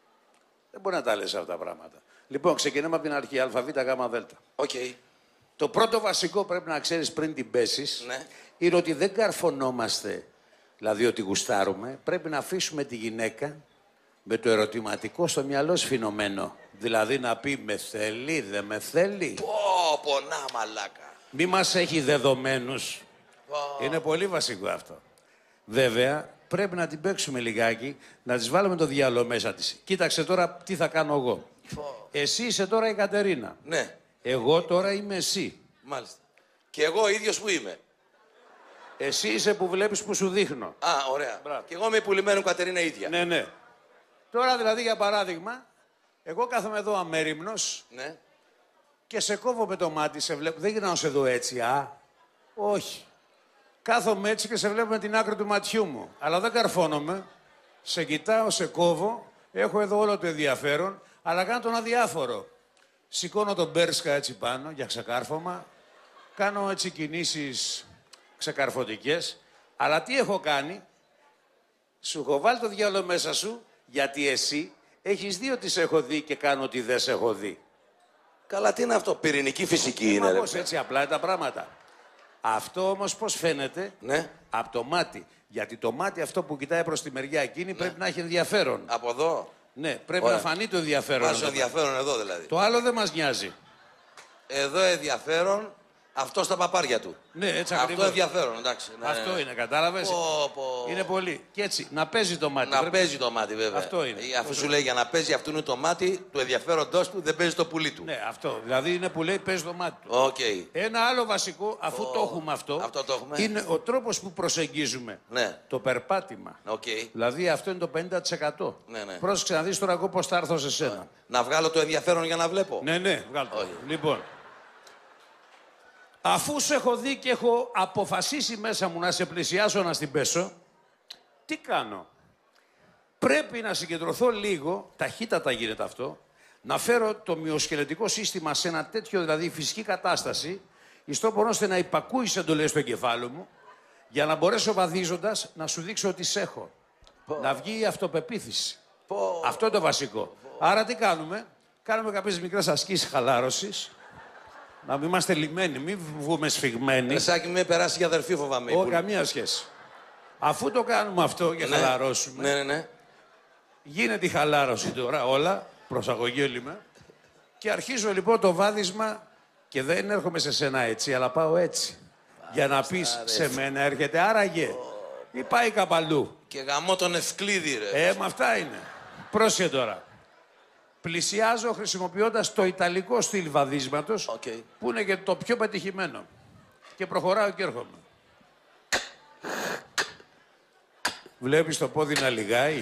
Δεν μπορεί να τα λες αυτά τα πράγματα. Λοιπόν, ξεκινάμε από την αρχή, ΑΒ, Γ, Δ. Οκ. Okay. Το πρώτο βασικό πρέπει να ξέρεις πριν την πέσεις, ναι. είναι ότι δεν καρφωνόμαστε, δηλαδή ότι γουστάρουμε. Πρέπει να αφήσουμε τη γυναίκα με το ερωτηματικό στο μυαλό σφινωμένο. Δηλαδή να πει με θέλει, δεν με θέλει. Πω, πω, να μαλάκα. Μη μας έχει δεδομένους. Oh. Είναι πολύ βασικό αυτό. Βέβαια, πρέπει να την παίξουμε λιγάκι, να της βάλουμε το διάλογο μέσα της. Κοίταξε τώρα τι θα κάνω εγώ. Oh. Εσύ είσαι τώρα η Κατερίνα. Ναι. Εγώ τώρα είμαι εσύ. Μάλιστα. Και εγώ ίδιος που είμαι. Εσύ είσαι που βλέπεις που σου δείχνω. Α, ωραία. Μπράβο. Και εγώ είμαι η πουλημένη Κατερίνα ίδια. Ναι, ναι. Τώρα δηλαδή για παράδειγμα, εγώ κάθομαι εδώ αμέριμνος. Ναι. Και σε κόβω με το μάτι, σε βλέπω. Δεν γυρνάω σε εδώ έτσι, α. Όχι. Κάθομαι έτσι και σε βλέπω με την άκρη του ματιού μου. Αλλά δεν καρφώνομαι. Σε κοιτάω, σε κόβω. Έχω εδώ όλο το ενδιαφέρον. Αλλά κάνω τον αδιάφορο. Σηκώνω τον μπέρσκα έτσι πάνω για ξεκάρφωμα. Κάνω έτσι κινήσεις ξεκαρφωτικές. Αλλά τι έχω κάνει? Σου έχω βάλει το διάλογο μέσα σου, γιατί εσύ έχεις δει ότι σε έχω δει και κάνω ότι δεν σε έχω δει. Καλά, τι είναι αυτό, πυρηνική φυσική είναι, ρε. Πώς έτσι απλά είναι τα πράγματα. Αυτό όμως πώς φαίνεται? Ναι. Από το μάτι. Γιατί το μάτι αυτό που κοιτάει προς τη μεριά εκείνη, ναι, πρέπει να έχει ενδιαφέρον. Από εδώ. Ναι, πρέπει Ωραία. να φανεί το ενδιαφέρον. Βάζω ενδιαφέρον εδώ δηλαδή. Το άλλο δεν μας νοιάζει. Εδώ ενδιαφέρον, Αυτό στα παπάρια του. Ναι, έτσι αυτό ακριβώς. ενδιαφέρον, εντάξει. Ναι. Αυτό είναι, κατάλαβες. Πω, πω. Είναι πολύ. Και έτσι, να παίζει το μάτι. Να Πρέπει... παίζει το μάτι, βέβαια. Αυτό είναι. Αφού σου λέει για να παίζει αυτού είναι το μάτι του ενδιαφέροντός του, δεν παίζει το πουλί του. Ναι, αυτό. Δηλαδή είναι που λέει παίζει το μάτι του. Okay. Ένα άλλο βασικό, αφού Oh. το έχουμε αυτό, αυτό το έχουμε. είναι ο τρόπος που προσεγγίζουμε. Ναι. Το περπάτημα. Okay. Δηλαδή αυτό είναι το πενήντα τοις εκατό. Ναι, ναι. Πρόσεξε να δεις τώρα εγώ πώς θα έρθω σε σένα. Να βγάλω το ενδιαφέρον για να βλέπω. Ναι, ναι, βγάλω. Όχι. Λοιπόν, αφού σε έχω δει και έχω αποφασίσει μέσα μου να σε πλησιάσω να στην πέσω, τι κάνω. Πρέπει να συγκεντρωθώ λίγο, ταχύτατα γίνεται αυτό, να φέρω το μυοσκελετικό σύστημα σε ένα τέτοιο, δηλαδή φυσική κατάσταση, εις τρόπον ώστε να υπακούει σε εντολές στο εγκεφάλαιο μου, για να μπορέσω βαδίζοντας να σου δείξω ότι σε έχω. Oh. Να βγει η αυτοπεποίθηση. Oh. Αυτό είναι το βασικό. Oh. Άρα τι κάνουμε. Κάνουμε κάποιες μικρές ασκήσεις χαλάρωσης. Να μην είμαστε λυμμένοι, μην βγούμε σφιγμένοι. Εσάκι με περάσει για αδερφή φοβάμαι. Όχι, καμία σχέση. Αφού το κάνουμε αυτό και ναι. χαλαρώσουμε, ναι, ναι, ναι. γίνεται η χαλάρωση τώρα όλα, προσαγωγή όλημα, και αρχίζω λοιπόν το βάδισμα και δεν έρχομαι σε σένα έτσι, αλλά πάω έτσι. Ά, για να πεις σε μένα έρχεται άραγε oh. ή πάει καπαλού. Και γαμώ τον Ευκλήδη ρε. Ε, με αυτά είναι. Πρόσεχε τώρα. Πλησιάζω χρησιμοποιώντας το ιταλικό στυλ βαδίσματος, okay. που είναι και το πιο πετυχημένο. Και προχωράω και έρχομαι. Βλέπεις το πόδι να λιγάει.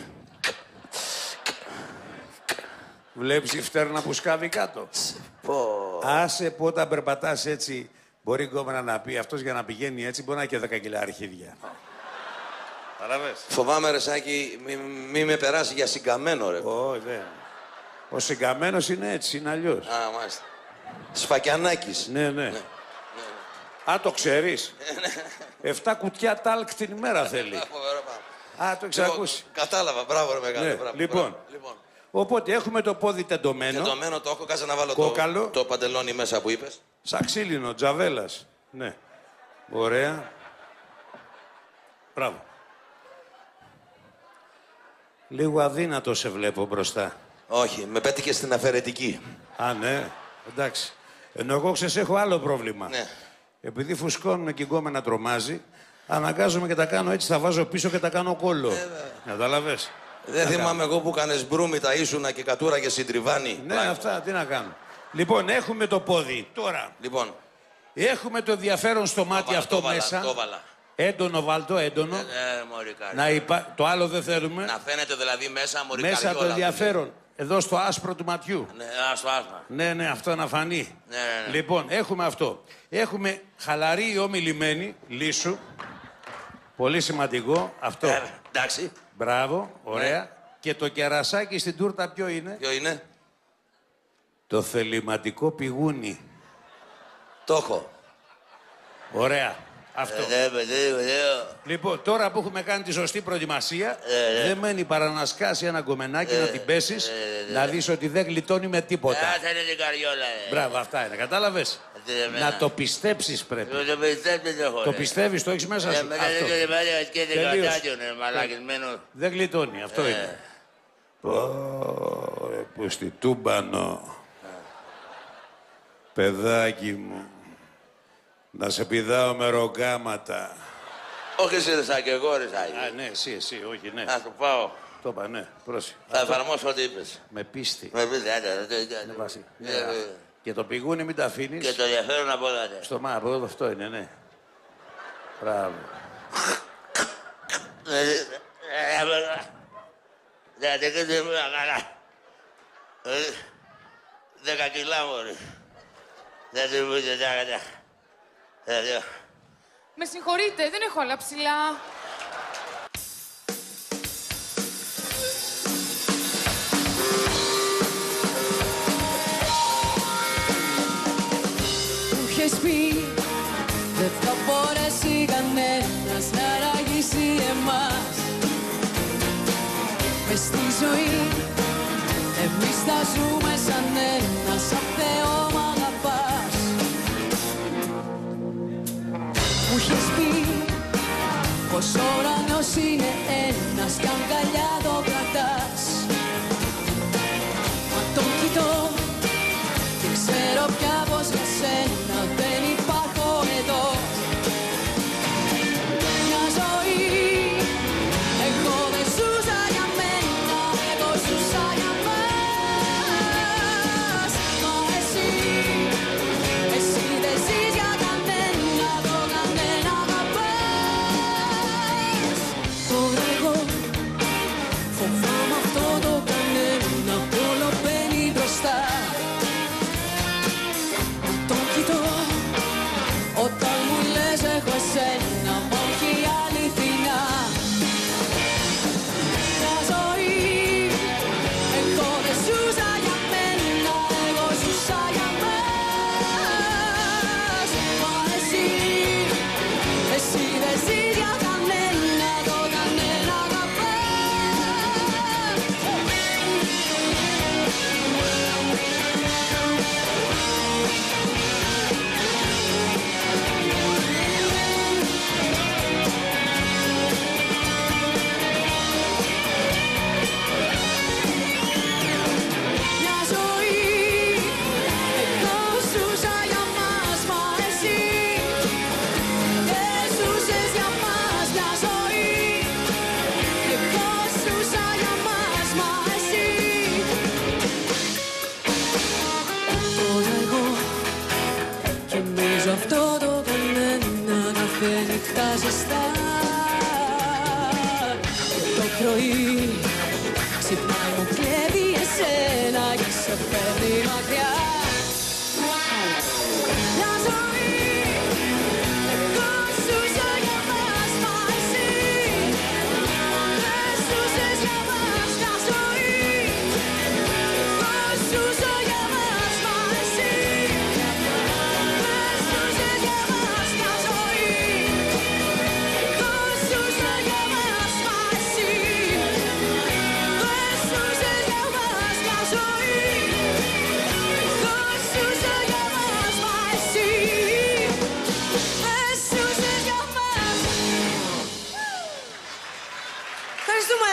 Βλέπεις η φτέρνα που σκάβει κάτω. Άσε που όταν περπατάς έτσι, μπορεί γκόμενα να πει αυτός για να πηγαίνει έτσι, μπορεί να έχει και δέκα κιλά αρχίδια. Παραβες. Φοβάμαι ρε Σάκη, μη, μη με περάσει για συγκαμμένο ρε. Όχι, δεν. Ο συγκαμμένος είναι έτσι, είναι αλλιώς. Α, μάλιστα. Σφακιανάκης. Ναι, ναι. ναι. ναι. Α, το ξέρεις. Εφτά κουτιά τάλκ την ημέρα θέλει. Α, το έχεις ακούσει. Κατάλαβα, μπράβο ρε μεγάλο. Ναι. Μπράβο, λοιπόν, μπράβο. λοιπόν, οπότε έχουμε το πόδι τεντωμένο. Τεντωμένο το έχω, κάτσε να βάλω κόκαλο, το, το παντελόνι μέσα που είπες. Σαξίλινο, τζαβέλας. Ναι. Ωραία. Μπράβο. Λίγο αδύνατο σε βλέπω μπροστά. Όχι, με πέτυχε στην αφαιρετική. Α, ναι. Εντάξει. Ενώ εγώ ξέρεις έχω άλλο πρόβλημα. Ναι. Επειδή φουσκώνουν και γκόμενα τρομάζει, αναγκάζομαι και τα κάνω έτσι, τα βάζω πίσω και τα κάνω κόλλο. Ε, Κατάλαβες. Δεν θυμάμαι κάνω. εγώ που κάνες μπρούμι, τα ίσουνα και κατούρα και συντριβάνι. Ναι, Λάχο. αυτά, τι να κάνω. Λοιπόν, έχουμε το πόδι. Τώρα. Λοιπόν. Έχουμε το ενδιαφέρον στο μάτι βάλα, αυτό το βάλα, μέσα. Το βάλα. Έντονο, βάλτο, έντονο. Ε, ε, μωρικά, να υπα... Το άλλο δεν θέλουμε. Να φαίνεται δηλαδή μέσα μωρικά. Μέσα το ενδιαφέρον. Εδώ στο άσπρο του ματιού. Ναι, α, στο άσπρο. Ναι, ναι, αυτό να φανεί. Ναι, ναι, ναι. Λοιπόν, έχουμε αυτό. Έχουμε χαλαρή ή ομιλημένη, λύσου. Πολύ σημαντικό. Αυτό. Ε, εντάξει. Μπράβο, ωραία. Ναι. Και το κερασάκι στην τούρτα ποιο είναι? Ποιο είναι? Το θεληματικό πηγούνι. Το έχω. Ωραία. Αυτό. Ε, ε, ε, ε, λοιπόν, τώρα που έχουμε κάνει τη σωστή προετοιμασία, ε, ε. δεν μένει παρά να σκάσει ένα γκομενάκι, ε, να την πέσεις, ε, ε, ε, να δεις ότι δεν γλιτώνει με τίποτα. Α, θα είναι την καριόλα, ε. Μπράβο, αυτά είναι. Κατάλαβες. Ε, να το πιστέψεις πρέπει. Το, το πιστεύεις δεν έχω. Το πιστεύεις, το έχεις μέσα σου. Δεν γλιτώνει, αυτό ε. είναι. Πω, ρε, που στη τούμπανο. Παιδάκι μου. Να σε πηδάω με ροκάματα. Όχι εσύ ρε Σάκη, εγώ ρε Σάκη. Α, ναι, εσύ, εσύ, όχι, ναι. Να το πάω. Το είπα, ναι, πρόσεχε. Θα εφαρμόσω ό,τι είπες. Με πίστη. Με πίστη, άντε. Και το πηγούνι μην τα αφήνεις. Και το ενδιαφέρον από εδώ. Στο μα, από εδώ αυτό είναι, ναι. Μπράβο. Δέκα κιλά μωρή. Δεν την πούτε τα κατά. Με συγχωρείτε, δεν έχω άλλα ψηλά. Μου είχες πει δεν θα μπορέσει κανένας να ραγίσει εμάς. Μες στη ζωή εμείς θα ζούμε σαν ένα, σαν Θεό μ' αγαπάς. Μου είχες πει πως ο ουρανός είναι ένας κι αγκαλιά το κρατάς. Μα τον κοιτώ και ξέρω πια πως για σένα δεν υπάρχω ζωή. Ξυπνάει μου κλέβει εσένα και σε παίρνει μακριά. Μια ζωή εγώ σου ζω για μας, μα εσύ δεν σου ζες για μας μια ζωή. Εγώ σου ζω για μας, μα εσύ δεν σου ζες για μας μια ζωή. Εγώ σου ζω για μας, μα εσύ δεν σου ζες για μας μια ζωή. Εγώ σου ζω για μας, μα εσύ δεν σου ζες για μας. Ευχαριστούμε.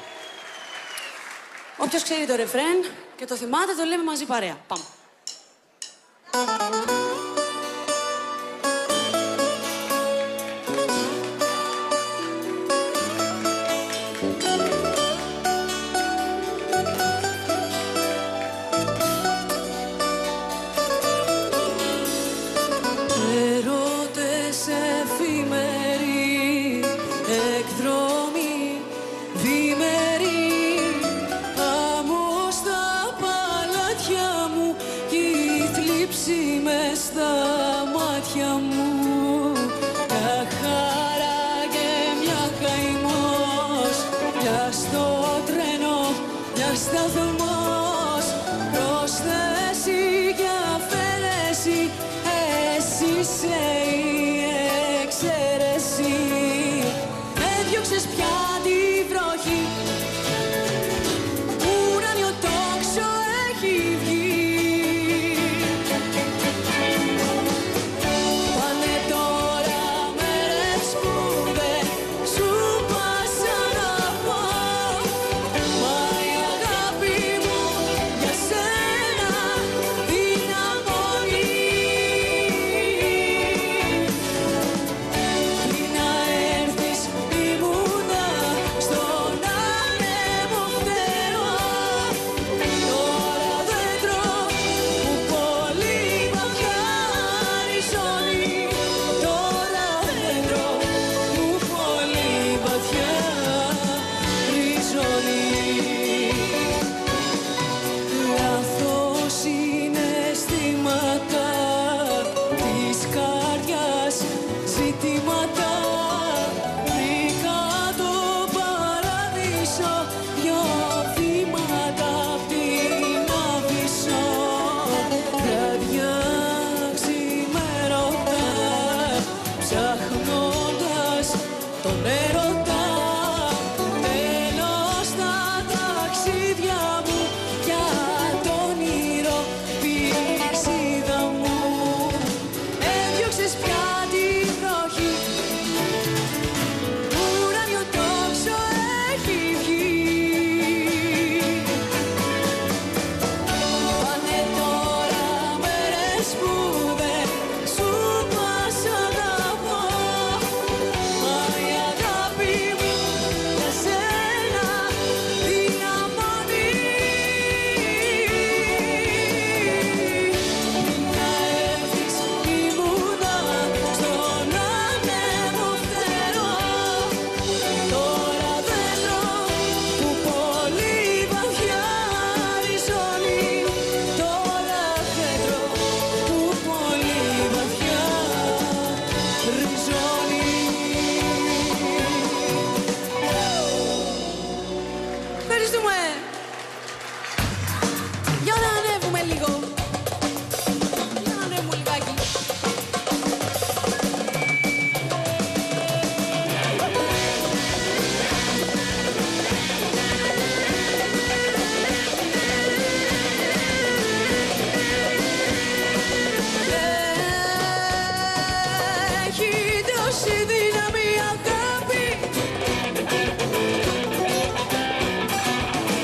Όποιος ξέρει το ρεφρέν και το θυμάται, το λέμε μαζί παρέα. Πάμε. Έρωτες εφήμεροι, εκδρομή διμερή, άμμο στα παλάτια μου κι η θλίψη μες στα μάτια μου. Μια χαρά και μια καημός, μια στο τρένο, μια σταθμός, προσθέσει και αφαίρεση, εσύ είσαι η εξαίρεση. Έδιωξες πια τη βροχή, ουράνιο τόξο έχει βγει. Πάνε τώρα μέρες που δεν σου πας αγαπώ, μα η αγάπη μου για σένα είναι αμμονή. Πριν να έρθεις ήμουνα στον άνεμο φτερό, τώρα δέντρο που πολύ βαθιά ριζώνει, τώρα δέντρο που πολύ βαθιά ριζώνει. Λάθος συναισθήματα της καρδιάς, ζητήματα. Βρήκα το παράδεισο, δυο βήματα απ' την Άβυσσο. Βράδια ξημέρωτα, ψάχνοντας τον έρωτα. Τέλος στα ταξίδια μου, για το όνειρο πηξίδα μου. Έδιωξες πια τη βροχή, ουράνιο τόξο έχει βγει. Πάνε τώρα μέρες που δεν σου πας αγαπώ, μα η αγάπη μου για σένα είναι αμμονή. Πριν να έρθεις ήμουνα στον άνεμο φτερό, τώρα δέντρο που πολύ βαθιά ριζώνει, τώρα δέντρο που πολύ βαθιά ριζώνει. Ευχαριστούμε. Για να ανέβουμε λίγο. Για να ανέβουμε λιγάκι. Έχει τόση δύναμη η αγάπη,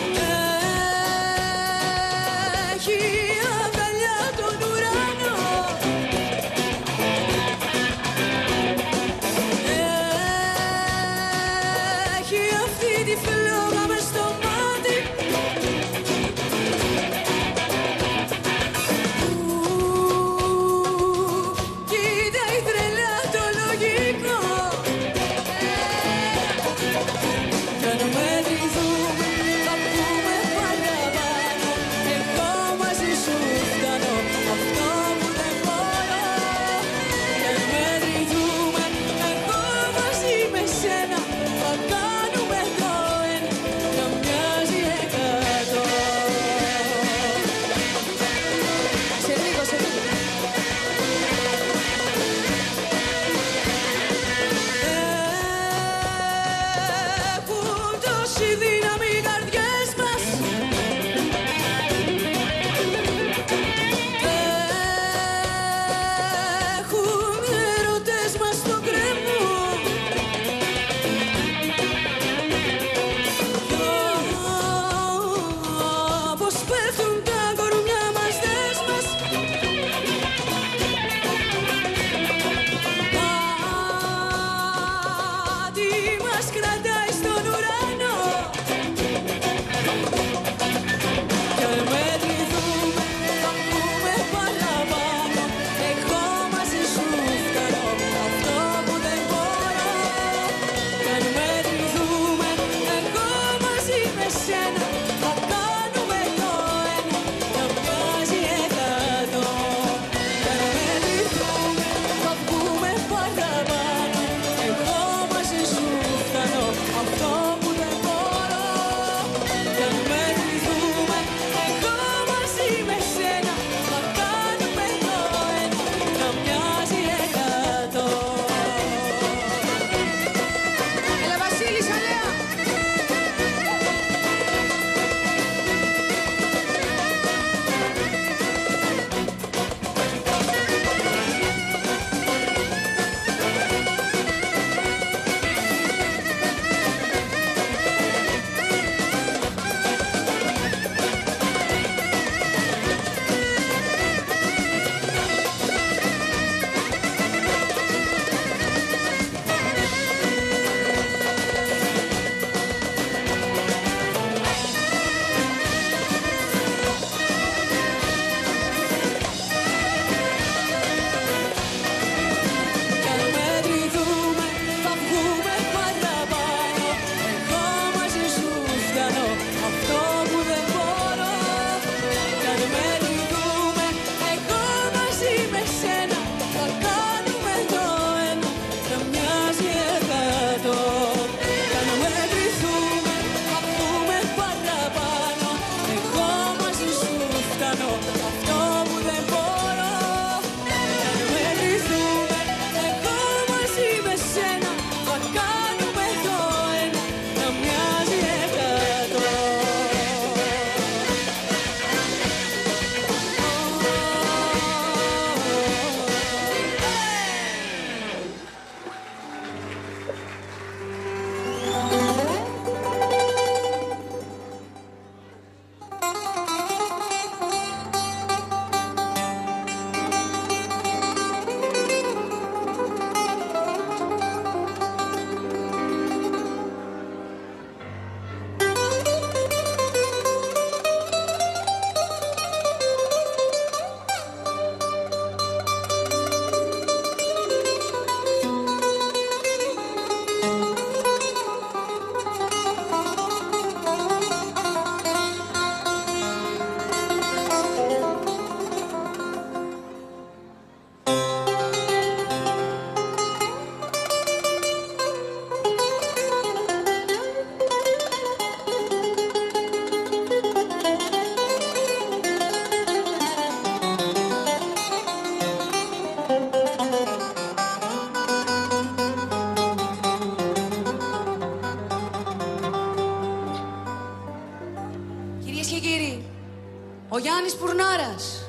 Ο Γιάννης Πουρνάρας.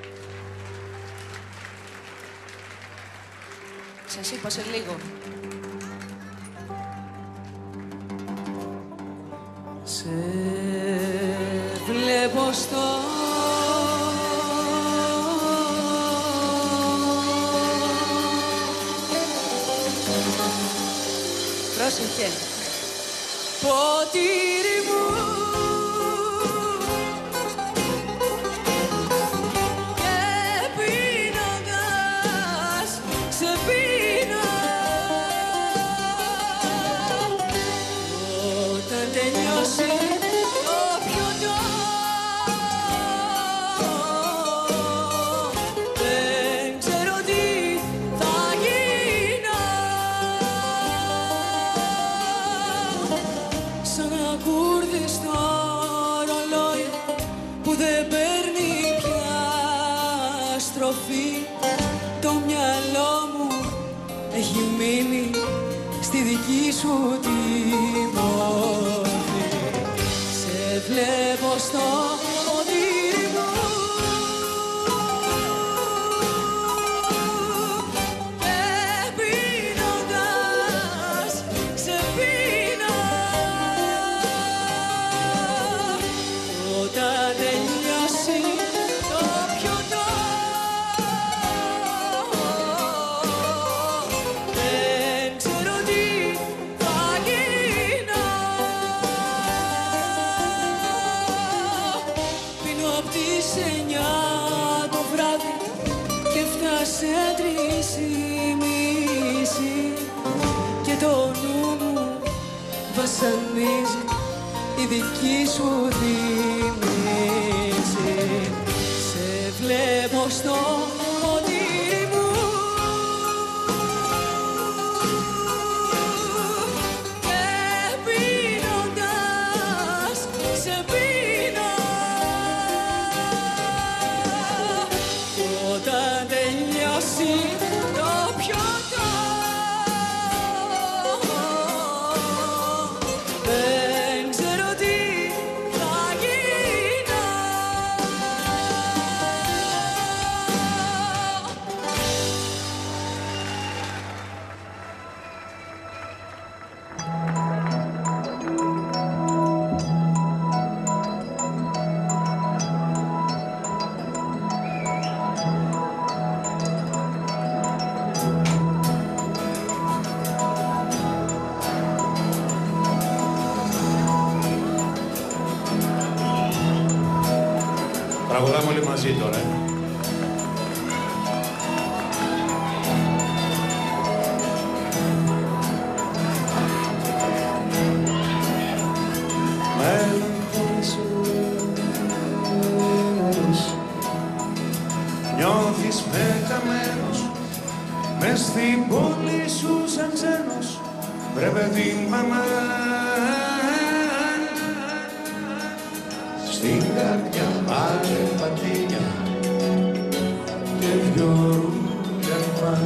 Σας είπα σε λίγο. Σε βλέπω στο πρόσεχε ποτήρι μου και πίνοντας σε πίνω όταν τελειώσει το πιωτό δεν ξέρω τι θα γίνω σαν ακούρδιστο ρολόι που δεν παίρνει πια στροφή. Το μυαλό μου έχει μείνει στη δική σου τη μορφή. Σε βλέπω στο ποτήρι μου και πίνοντας σε πίνω όταν τελειώσει το πιωτό δεν ξέρω τι θα γίνω. Πίνω απ' τις εννιά το βράδυ και φτάσε τρεις η μισή και το νου μου βασανίζει η δική σου θυμίση. Σε βλέπω στο ποτήρι μου και πίνοντας σε πίνω όταν τελειώσει το πιωτό δεν ξέρω τι θα γίνω. Τραγουδάμε όλοι μαζί τώρα. ε. Μελαγχολισμένος, νιώθεις πεταμένος μες στην πόλη σου σαν ξένος. Βρε παιδί μαμά, στην καρδιά πάρε πατίνια και δυο ρούχα.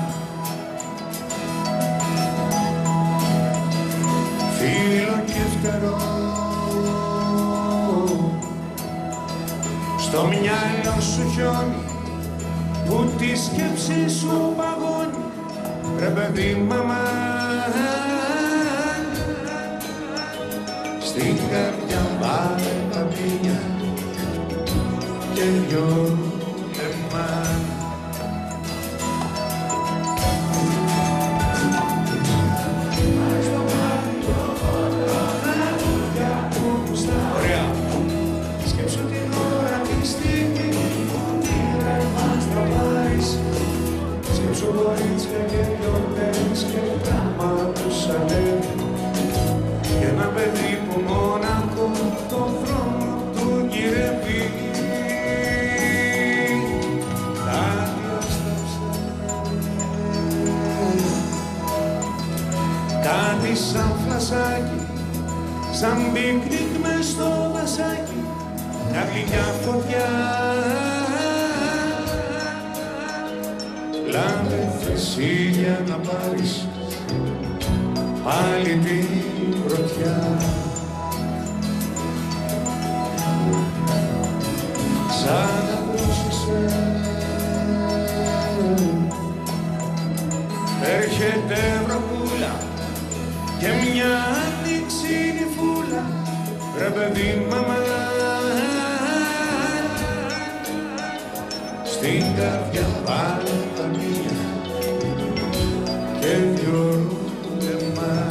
Φίλο και φτερό στο μυαλό σου χιόνι που τη σκέψη σου παγώνει. Ρε παιδί μαμά, στην καρδιά πάρε πατίνια και δυο λεμά. Ωραία. Σκέψου την ώρα τη στιγμή που τηλέφωνος τραβάεις. Σκέψου κορίτσια και γιορτές και γράμμα τους ανέβει και ένα παιδί που μόναχο το δρόμο του γυρεύει. Κάτι όσταψε, κάτι σαν φλασάκι, σαν πίκνικ μες στο δασάκι, μια γλυκιά φωτιά. Λάμπε θυσίλια να πάρεις πάλι την πρωτιά. ανοίξει η φούλα, ρε παιδί μαμά, στην καρδιά πάλι τα μία και δυο ρούτεμα.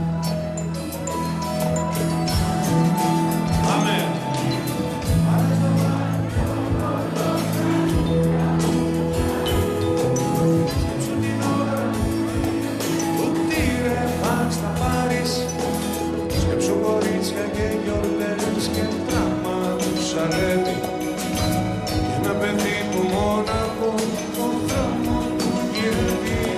Πάμε! Και ένα παιδί που μόναχο τον δρόμο του γυρεύει.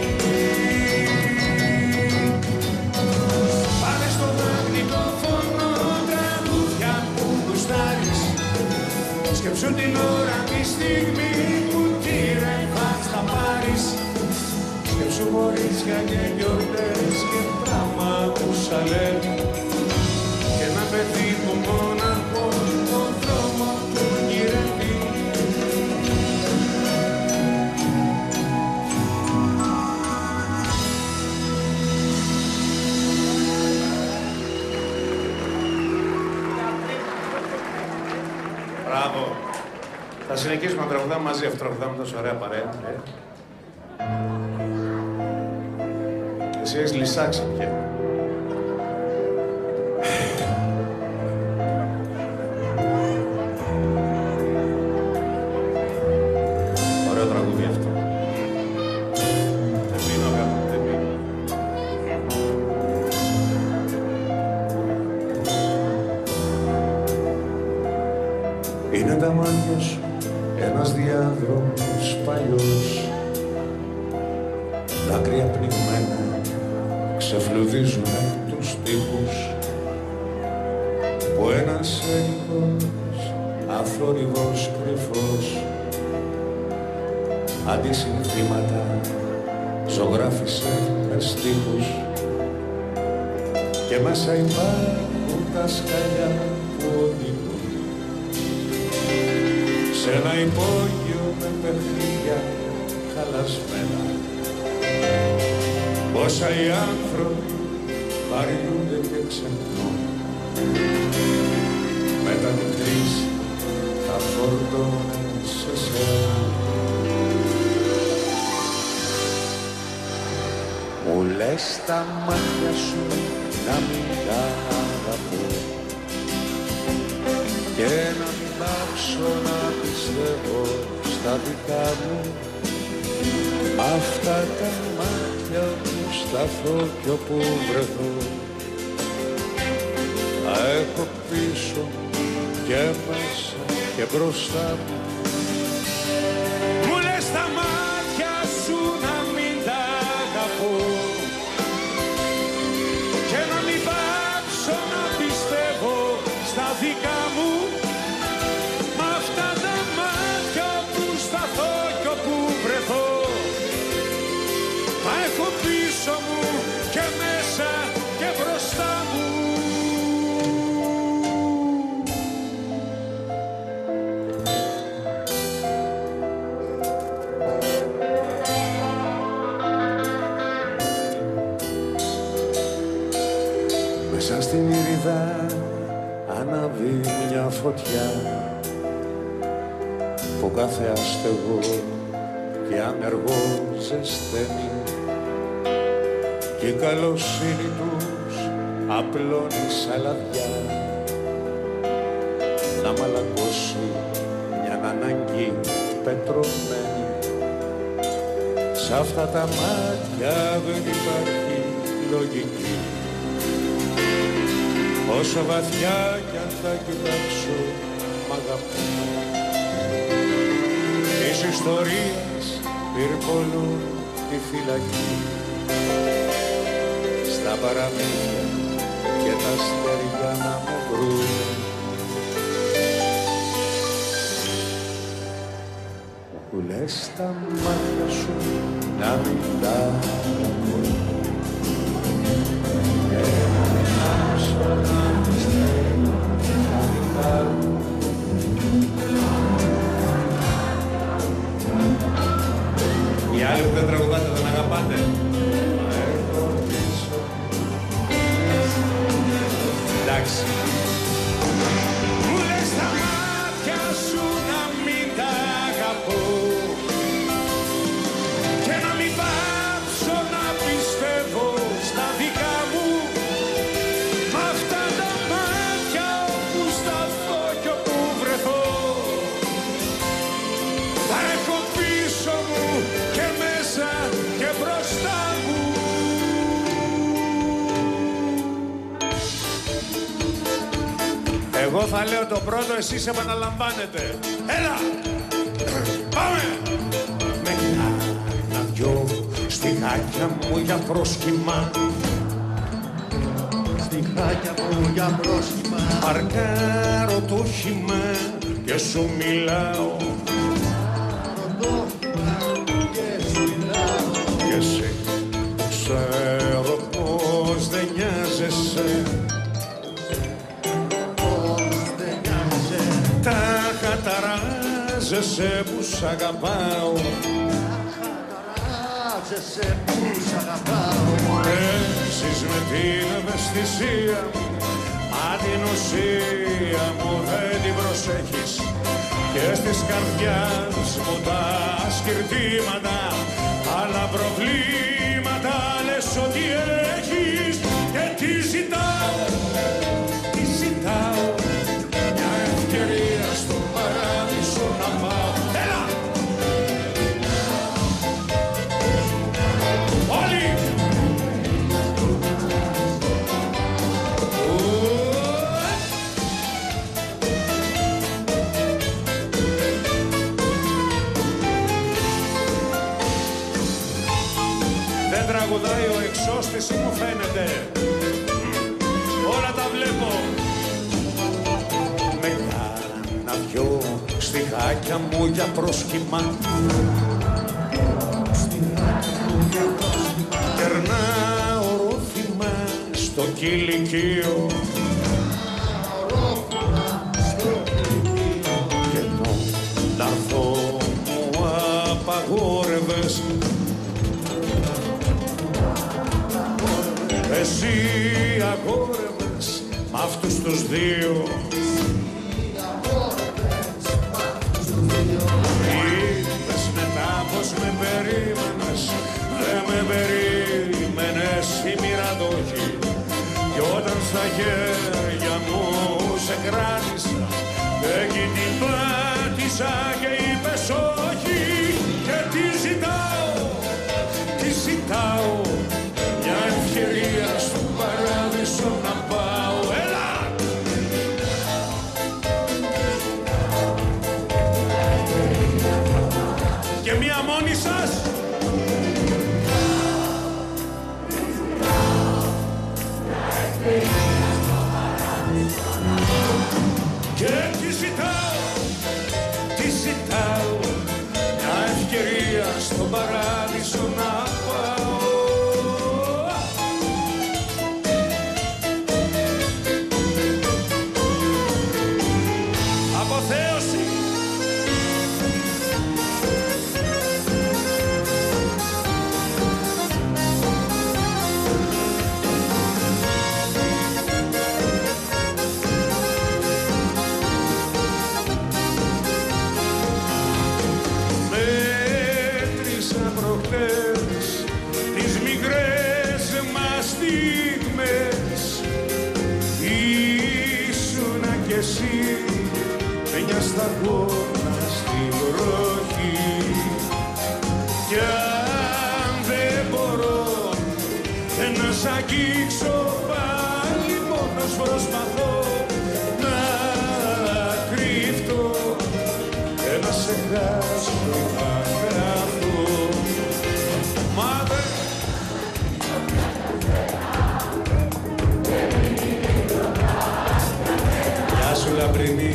Πάρε στο μαγνητόφωνο τραγούδια που γουστάρεις. Σκέψου την ώρα τη στιγμή που τη ρεύας θα πάρεις. Σκέψου κορίτσια και γιορτές και πράγμα που σαλεύει. Και ένα παιδί που μόναχο τον δρόμο του γυρεύει. Μπράβο. Θα συνεχίσουμε να τραγουδάμε μαζί, αυτό τραγουδάμε τόσο ωραία παρέα. Ε. Εσύ έχεις λυσάξει πια. Ωραίο τραγούδι αυτό. Δεν μείνω κάτω, δεν μείνω. Είναι τα μάτια σου ένας διάδρομος παλιός. Δάκρυα πνιγμένα ξεφλουδίζουνε τους τοίχους που ένας έλεγχος αθόρυβος κρυφός αντισυνθήματα ζωγράφισε με στίχους και μέσα υπάρχουν τα σκαλιά που οδηγούν σε ένα υπόγειο με παιχνίδια χαλασμένα. Όσα οι άνθρωποι βαριούνται και ξεχνούν, μετά την κρίση θα φορτώνουν σε σένα. Μου λες τα μάτια σου να μην τα αγαπώ και να μην πάψω να πιστεύω στα δικά μου. Αυτά τα μάτια που σταθώ κι όπου βρεθώ θα έχω πίσω και μέσα και μπροστά μου. Μου λες τα μάτια σου να μην τα αγαπώ και να μην πάψω να πιστεύω στα δικά μου. Μ' αυτά τα μάτια που σταθώ κι όπου βρεθώ θα έχω πίσω μου και μέσα και μπροστά μου. Μέσα στην ήριδα αναβεί μια φωτιά που κάθε αστεγό και ανεργό ζεσταίνει και η καλοσύνη τους απλώνει σαν λαδιά να μαλακώσει μια ανάγκη πετρωμένη. Σ' αυτά τα μάτια δεν υπάρχει λογική, όσο βαθιά κι αν τα κοιτάξω μ' αγαπώ. Τις ιστορίες πυρπολούν τη φυλακή στα παραμύθια και τα αστέρια να με βρουν. Που λες τα μάτια σου να μην τα αγαπώ και να μην άψω να πιστεύω στα δικά μου. Οι άλλοι που δεν τραγουδάτε δεν αγαπάτε. Μα έχω πίσω Εγώ θα λέω το πρώτο, εσείς επαναλαμβάνετε. Έλα! Πάμε! Με κάνα δυο στιχάκια μου για πρόσχημα. Στιχάκια μου για πρόσχημα. Παρκάρω το όχημα και σου μιλάω. Και σου μιλάω. Και εσύ ξέρω πως δεν νοιάζεσαι. Τα καταράζεσαι που σ' αγαπάω. Καταράζεσαι που σ' αγαπάω. Έχεις με την ευαισθησία, μα την ουσία μου δεν την προσέχεις. Και στις καρδιάς μου τα σκυρτήματα, άλλα προβλήματα λες ότι έχεις. Και τι ζητάω, τι ζητάω, μια ευκαιρία στο παράδεισο να πάω. Έλα! Όλοι! Δεν τραγουδάει ο εξώστης ή μου φαίνεται. Όλα τα βλέπω. Με κάνα δυο στιχάκια μου για πρόσχημα. Στιχάκια μου για πρόσχημα. Κερνάω ρόφημα στο κηλικείο. Και ενώ λαθό μου απαγόρευες, εσύ αγόρευες μ' αυτούς τους δύο. Είπες μετά πως με περίμενες, δεν με περίμενες η μοιραδόχη. Κι όταν στα χέρια μου σε κράτησα, εκεί την πάτησα και είπες όχι. Και τι ζητάω, τι ζητάω, μια ευκαιρία στο παράδεισο να πάω. Έλα! Και μία μόνη σας. Και τι ζητάω, τι ζητάω, μια ευκαιρία στο παράδεισο να πάω. Αποθέωση. Μέτρησα προχτές τις μικρές μας στιγμές. Ήσουνα κι εσύ μια σταγόνα στη βροχή. Κι αν δεν μπορώ να σ' αγγίξω πάλι, μόνος προσπαθώ να κρύφτω και να σε χάσω να γράφω. Μα δεν... Γεια σου λαμπρινή.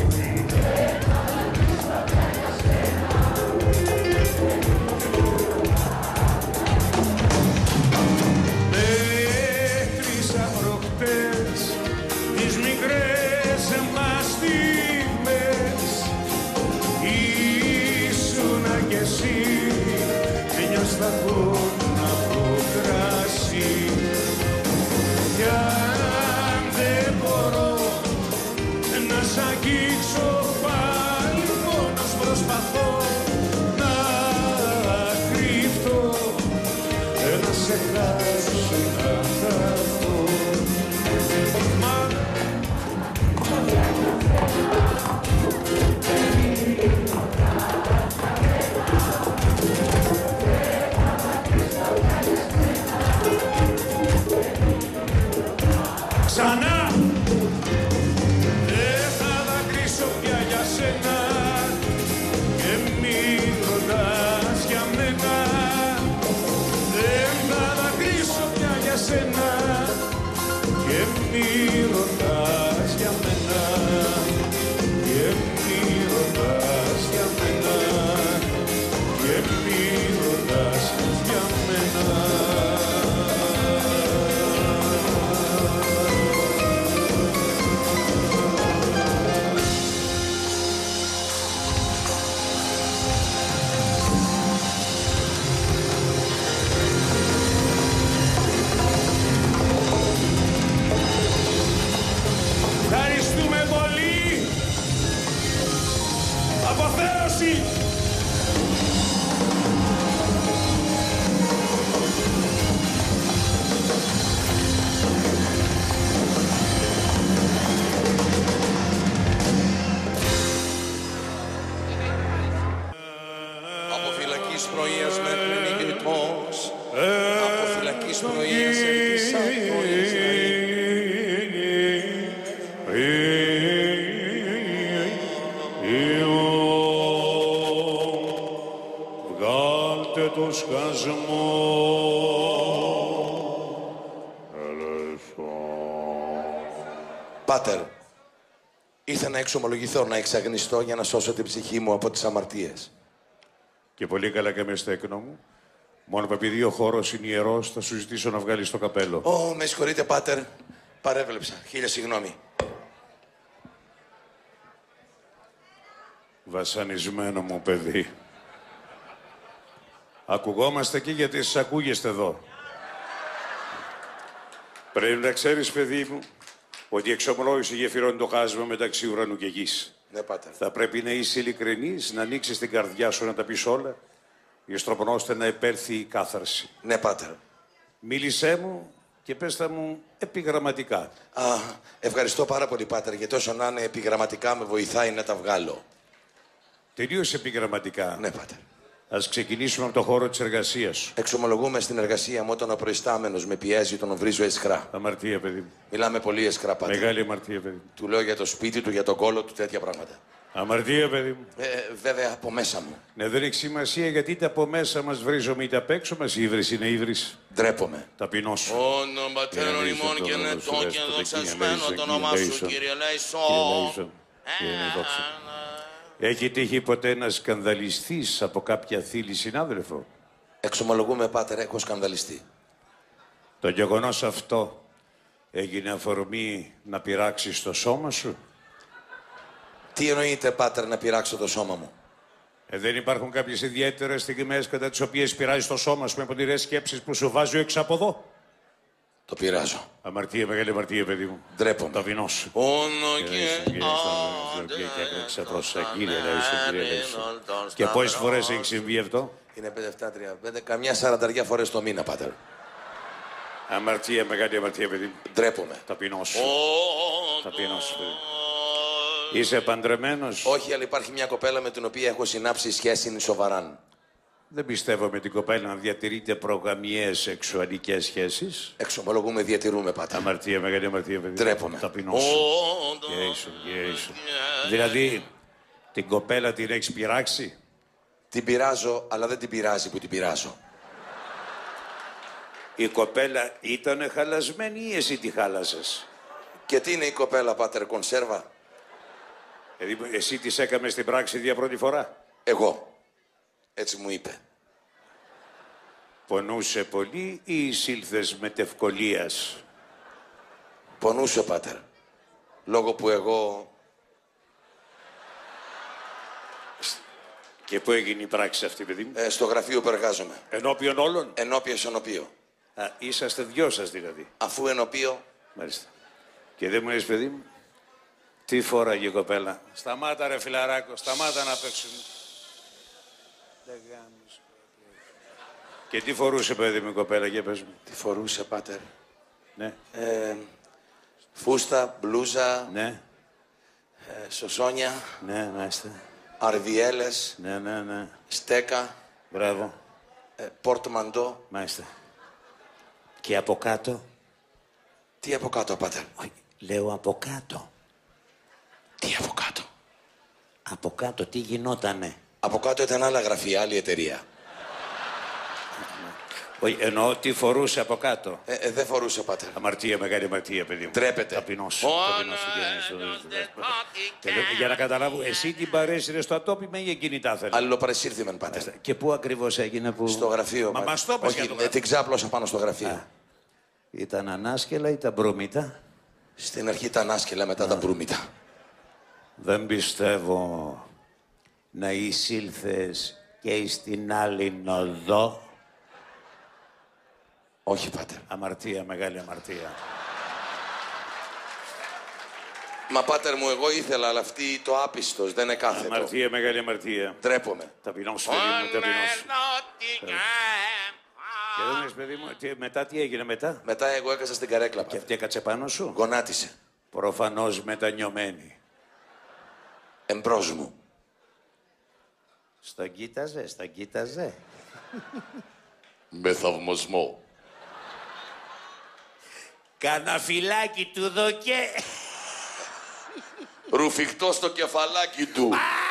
Μέτρησα προχτές τις μικρές μας στιγμές. Ήσουνα κι εσύ μια σταγόνα από κράσι. Κι αν δεν μπορώ να σ' αγγίξω πάλι, μόνος προσπαθώ να κρύφτω και να σε χάσω να χαθώ. Μα Πάτερ, ήρθα να εξομολογηθώ, να εξαγνιστώ για να σώσω την ψυχή μου από τις αμαρτίες. Και πολύ καλά και στο έκνο μου. Μόνο που επειδή ο χώρος είναι ιερός, θα σου ζητήσω να βγάλεις το καπέλο. Ω, με συγχωρείτε, Πάτερ. Παρέβλεψα. Χίλια συγγνώμη. Βασανισμένο μου παιδί. Ακουγόμαστε εκεί γιατί σας ακούγεστε εδώ. Πρέπει να ξέρεις, παιδί μου, ότι η εξομολόγηση γεφυρώνει το χάσμα μεταξύ ουρανού και γης. Ναι, Πάτερ. Θα πρέπει να είσαι ειλικρινής, να ανοίξεις την καρδιά σου, να τα πεις όλα, για στροπον ώστε να επέλθει η κάθαρση. Ναι, Πάτερ. Μίλησέ μου και πες τα μου επιγραμματικά. Α, ευχαριστώ πάρα πολύ, Πάτερ, γιατί όσο να είναι επιγραμματικά με βοηθάει να τα βγάλω. Τελείως επιγραμματικά. Ναι, Πάτερ. Ας ξεκινήσουμε από το χώρο της εργασίας σου. Εξομολογούμε στην εργασία μου όταν ο προϊστάμενος με πιέζει, τον βρίζω εσχρά. Αμαρτία, παιδί μου. Μιλάμε πολύ εσχρά, Πάτερ. Μεγάλη αμαρτία, παιδί μου. Του λέω για το σπίτι του, για τον κόλο του, τέτοια πράγματα. Αμαρτία, παιδί μου. Ε, βέβαια, από μέσα μου. Ναι, δεν έχει σημασία γιατί είτε από μέσα μας βρίζομαι είτε απ' έξω μας. Η ύβρις είναι ύβρις. Ντρέπομαι. Ταπεινός σου. Όνον πατέρων ημών και νετών και δοξασμένο το όνομα σου, Κύριε Λέησον. Έχει τύχει ποτέ να σκανδαλιστείς από κάποια θήλη συνάδελφο? Εξομολογούμε, Πάτερ, έχω σκανδαλιστεί. Το γεγονός αυτό έγινε αφορμή να πειράξεις το σώμα σου? Τι εννοείται, Πάτερ, να πειράξω το σώμα μου? Ε, δεν υπάρχουν κάποιες ιδιαίτερες στιγμές κατά τις οποίες πειράζεις το σώμα σου με πονηρές σκέψεις που σου βάζει έξω από εδώ? Το πειράζω. Αμαρτία, μεγάλη αμαρτία, παιδί μου. Ντρέπομαι. Το βινό σου. Όνο και Και πόσες φορές έχει συμβεί αυτό? Είναι πέντε, επτά, τρία, πέντε, καμιά σαρανταριά φορές το μήνα, Πάτερ. Αμαρτία, μεγάλη αμαρτία, παιδί μου. Ντρέπομαι. Ταπεινό σου. Ταπεινό σου, παιδί. Είσαι παντρεμένος? Όχι, αλλά υπάρχει μια κοπέλα με την οποία έχω συνάψει σχέση, είναι σοβαράν. Δεν πιστεύω με την κοπέλα να διατηρείτε προγαμιαίες σεξουαλικές σχέσεις. Εξομολογούμε, διατηρούμε, Πάτερ. Αμαρτία, μεγάλη αμαρτία, παιδί. Ντρέπομαι. Ταπεινό σου. Γεια σου. Δηλαδή, την κοπέλα την έχεις πειράξει? Την πειράζω, αλλά δεν την πειράζει που την πειράζω. Η κοπέλα ήταν χαλασμένη ή εσύ τη χάλασες? Και τι είναι η κοπέλα, Πάτερ, κονσέρβα? Δηλαδή, εσύ της έκαμες στην πράξη για πρώτη φορά? Εγώ. Έτσι μου είπε. Πονούσε πολύ ή εισήλθες μετευκολίας? Πονούσε, Πάτερ. Λόγω που εγώ... Και πού έγινε η πράξη αυτή, παιδί μου? Ε, στο γραφείο που εργάζομαι. Ενώπιον όλων? Ενώπιον ενωπίο. Α, είσαστε δυο σας δηλαδή. Αφού ενωπίο. Μάλιστα. Και δεν μου λες, παιδί μου, τι φόραγε η κοπέλα? Σταμάτα, ρε φιλαράκο, σταμάτα να παίξουν. Και τι φορούσε, παιδί μου, η κοπέλα, για πες μου? Τι φορούσε, Πάτερ? Ναι. Ε, φούστα, μπλούζα. Ναι. Ε, σωσόνια. Ναι, μάλιστα. Αρδιέλες. Ναι, ναι, ναι. Στέκα. Μπράβο. Ε, πορτομαντό. Μάλιστα. Και από κάτω? Τι από κάτω, Πάτερ? Όχι, λέω από κάτω. Τι από κάτω? Από κάτω τι γινότανε? Από κάτω ήταν άλλα γραφεία, άλλη εταιρεία. Όχι, εννοώ τι φορούσε από κάτω. Ε, ε, δεν φορούσε, Πάτερ. Αμαρτία, μεγάλη αμαρτία, παιδί μου. Τρέπεται. Ταπεινός. Για να καταλάβω, εσύ την παρέσυρε στο ατόπιμα ή εκείνη τα ήθελε? Αλληλοπαρεσύρθημεν, Πάτερ. Και πού ακριβώς έγινε που... Στο γραφείο. Μα μας το πες για το γραφείο. Την ξάπλωσα πάνω στο γραφείο. Α. Ήταν ανάσκελα ή τα μπρούμητα? Στην αρχή τα ανάσκελα, μετά Α. τα μπρούμητα. Δεν πιστεύω να εισήλθες και στην άλλη οδό. Όχι, Πάτερ. Αμαρτία, μεγάλη αμαρτία. Μα, Πάτερ μου, εγώ ήθελα, αλλά αυτή το άπιστος δεν είναι κάθετο. Αμαρτία, μεγάλη αμαρτία. Ντρέπομαι. Ταπεινός, παιδί μου, ταπεινός. Και δεν λες, παιδί μου, τι, μετά τι έγινε μετά? Μετά εγώ έκασα στην καρέκλα, Πάτερ. Και αυτή έκατσε πάνω σου? Γονάτισε. Προφανώς μετανιωμένη. Εμπρός μου. Στον κοίταζε, στον κοίταζε. Με θαυμασμό. Καναφυλάκι του δοκέ. Ρουφιχτό στο κεφαλάκι του.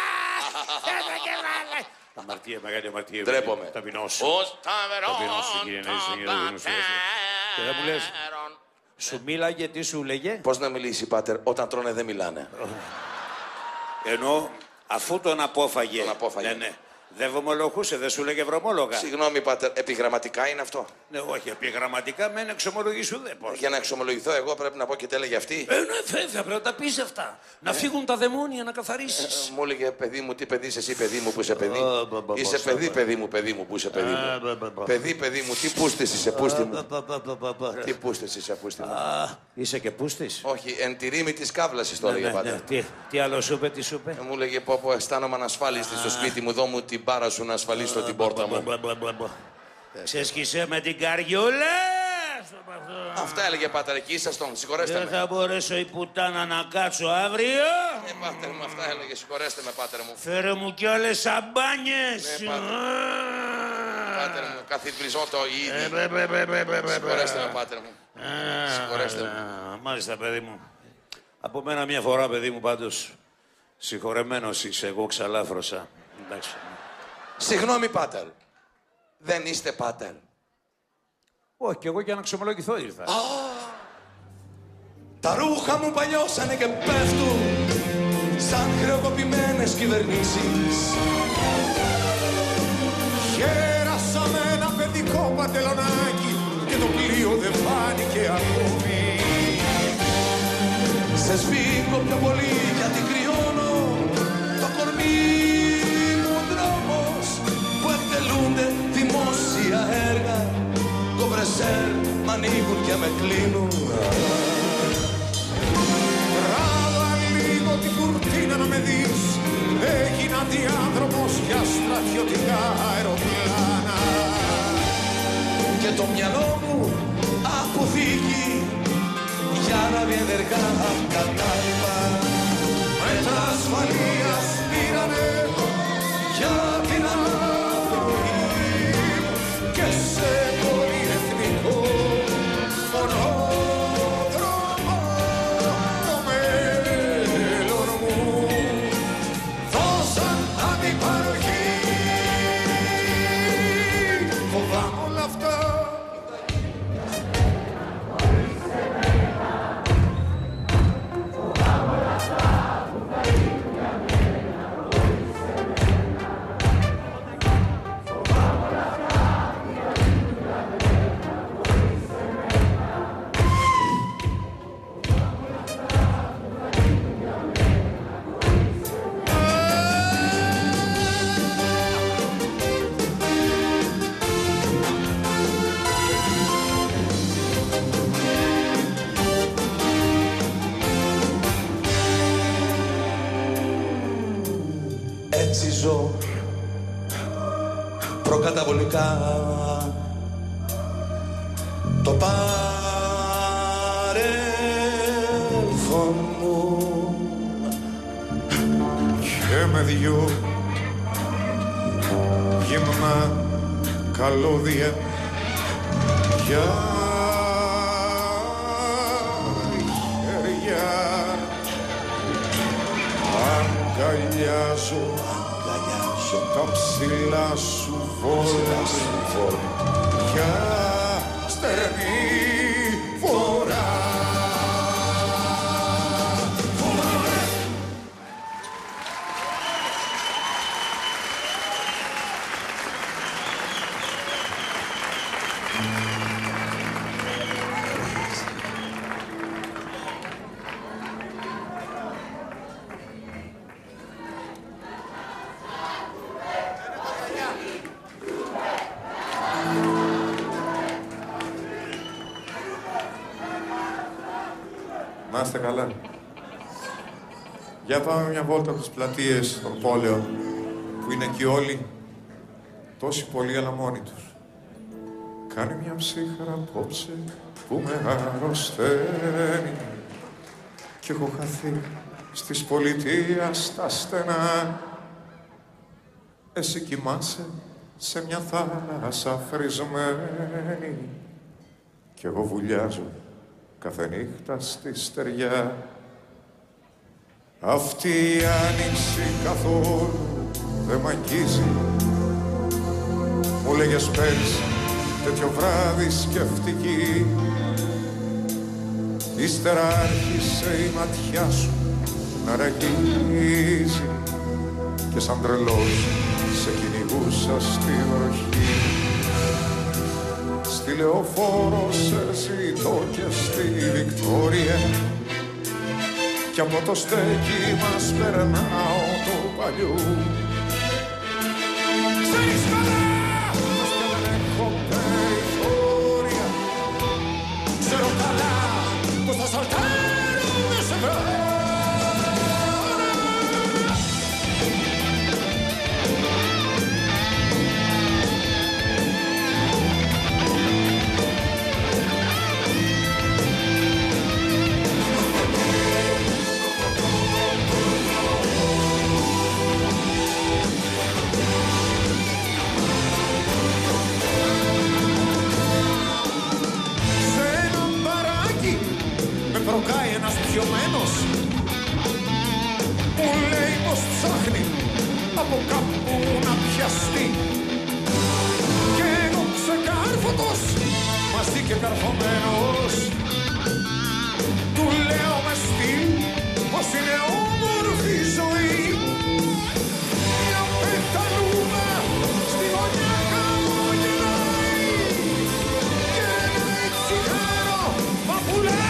Αμαρτία, μεγάλη αμαρτία. Ντρέπομαι. Ταπεινός σου. Ως ταβερόν Ταπεινός σου, κύριε Νέση, κύριε Νέση. Και δεν μου λες, Σου μίλαγε, τι σου λέγε? Πώς να μιλήσει, πάτερ, όταν τρώνε δεν μιλάνε. Ενώ αφού τον απόφαγε. Τον απόφαγε. Ναι, ναι. Δεν βομολογούσε, δεν σου λέγε βρωμόλογα. Συγγνώμη, πάτερ, επιγραμματικά είναι αυτό? Ναι, όχι, επιγραμματικά με ένα εξομολογήσου δεν πώς. Για να εξομολογηθώ εγώ πρέπει να πω και τι έλεγε αυτή. Ε, ναι, βέβαια, πρέπει να τα πεις αυτά. Να φύγουν τα δαιμόνια, να καθαρίσεις. Ε, μου έλεγε, παιδί μου, τι παιδί είσαι εσύ, παιδί μου που είσαι παιδί. Είσαι παιδί, παιδί μου, παιδί μου που είσαι παιδί μου. Παιδί, παιδί μου, τι πούστης είσαι, πούστη μου. Τι πούστης είσαι, πούστη μου. Είσαι και πούστης. Όχι, εν τη ρήμη της κάβλασης το έλεγε πάτερ. Τι άλλο σου είπε, τι σου είπε? Μου έλεγε, πω πω, αισθάνομαι ανασφάλιστη στο σπίτι μου, δώ μου την μπάρα σου να ασφαλίσω την πόρτα μου. Ξέσκησε με την καριούλα. Αυτά έλεγε πάτερ, εκεί ήσασταν, συγχωρέστε με. Δεν θα μπορέσω η πουτάνα να κάτσω αύριο. Ε, πάτερ μου, αυτά έλεγε, συγχωρέστε με, πάτερ μου. Φέρε μου κι άλλες σαμπάνιες. Ναι, πάτερ. Πάτερ μου, καθιδρυζώ το ήδη. Συγχωρέστε με, πάτερ μου. Συγχωρέστε με. Μάλιστα, παιδί μου. Από μένα μια φορά, παιδί μου, πάντως, συγχωρεμένος είσαι, εγώ ξαλάφρωσα. Εντάξει. Συγγνώμη, πάτερ. Δεν είστε πάτερ? Όχι, κι εγώ για να ξομολογηθώ ήρθα. Τα ρούχα μου παλιώσανε και πέφτουν σαν χρεοκοπημένες κυβερνήσεις. Χέρασα με ένα παιδικό παντελονάκι και το πλοίο δεν φάνηκε ακόμη. Σε σφίγγω πιο πολύ γιατί κρυώνω το κορμί μου δρόμος που εκτελούνται δημόσια έργα. Κομπρεσέρ μ' ανοίγουν και με κλείνουν. Τράβα λίγο την κουρτίνα να με δεις. Έγινα διάδρομος για στρατιωτικά αεροπλάνα. Και το μυαλό μου αποθήκη για να διενεργά κατάλοιπα. Μέτρα ασφαλείας πήρανε για την αναπνοή και σε πολυεθνικό μονόδρομο το μέλλον μου δώσαν αντιπαροχή. Φοβάμαι όλα αυτά. Έτσι ζω προκαταβολικά το παρελθόν μου Και με δυο γυμνά καλώδια για χέρια αγκαλιάζω, αγκαλιάζω τα ψηλά σου βόρεια για στερνή φορά. Να είστε καλά. Για πάμε μια βόλτα από τις πλατείες των πόλεων που είναι εκεί όλοι τόσοι πολλοί αλλά μόνοι τους. Κάνει μια ψύχρα απόψε που με αρρωσταίνει κι έχω χαθεί στις πολιτείας τα στενά. Εσύ κοιμάσαι σε μια θάλασσα φρισμένη κι εγώ βουλιάζω κάθε νύχτα στη στεριά. Αυτή η άνοιξη καθόλου δεν μ' αγγίζει. Μου λέγες πέρσι τέτοιο βράδυ σκεφτική ύστερα άρχισε η ματιά σου να ραγίζει και σαν τρελός σε κυνηγούσα στη βροχή. Στη Λεωφόρο σε ζητώ και στη Βικτόρια κι από το στέκι μας περνάω το παλιού. Ξέρεις καλά πως και δεν έχω περιθώρια, ξέρω καλά πως θα σαλτάρουμε σε βράδυ. Προκάει ένας πιωμένος που λέει πως ψάχνει από κάπου να πιαστεί και εγώ ξεκάρφωτος μαζί και καρφωμένος του λέω με στυλ πως είναι όμορφη η ζωή. Μια πεταλούδα στη γωνιά χαμογελάει και ένα τσιγάρο μα πουλάει.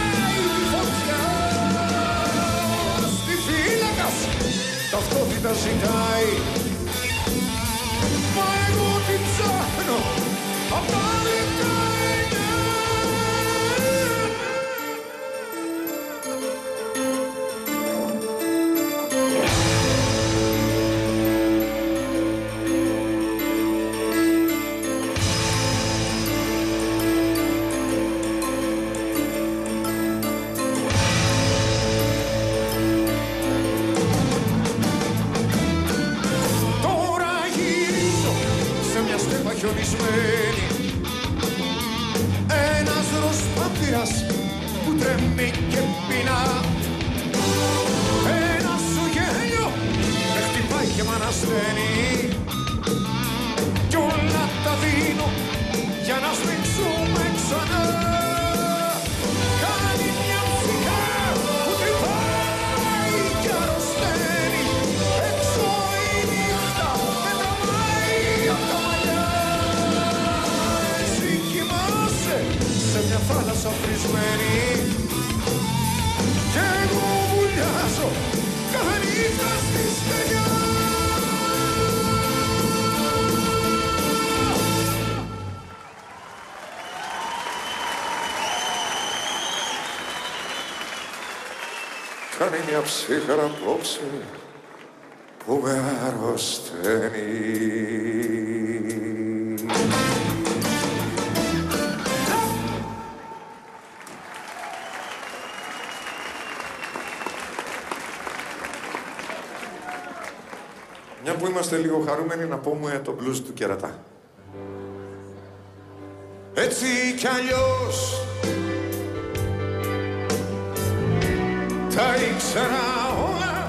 Ταυτότητα ζητάει, μα εγώ την ψάχνω απ' τα δεκαεννιά. Ένας ροσπάτηρας που τρέμει και πεινά, ένα σου γέλιο με χτυπάει και μ' ανασταίνει κι όλα τα δίνω για να σμίξουμε ξανά. Κάνει μια ψυχά που τρυπάει και αρρωσταίνει, έξω η νύχτα με τραβάει απ' τα μαλλιά. Σε μια θάλασσα φρισμένη κι εγώ βουλιάζω κάθε νύχτα στη στεριά. Κάνει μια ψύχρα απόψε που με αρρωσταίνει. Μια που είμαστε λίγο χαρούμενοι να πούμε το blues του Κερατά. Έτσι κι αλλιώς τα ήξερα όλα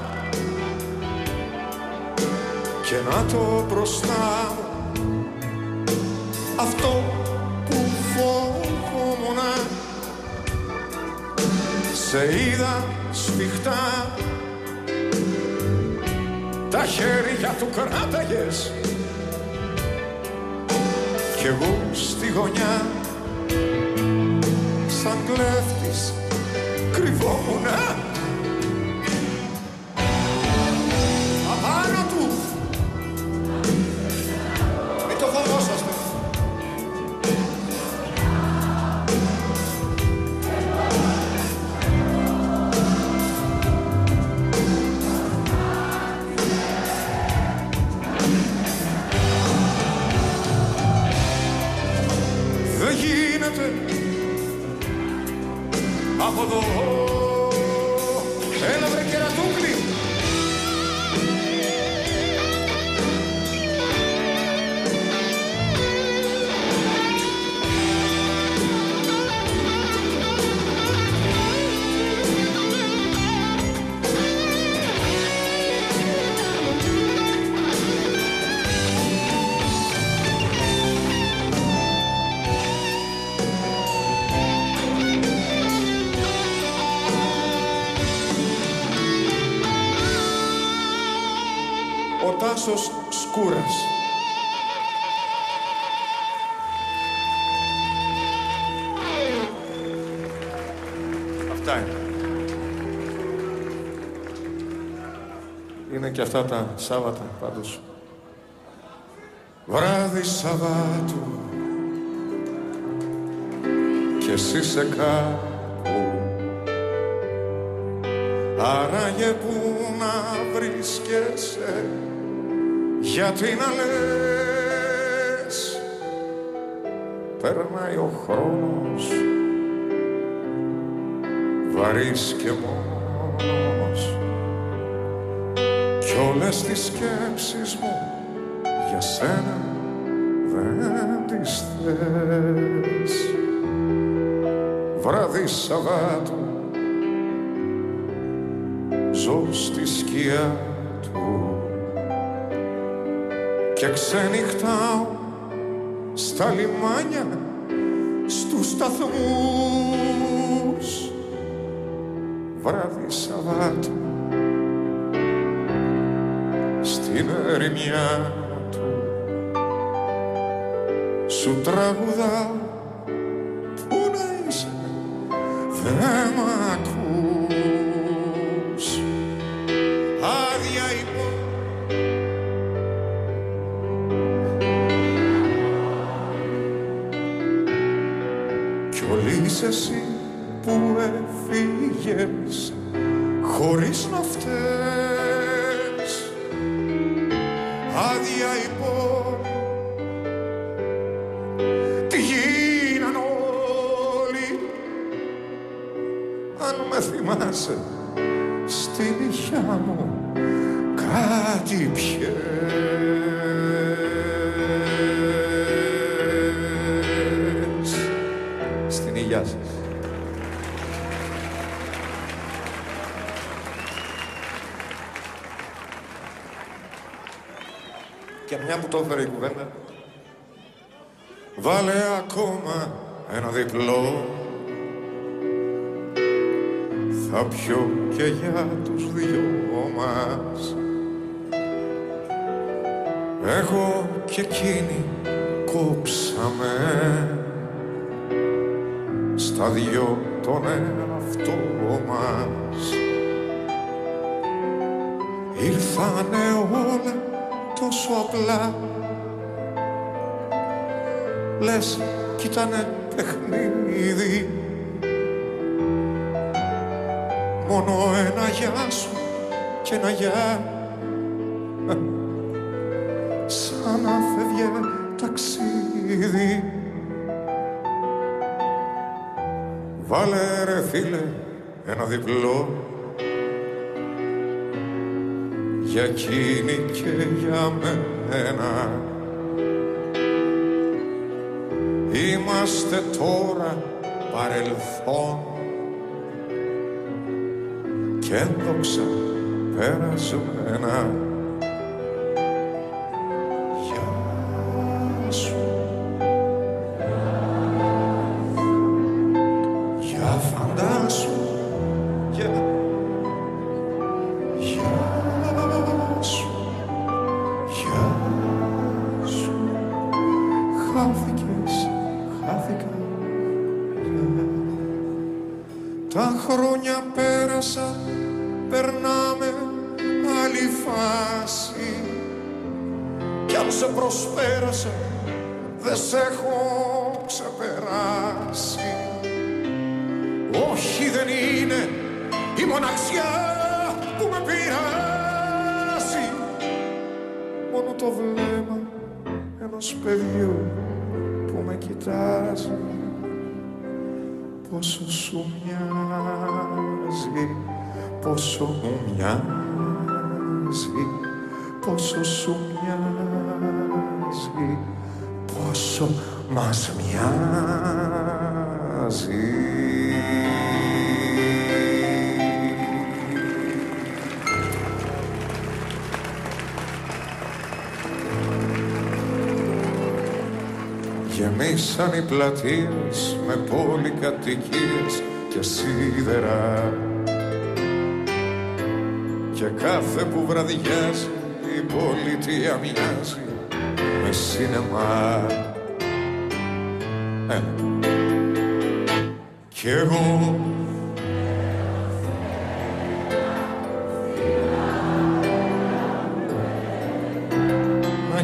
και να το μπροστά μου αυτό που φοβόμουνα. Σε είδα σφιχτά, τα χέρια του κράταγες κι εγώ στη γωνιά σαν κλέφτης κρυβόμουνα. Απάνω του μην το φοβόσαστε. Από εδώ Τάσος Σκούρας. Αυτά είναι. Είναι και αυτά τα Σάββατα πάντως. Βράδυ Σαββάτου κι εσύ σε κάπου, άραγε που να βρίσκεσαι, γιατί να λες περνάει ο χρόνος βαρύς και μόνος κι όλες τις σκέψεις μου για σένα δεν τις θες. Βράδυ Σαββάτου ζω στη σκιά του και ξενυχτάω στα λιμάνια, στους σταθμούς. Βράδυ Σαββάτου στην ερημιά του σου τραγουδάω, πού να είσαι δεν μ' ακούς. Άδεια η κι όλης εσύ που έφυγες χωρίς να φταίς. Άδεια η πόλη, τι γίναν όλοι. Αν με θυμάσαι στη νυχιά μου κάτι πιες. Στην υγειά σας. Και μια που το έφερε η κουβέντα, βάλε ακόμα ένα διπλό. Θα πιω και για τους δυο μας. Εγώ και εκείνη κόψαμε στα δυο τον εαυτό μας. Ήρθανε όλα τόσο απλά, λες κι ήτανε παιχνίδι. Μόνο ένα γεια σου και ένα γεια, σαν να φεύγε ταξίδι. Βάλε ρε φίλε ένα διπλό για εκείνη και για μένα. Είμαστε τώρα παρελθόν και δόξα περασμένα. Γεια σου, για φαντάσου, για γεια σου, γεια σου. Χάθηκες, χάθηκα. Τα χρόνια πέρασαν, περνάμε άλλη φάση. Κι αν σε προσπέρασα, δε σε έχω ξεπεράσει. Όχι, δεν είναι η μοναξιά που με πειράσει. Μόνο το βλέμμα ενός παιδιού που με κοιτάζει. Πόσο σου μοιάζει, πόσο μου μοιάζει, πόσο σου μοιάζει, πόσο μας μοιάζει. Γεμίσαν οι πλατείες με πολυκατοικίες και σίδερα και κάθε που βραδιάζει η πολιτεία μοιάζει με σινεμά. Ε, κι εγώ να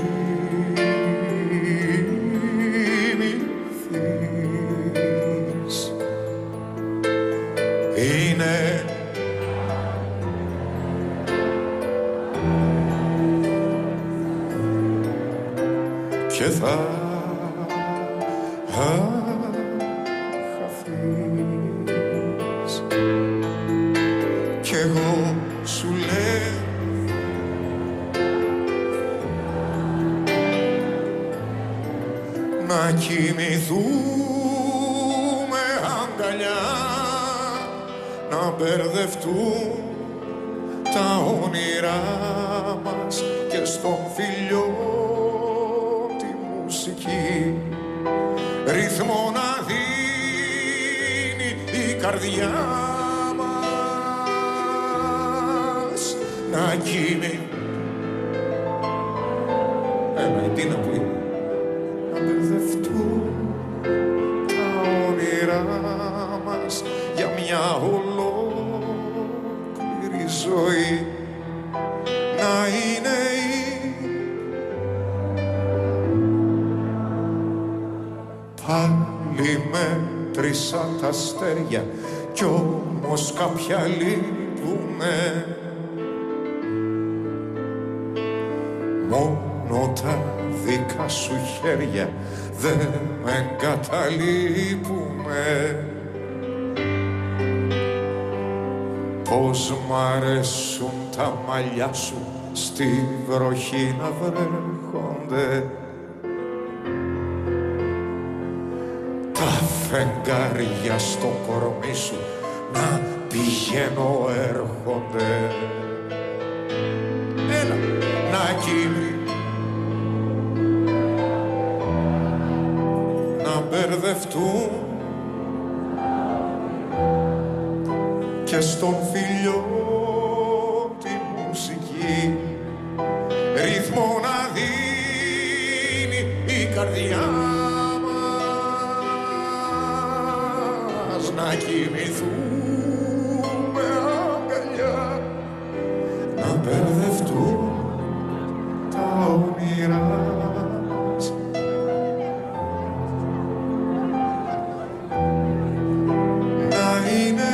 κοιμηθείς είναι και θα χαθείς κι εγώ σου λέω να κοιμηθούμε αγκαλιά, να μπερδευτούν τα όνειρά μας και στον φιλιό τη μουσική ρυθμό να δίνει η καρδιά μας να κοιμηθούμε. Έλα, τι να πει. Να μπερδευτούν τα όνειρά μας για μια ολόκληρη ζωή να είναι η πάλι μέτρησα τα αστέρια κι όμως κάποια λείπουνε μόνο τα δικά σου χέρια δεν με εγκαταλείπουνε. Πώς μ' αρέσουν τα μαλλιά σου στη βροχή να βρέχονται, τα φεγγάρια στο κορμί σου να πηγαίνω έρχονται. Έλα, να κοιμηθείς, να μπερδευτούν και στον φιλιό τη μουσική ρυθμό να δίνει η καρδιά μας να κοιμηθούμε αγκαλιά, να μπερδευτούν τα όνειρά μας να είναι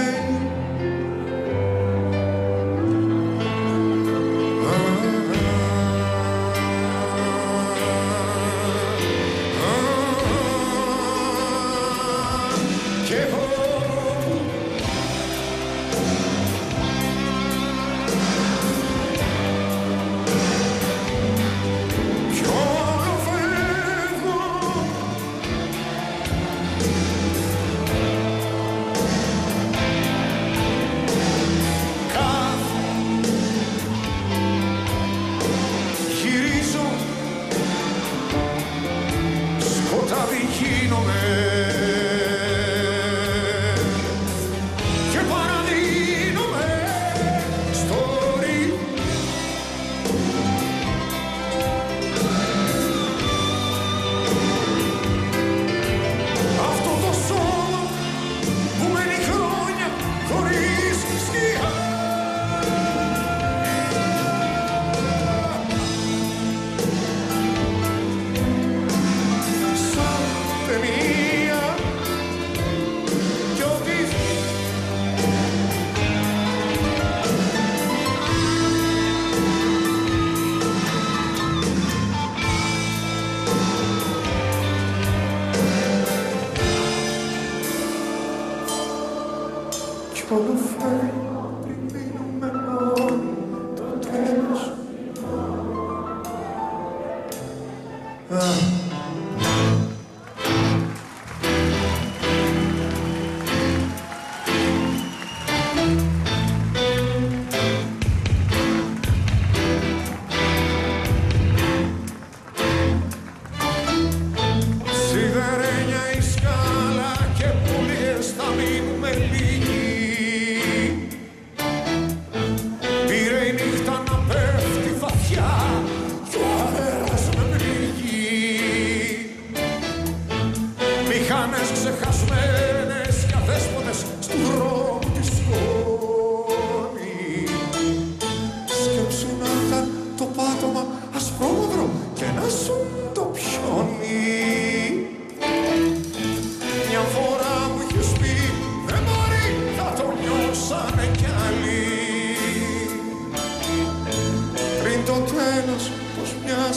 κι εγώ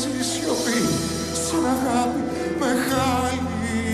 αλλάζει η σιωπή σαν αγάπη μεγάλη.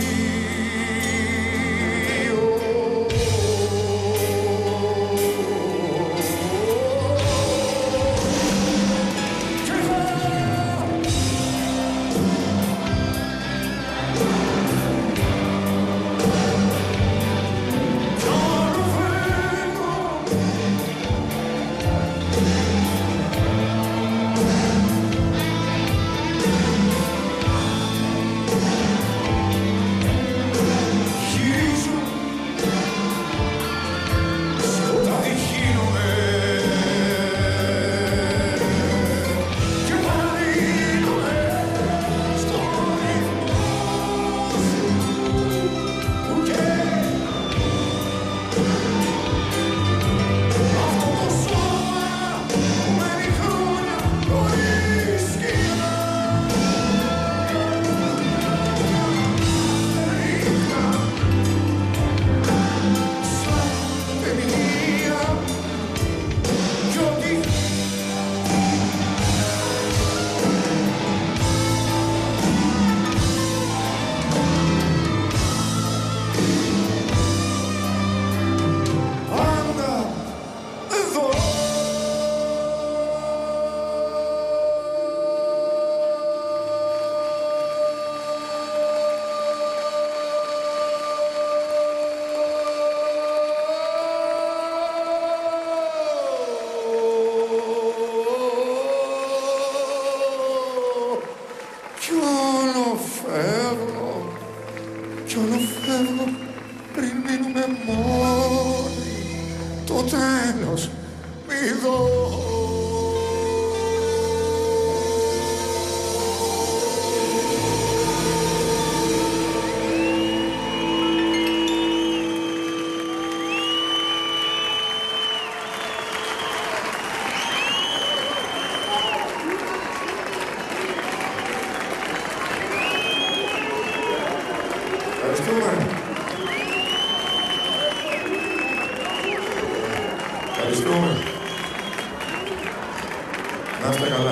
Ευχαριστούμε. Να είστε καλά.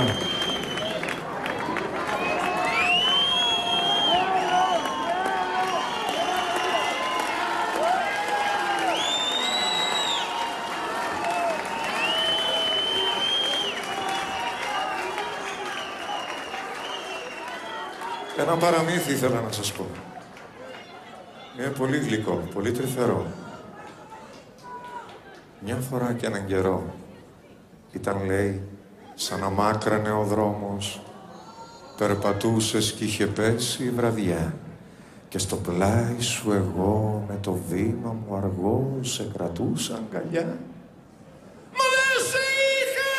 Ένα παραμύθι ήθελα να σας πω. Είναι πολύ γλυκό, πολύ τρυφερό. Μια φορά και έναν καιρό ήταν, λέει, σαν να μάκρανε ο δρόμος. Περπατούσες κι είχε πέσει η βραδιά και στο πλάι σου εγώ με το βήμα μου αργό σε κρατούσα αγκαλιά. Μα δεν σε είχα!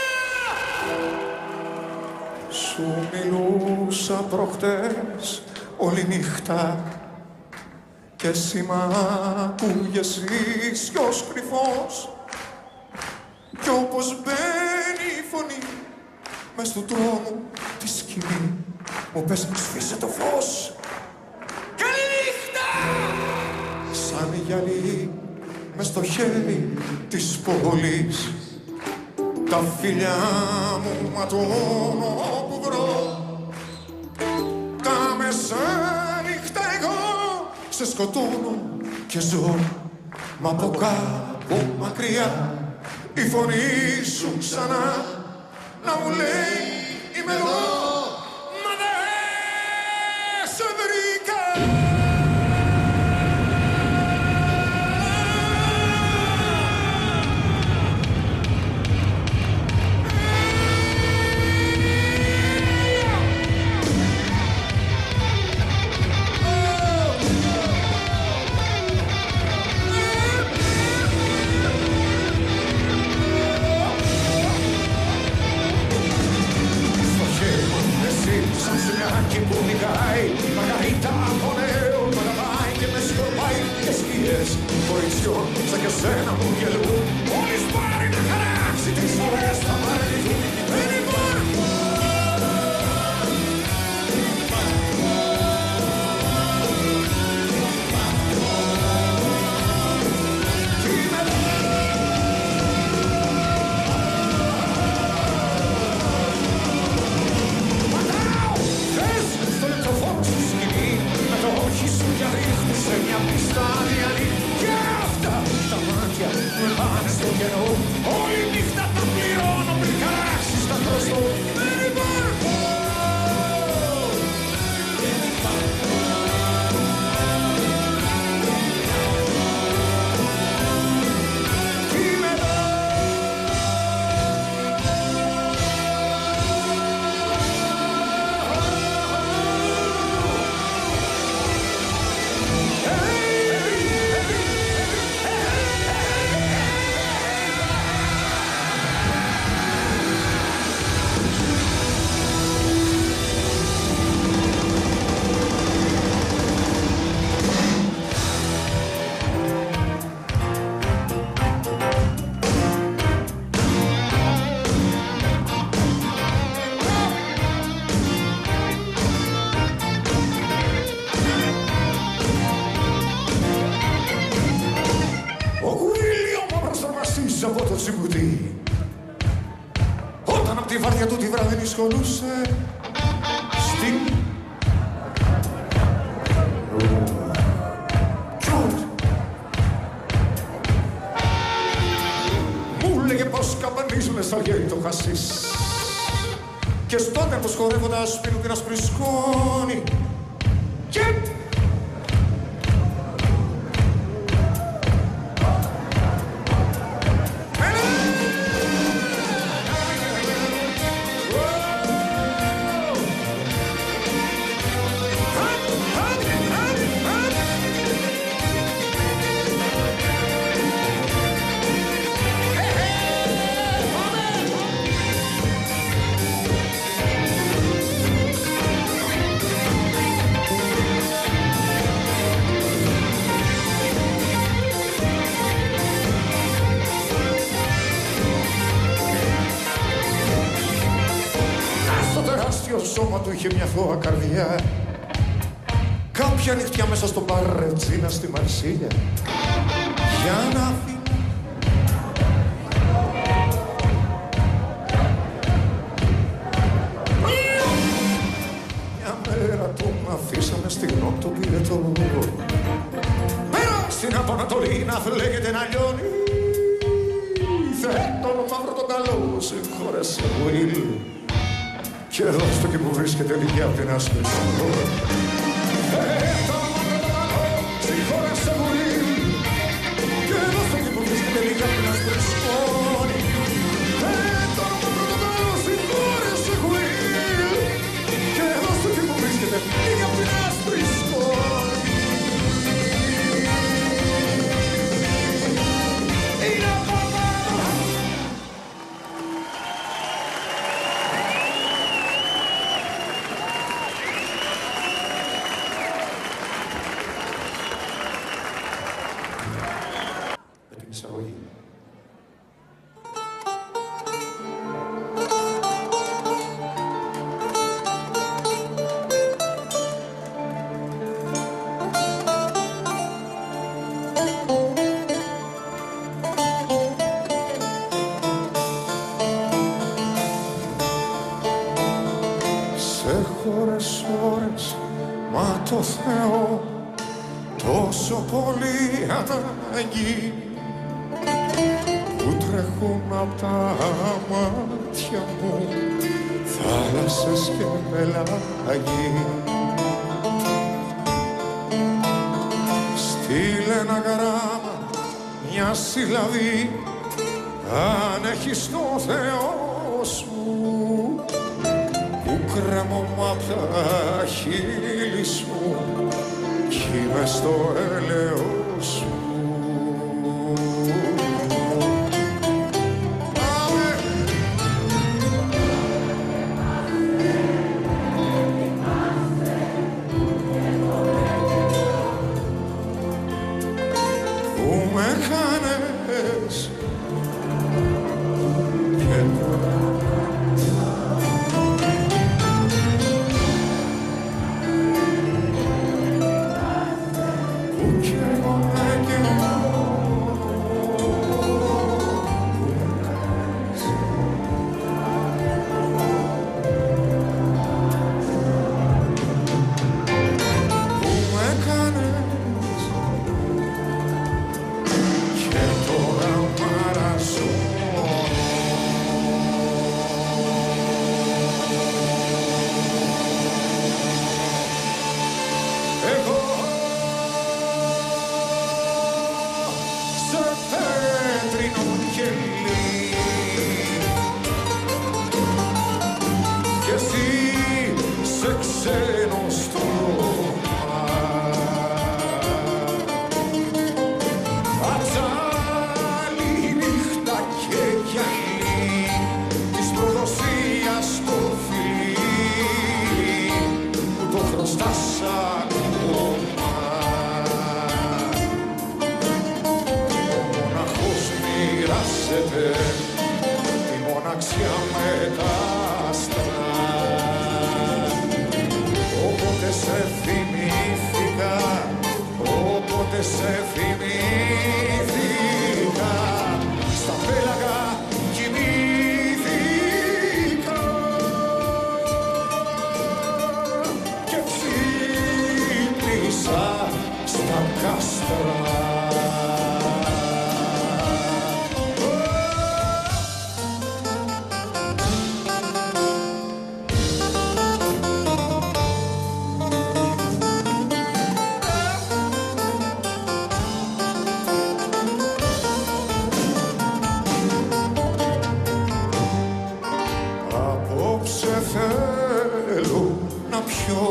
Σου μιλούσα προχτές όλη νύχτα και εσύ μ' ακούγες ίσιος κρυφός κι όπως μπαίνει η φωνή μες του τρόμου τη σκηνή μου πες σβήσε το φως. Καληνύχτα! Σαν γυαλί μες στο χέρι της πόλης τα φιλιά μου ματώνω που βρω τα μεσάνυχτα εγώ σε σκοτώνω και ζω μα από κάπου μακριά η φωνή σου ξανά να μου λέει είμαι εδώ. Μα δεν σε βρήκα. στη βάρδια του τη βράδυ σχολούσε στην... Μου λέγε πως καπανίζουνε στα γέρι το χασίς και στον τέρπος χορεύοντας πίνουν και ένα σπρισκόνι και... Στο σώμα του είχε μια θώα καρδιά. Κάποια νυχτιά μέσα στο Παρετζίνα στη Μαρσίλια για να φύγει. Μια μέρα τον αφήσαμε στη γνώμη του πυρετό. Πέρα στην Απανατολή να λέγεται να λιώνει. Θε τον μαύρο τον καλό, συγχώρεσε Will. Και δώστε και που βρίσκεται λίγη απ' την άσπρη σου. Έτα μαύρο το καλό, συγχώρεσε Will. Και δώστε και που βρίσκεται λίγη απ' την άσπρη σκόνη. Έτα μαύρο το καλό, συγχώρεσε Will. Και δώστε και που βρίσκεται λίγη απ' την άσπρη σκόνη. Είναι εισαγωγή. Σε χώρες ώρες, μα το Θεό τόσο πολύ ανάγκη που τρέχουν απ' τα μάτια μου θάλασσες και πελάγι. Στείλε ένα γράμμα, μια συλλαβή, αν έχεις το Θεό σου που κρέμω απ' τα χείλη σου κι είμαι στο έλεος σου. Που κι εγώ πιω.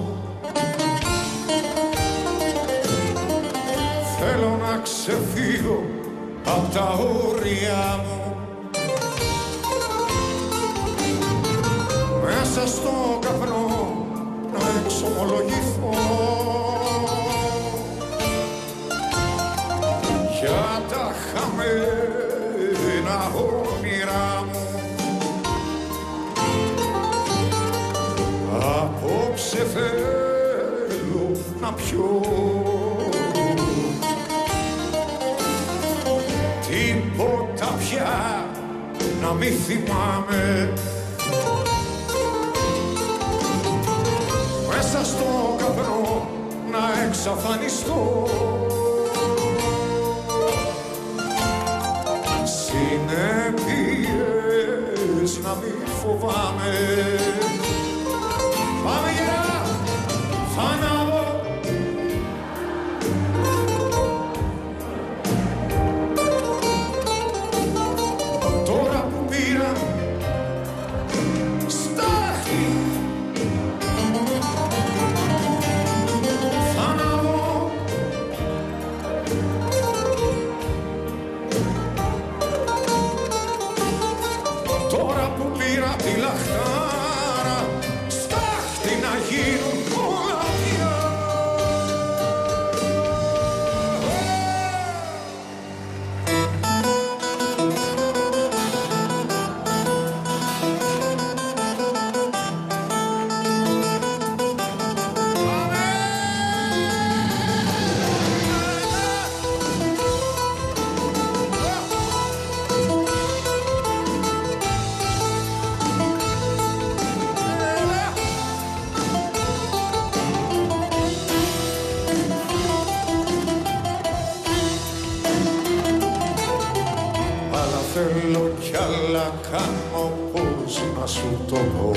Θέλω να ξεφύγω απ' τα όρια μου, μέσα στο καπνό να εξομολογηθώ για τα χαμένα όνειρά μου. Απόψε θέλω να πιω, τίποτα πια να μη θυμάμαι, μέσα στο καπνό να εξαφανιστώ. Συνέπειες να μη φοβάμαι. Πάμε γερά, θα ανάβω. Τώρα που πήρα στάχτη, θα ανάβω. Τώρα που πήρα τη λαχτάρα, στάχτη να γίνουν όλα πια. Θέλω κι άλλα κάνω πώς να σου το πω.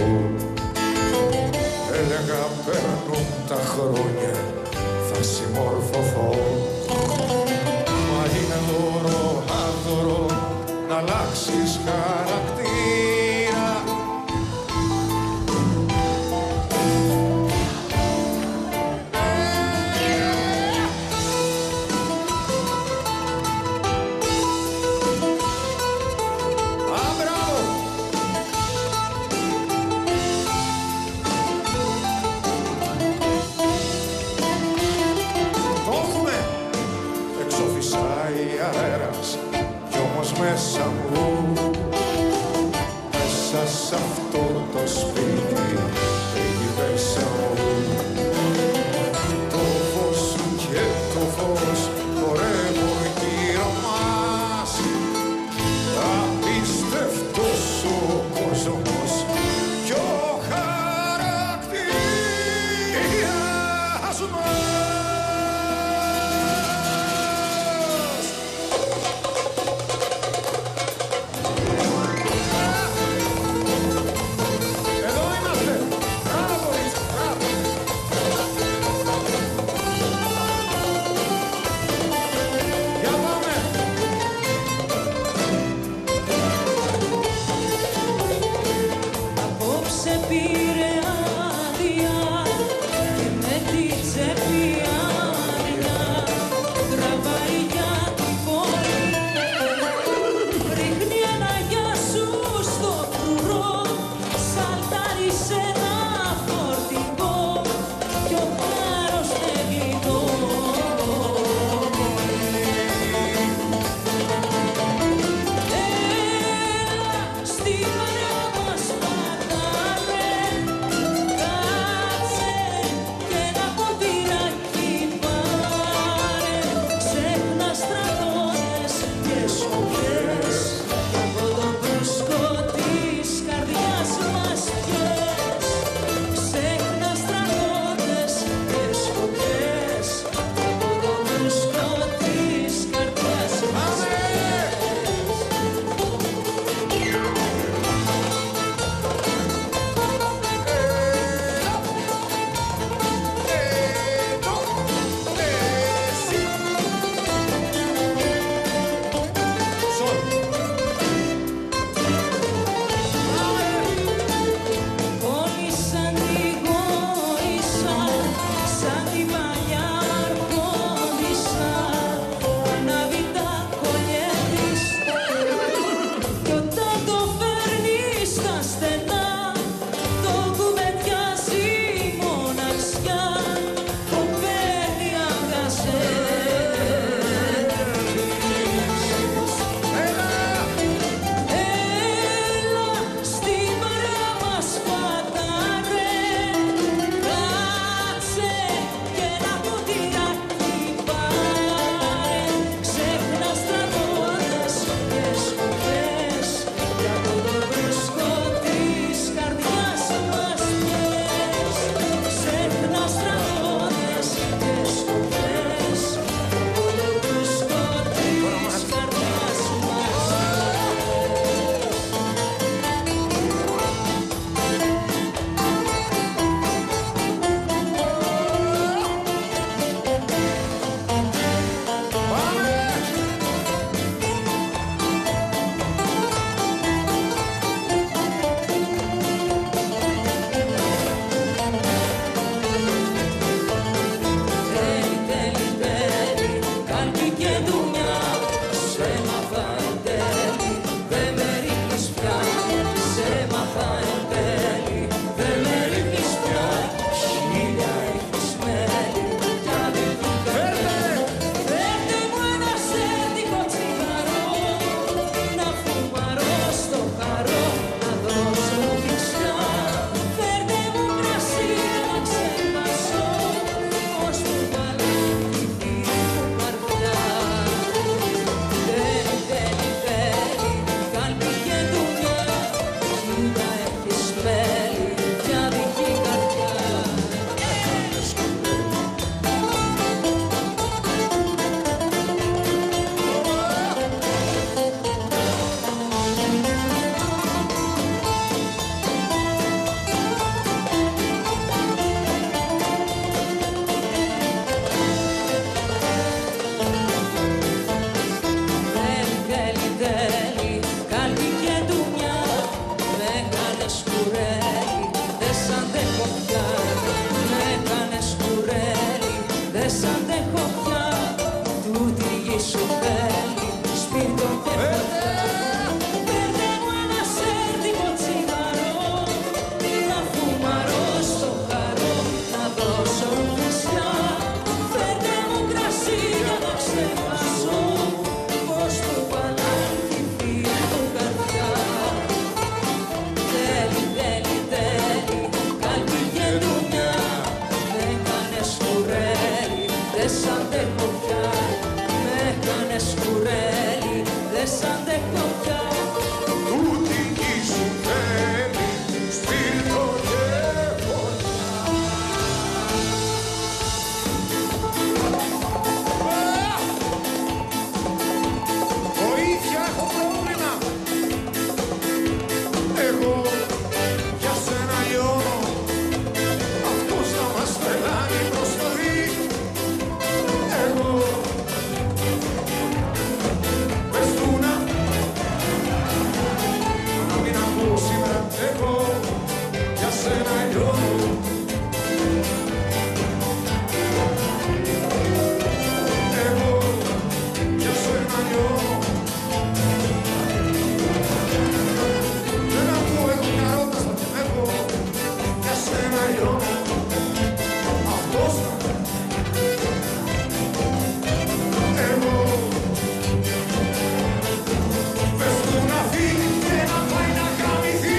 Έλεγα παίρνουν τα χρόνια, θα συμμορφωθώ. Μα είναι δώρο, άδωρο, να αλλάξεις χαρακτήρα. Εγώ για σένα λιώνω, αυτός να μας τρελάνει προσπαθεί. Εγώ πες του να να μην ακούω σήμερα. Εγώ για σένα λιώνω. Εγώ για σένα λιώνω. Δεν ακούω, έχω μια ρότα στα αυτιά. Εγώ για σένα λιώνω. Αυτός εγώ πες του να φύγει και να πάει να γαμηθεί.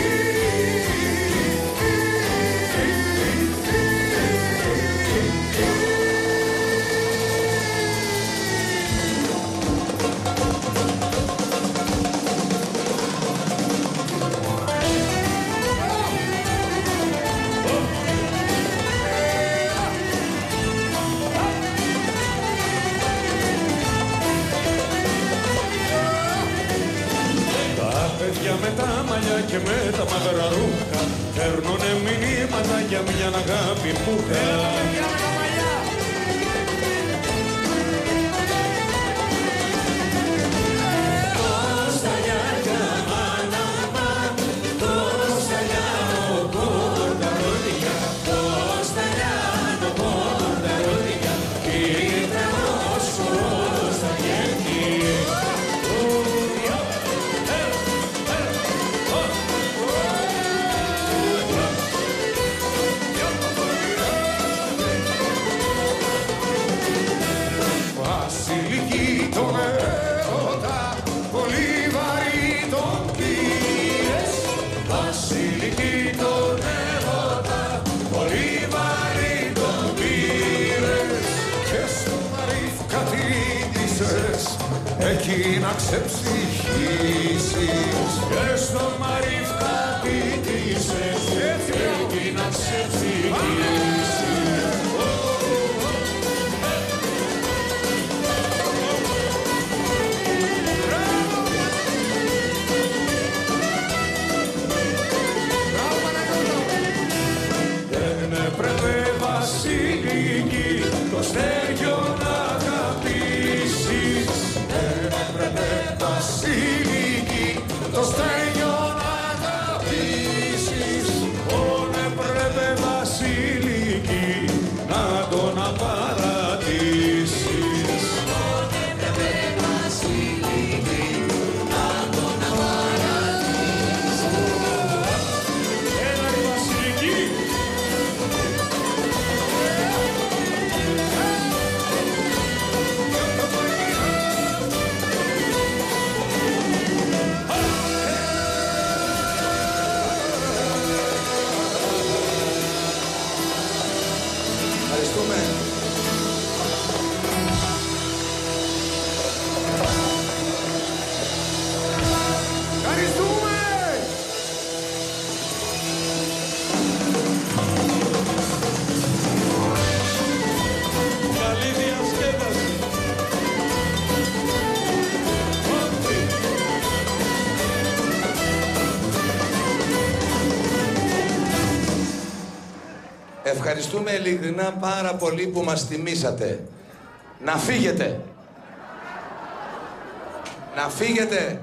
Τα παιδιά με τα μαλλιά και με τα μαύρα ρούχα φέρνουνε μηνύματα για μια αγάπη που είχα. Βασιλική τον έρωτα, πολύ βαρύ τον πήρες. Βασιλική τον έρωτα, πολύ βαρύ τον πήρες. Και στον Μαρίφκα τίτησες, εκεί να ξεψυχήσεις. Και στον Μαρίφκα τίτησες, εκεί να ξεψυχήσεις. Έπρεπε Βασιλική το στέργιο να αγαπήσεις. Έπρεπε Βασιλική το στέργιο να αγαπήσεις. Όν έπρεπε Βασιλική να τον απαρατήσεις. Όν έπρεπε Βασιλική να τον απαρατήσεις. Έλα η Βασιλική. Ευχαριστούμε. Ευχαριστούμε! Καλή διασκέδαση. Ευχαριστούμε ειλικρινά πάρα πολύ που μας τιμήσατε. Να φύγετε. Να φύγετε.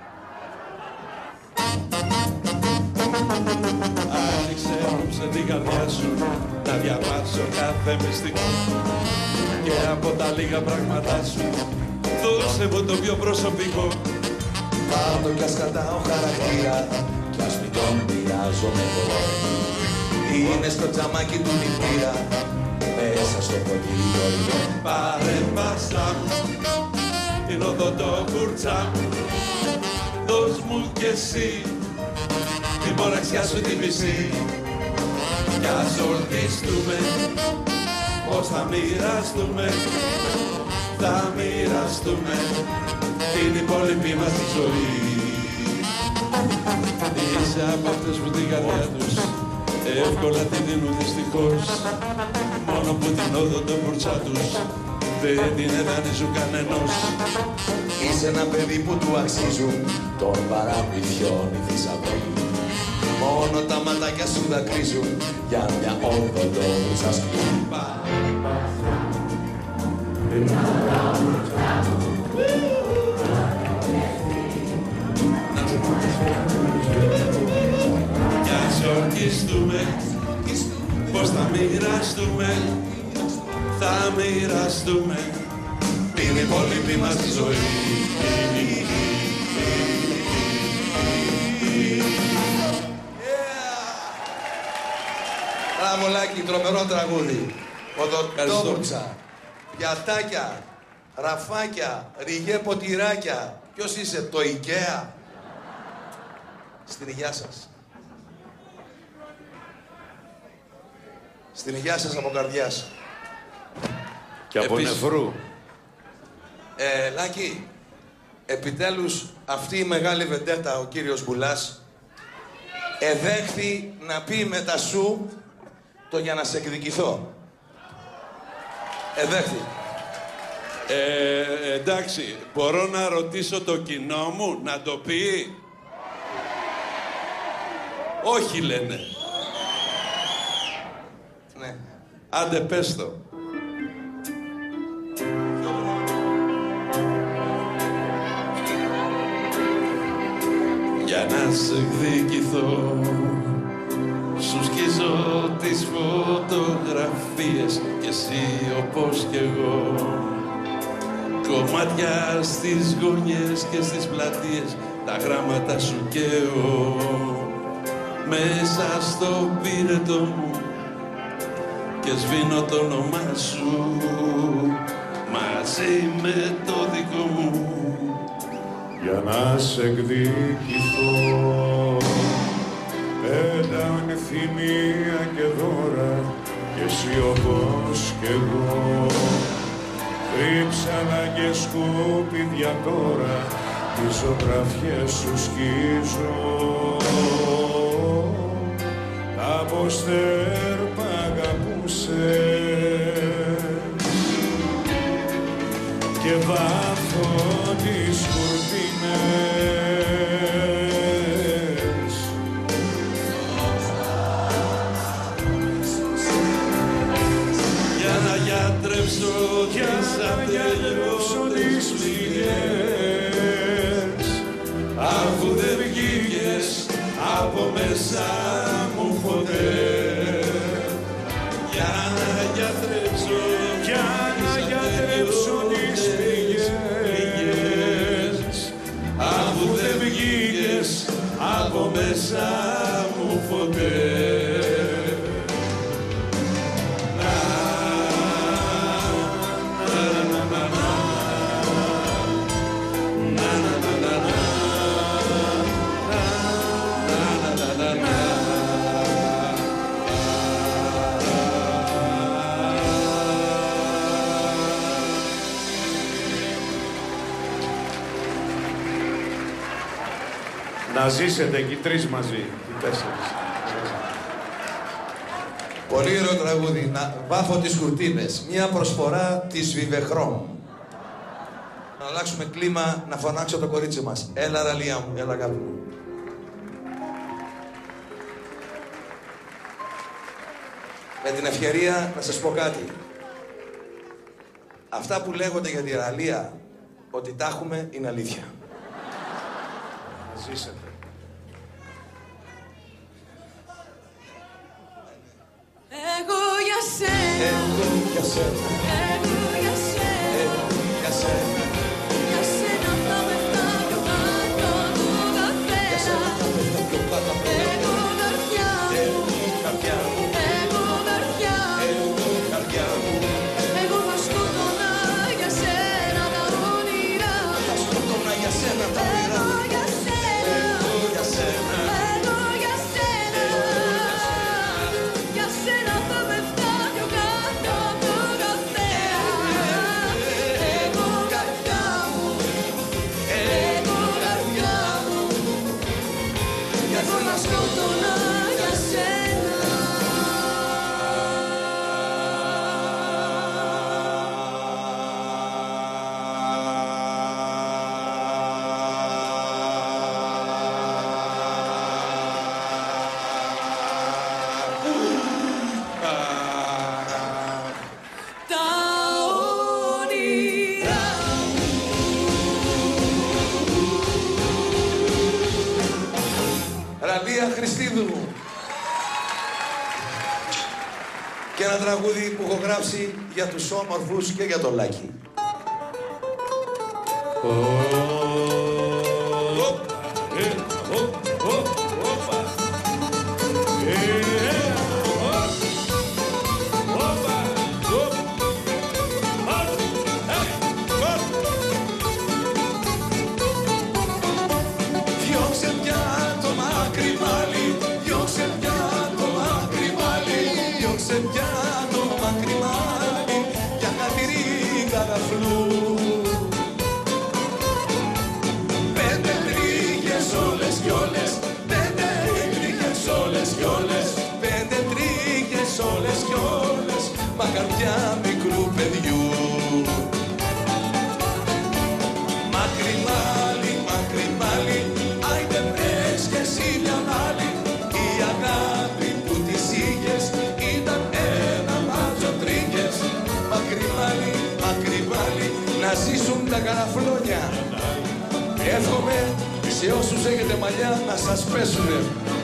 Άνοιξε όψε την καρδιά σου να διαβάσω κάθε μυστικό και από τα λίγα πράγματά σου δώσε μου το πιο προσωπικό. Πάρ' το κι ας κρατάω χαρακτήρα κι ας μην τον πειράζομαι εγώ. Είναι στο τζαμάκι του νηπτήρα μέσα στο ποτήριο είναι. Πάρε μπάσα μου την οδό το κουρτσά μου, δώσ' μου κι εσύ την μοναξιά σου τη μισή κι ας ορκιστούμε πως θα μοιραστούμε, θα μοιραστούμε την υπόλοιπη μας τη ζωή. Είσαι από αυτούς που την καρδιά τους εύκολα την δίνουν δυστυχώς, μόνο που την όδο το πουρτσά τους δεν την εδανίζουν κανενός. Είσαι ένα παιδί που του αξίζουν των παραμυθιών οι θησαυροί. Μόνο τα ματάκια σου δακρύζουν για μια ορθοδόξα σκούπα. Κι ας ορκιστούμε πως θα μοιραστούμε, θα μοιραστούμε την υπόλοιπη μας τη ζωή. Μπράβο Λάκη, τρομερό τραγούδι. Οδοντόβουρτσα, πιατάκια, ραφάκια, ριγέ ποτηράκια. Ποιος είσαι, το IKEA? Στην υγειά σας. Στην υγειά σας από καρδιάς. Και από Επίσης, νεφρού. Ε, Λάκη, επιτέλους αυτή η μεγάλη βεντέτα, ο κύριος Μπουλάς, εδέχθη να πει μετά σου το για να σε εκδικηθώ. Εδέχθη. Ε, εντάξει, μπορώ να ρωτήσω το κοινό μου να το πει? Όχι λένε. Ναι. Άντε πες το. Για να σε εκδικηθώ σου σκίζω τις φωτογραφίες κι εσύ όπως κι εγώ. Κομμάτια στις γωνιές και στις πλατείες τα γράμματα σου καίω. Μέσα στο πύρετο μου και σβήνω το όνομά σου μαζί με το δικό μου. Για να σε εκδικηθώ πέταω θυμία και δώρα κι εσύ όπως κι εγώ. Κρύψανα και σκουπίδια τώρα τις ζωγραφιές σου σκίζω. Τα ποστέρ π' αγαπούσες και βάφω τις κουρτίνες. Για να γιατρέψω τις ατελειώτες πληγές, αφού δεν βγήκες από μέσα μου ποτέ. Για να γιατρέψω, για να γιατρέψω τις πληγές, αφού δεν βγήκες από μέσα μου ποτέ. να ζήσετε εκεί τρεις μαζί, οι τέσσερις. Πολύ ωραίο τραγούδι. Να βάφω τις κουρτίνες. Μια προσφορά της Βιβεχρόμ. Να αλλάξουμε κλίμα, να φωνάξω το κορίτσι μας. Έλα ραλία μου, έλα αγάπη μου. Με την ευκαιρία να σας πω κάτι. Αυτά που λέγονται για τη ραλία, ότι τα έχουμε, είναι αλήθεια. Να ζήσετε. Εγώ για σένα, εγώ για σένα, εγώ για σένα, εγώ για σένα, για σένα θα πέφτα πιο κάτω του καθένα. Εγώ καρδιά μου, εγώ καρδιά μου, εγώ θα σκοτώνα για σένα τα όνειρά. Θα σκοτώνα για σένα τα όνειρά. Εγώ για σένα, εγώ για σένα, εγώ για σένα, για σένα θα πέφτα πιο κάτω του καθένα. Εγώ καρδιά μου, εγώ καρδιά μου, εγώ θα σκοτώνα για σένα. Βασιλίδου. Και ένα τραγούδι που έχω γράψει για τους όμορφους και για το Λάκη. Πέντε τρίχες όλες κι όλες, πέντε τρίχες όλες κι όλες, πέντε τρίχες όλες κι όλες, μα καρδιά μικρού παιδιού. Μακρύ μάλι, μακρύ μάλι, άιντε βρες κι εσύ μια άλλη, η αγάπη που της είχες ήταν ένα μάτσο τρίχες. Μακρύ μάλι, μακρύ μάλι, να ζήσουν τα καραφλόνια. Εύχομαι σε όσους έχετε μαλλιά να σας πέσουνε.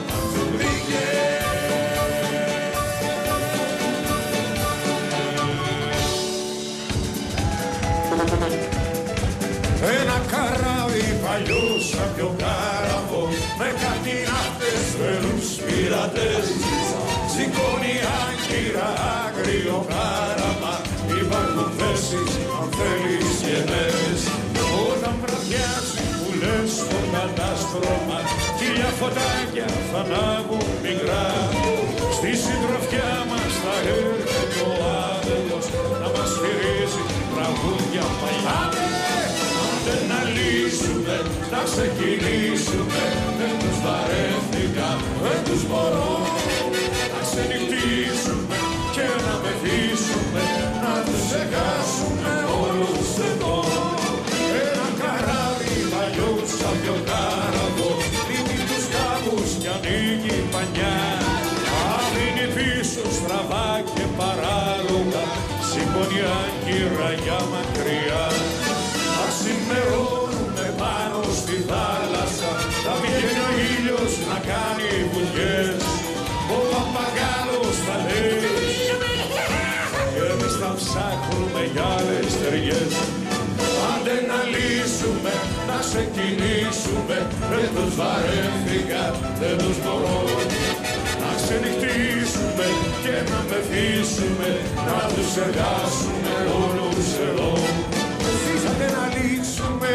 Ένα καράβι παλιό σαν πιο κάραβο, με κάτι ναύτες φερούς πειρατές, σηκώνει άγκυρα άγριο κάραμα, υπάρχουν θέσεις αν θέλεις και μέρες. Όταν βραδιάζει που λες το κατάστρωμα, χίλια φωτάκια θα ανάβουν μικρά, στη συντροφιά μας θα έρχεται ο άδελφος να μας στηρίζει τραγούδια παλιά. Άντε να λύσουμε, να ξεκινήσουμε, δεν τους βαρέθηκα, δεν τους μπορώ. Να ξενυχτήσουμε και να μεθύσουμε, να τους ξεχάσουμε όλους εδώ. Ένα καράβι παλιό σαν πιο κάραβο, δίνει τους κάβους κι ανοίγει πανιά. Αφήνει πίσω στραβά και παράλογα, σηκώνει άγκυρα για μακριά. Ας ημερώνουμε πάνω στη θάλασσα, θα βγαίνει ο ήλιος να κάνει βουτιές. Ο παπαγάλος θα λέει και εμείς θα ψάχνουμε για άλλες ταιριές. Άντε να λύσουμε, να ξεκινήσουμε, δεν τους βαρέθηκα, δεν τους μπορώ. Να ξενυχτήσουμε και να μεθύσουμε, να τους εργάσουμε όλους εδώ. Ζήσατε να λύσουμε.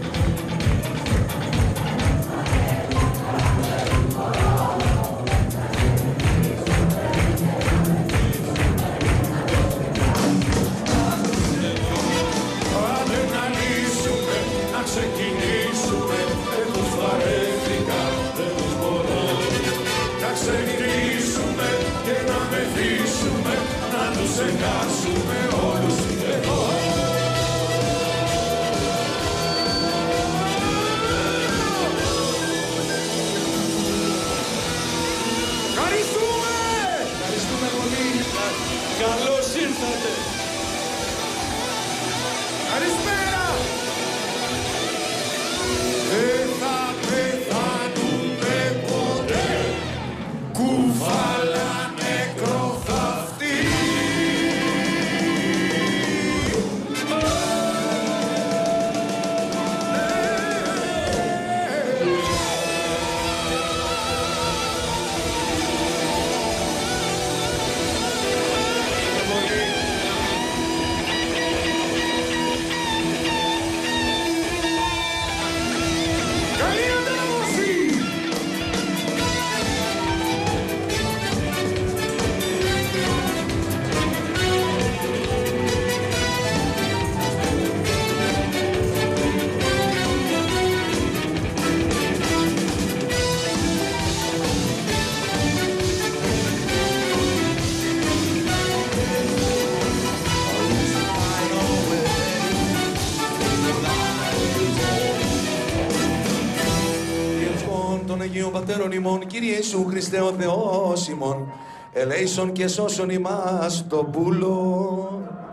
Άντε να λύσουμε, να ξεκινήσουμε, δεν τους βαρέθηκα, δεν τους μπορώ. Να ξενυχτήσουμε και να μεθύσουμε, να τους εργάσουμε όλους εδώ. Καλώς ήρθατε. Καλησπέρα. Δεν θα πεθάνουμε ποτέ, κουβάλα νεκροφαυτή. Αγίων Πατέρων ημών, Κύριε Ιησού Χριστέ ο Θεός ημών, ελέησον και σώσον ημάς το πουλο.